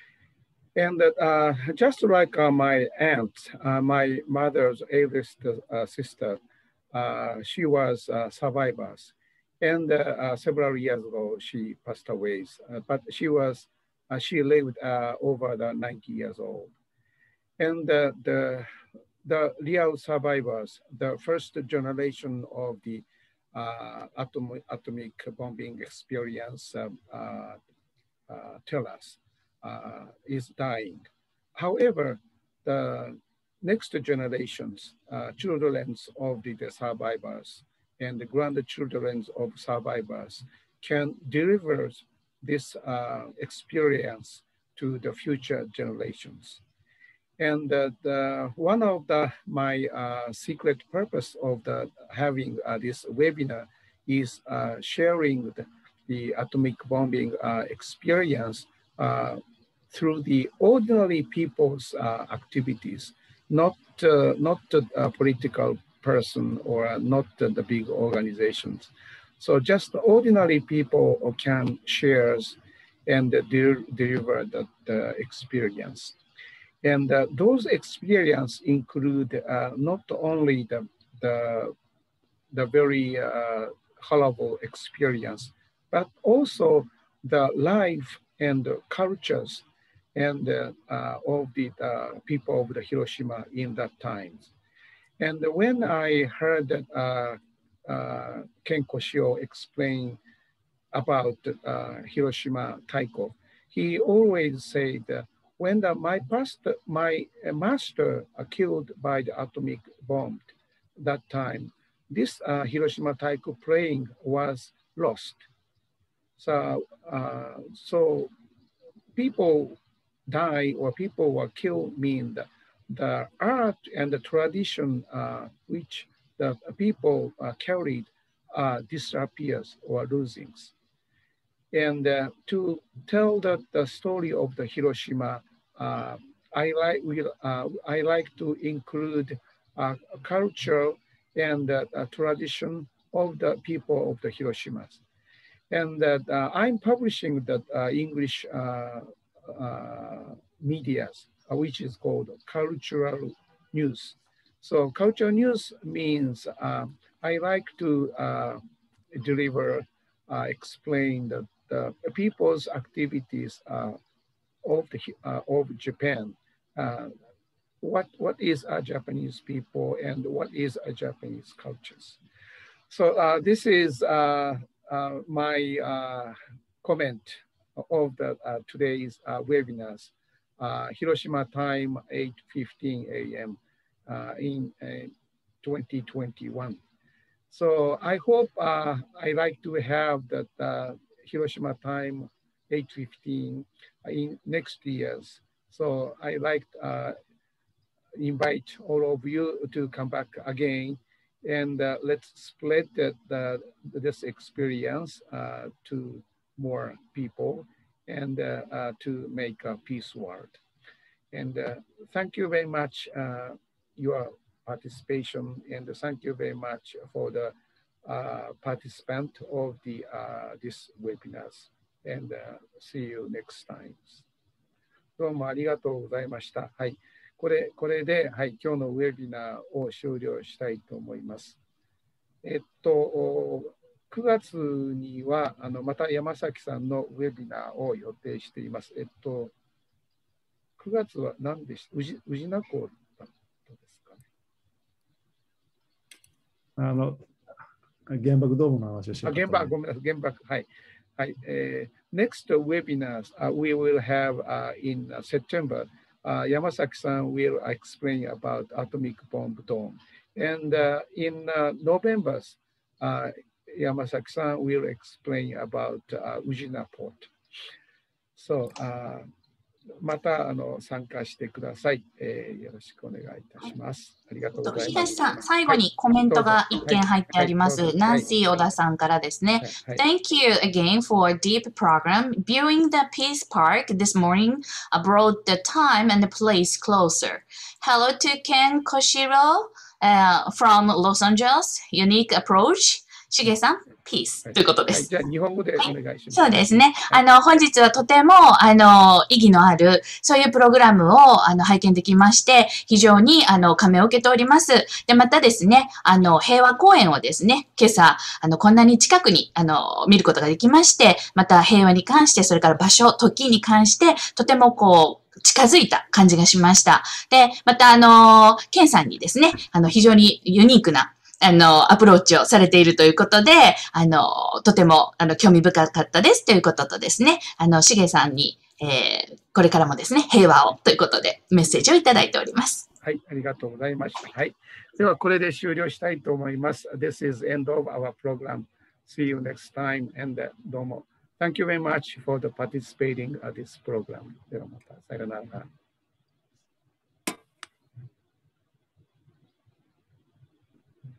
And uh, just like uh, my aunt, uh, my mother's eldest uh, sister, uh, she was uh, survivors. And uh, uh, several years ago, she passed away. Uh, but she was, uh, she lived uh, over the ninety years old. And uh, the, the real survivors, the first generation of the uh, atom, atomic bombing experience uh, uh, uh, tell us uh, is dying. However, the next generations, uh, children of the, the survivors and the grandchildren of survivors can deliver this uh, experience to the future generations. And uh, the, one of the, my uh, secret purpose of the, having uh, this webinar is uh, sharing the, the atomic bombing uh, experience uh, through the ordinary people's uh, activities, not, uh, not a political person or not the big organizations. So just ordinary people can share and de deliver the, the experience. And uh, those experiences include uh, not only the, the, the very uh, horrible experience, but also the life and the cultures and uh, uh, of the uh, people of the Hiroshima in that time. And when I heard that uh, uh, Ken Koshio explain about uh, Hiroshima Taiko, he always said, uh, when the, my, pastor, my uh, master uh, killed by the atomic bomb that time, this uh, Hiroshima Taiko playing was lost. So, uh, so people die or people were killed mean the, the art and the tradition uh, which the people uh, carried uh, disappears or losing. And uh, to tell the, the story of the Hiroshima, uh, I like will uh, I like to include uh, culture and uh, tradition of the people of the Hiroshima. And that uh, I'm publishing the uh, English uh, uh, media, uh, which is called cultural news. So cultural news means uh, I like to uh, deliver, uh, explain the, the people's activities uh, of, the, uh, of Japan. Uh, what, what is a Japanese people and what is a Japanese cultures. So uh, this is uh, uh, my uh, comment of the, uh, today's uh, webinars. Uh, Hiroshima time, eight fifteen a m Uh, in uh, twenty twenty-one. So I hope uh, I like to have that uh, Hiroshima time eight fifteen in next years. So I like to uh, invite all of you to come back again and uh, let's spread that, uh, this experience uh, to more people and uh, uh, to make a peace world. And uh, thank you very much uh, your participation, and thank you very much for the uh, participant of the uh, this webinars, and uh, see you next time. どうもありがとうございました。はい、これこれではい今日のウェビナーを終了したいと思います。えっとくがつにはあのまた山崎さんのウェビナーを予定しています。えっと、くがつは何でした？宇治宇品港だったですかね。 あの、原爆ドームの話をしようかと。 原爆、ごめんなさい、原爆、はい。はい、えー、next webinars uh, we will have uh, in uh, September. Uh, Yamasaki-san will explain about atomic bomb dome. And uh, in uh, November, uh, Yamasaki-san will explain about uh, Ujina port. So, uh, またあの参加してください、えー。よろしくお願いいたします。ありがとうございます。 東さん、最後にコメントが一件入ってあります。はいはい、ナンシー小田さんからですね。はいはい、Thank you again for a deep program. Viewing the Peace Park this morning brought the time and the place closer. Hello to Ken Koshiro、uh, from Los Angeles. Unique approach. しげさん、ピースということです。 はいはい、じゃあ、日本語でお願いします。はい、 そうですね。あの、本日はとても、あの、意義のある、そういうプログラムを、あの、拝見できまして、非常に、あの、感銘を受けております。で、またですね、あの、平和公園をですね、今朝、あの、こんなに近くに、あの、見ることができまして、また平和に関して、それから場所、時に関して、とてもこう、近づいた感じがしました。で、また、あの、ケンさんにですね、あの、非常にユニークな、あの、アプローチをされているということで、あの、とても、あの、興味深かったですということとですね、あの、しげさんに、えー、これからもですね、平和をということでメッセージをいただいております。 はい、ありがとうございました。はい。では、これで終了したいと思います。This is end of our program. See you next time. And、uh, どうも。Thank you very much for the participating at this program. ではまた、さよなら。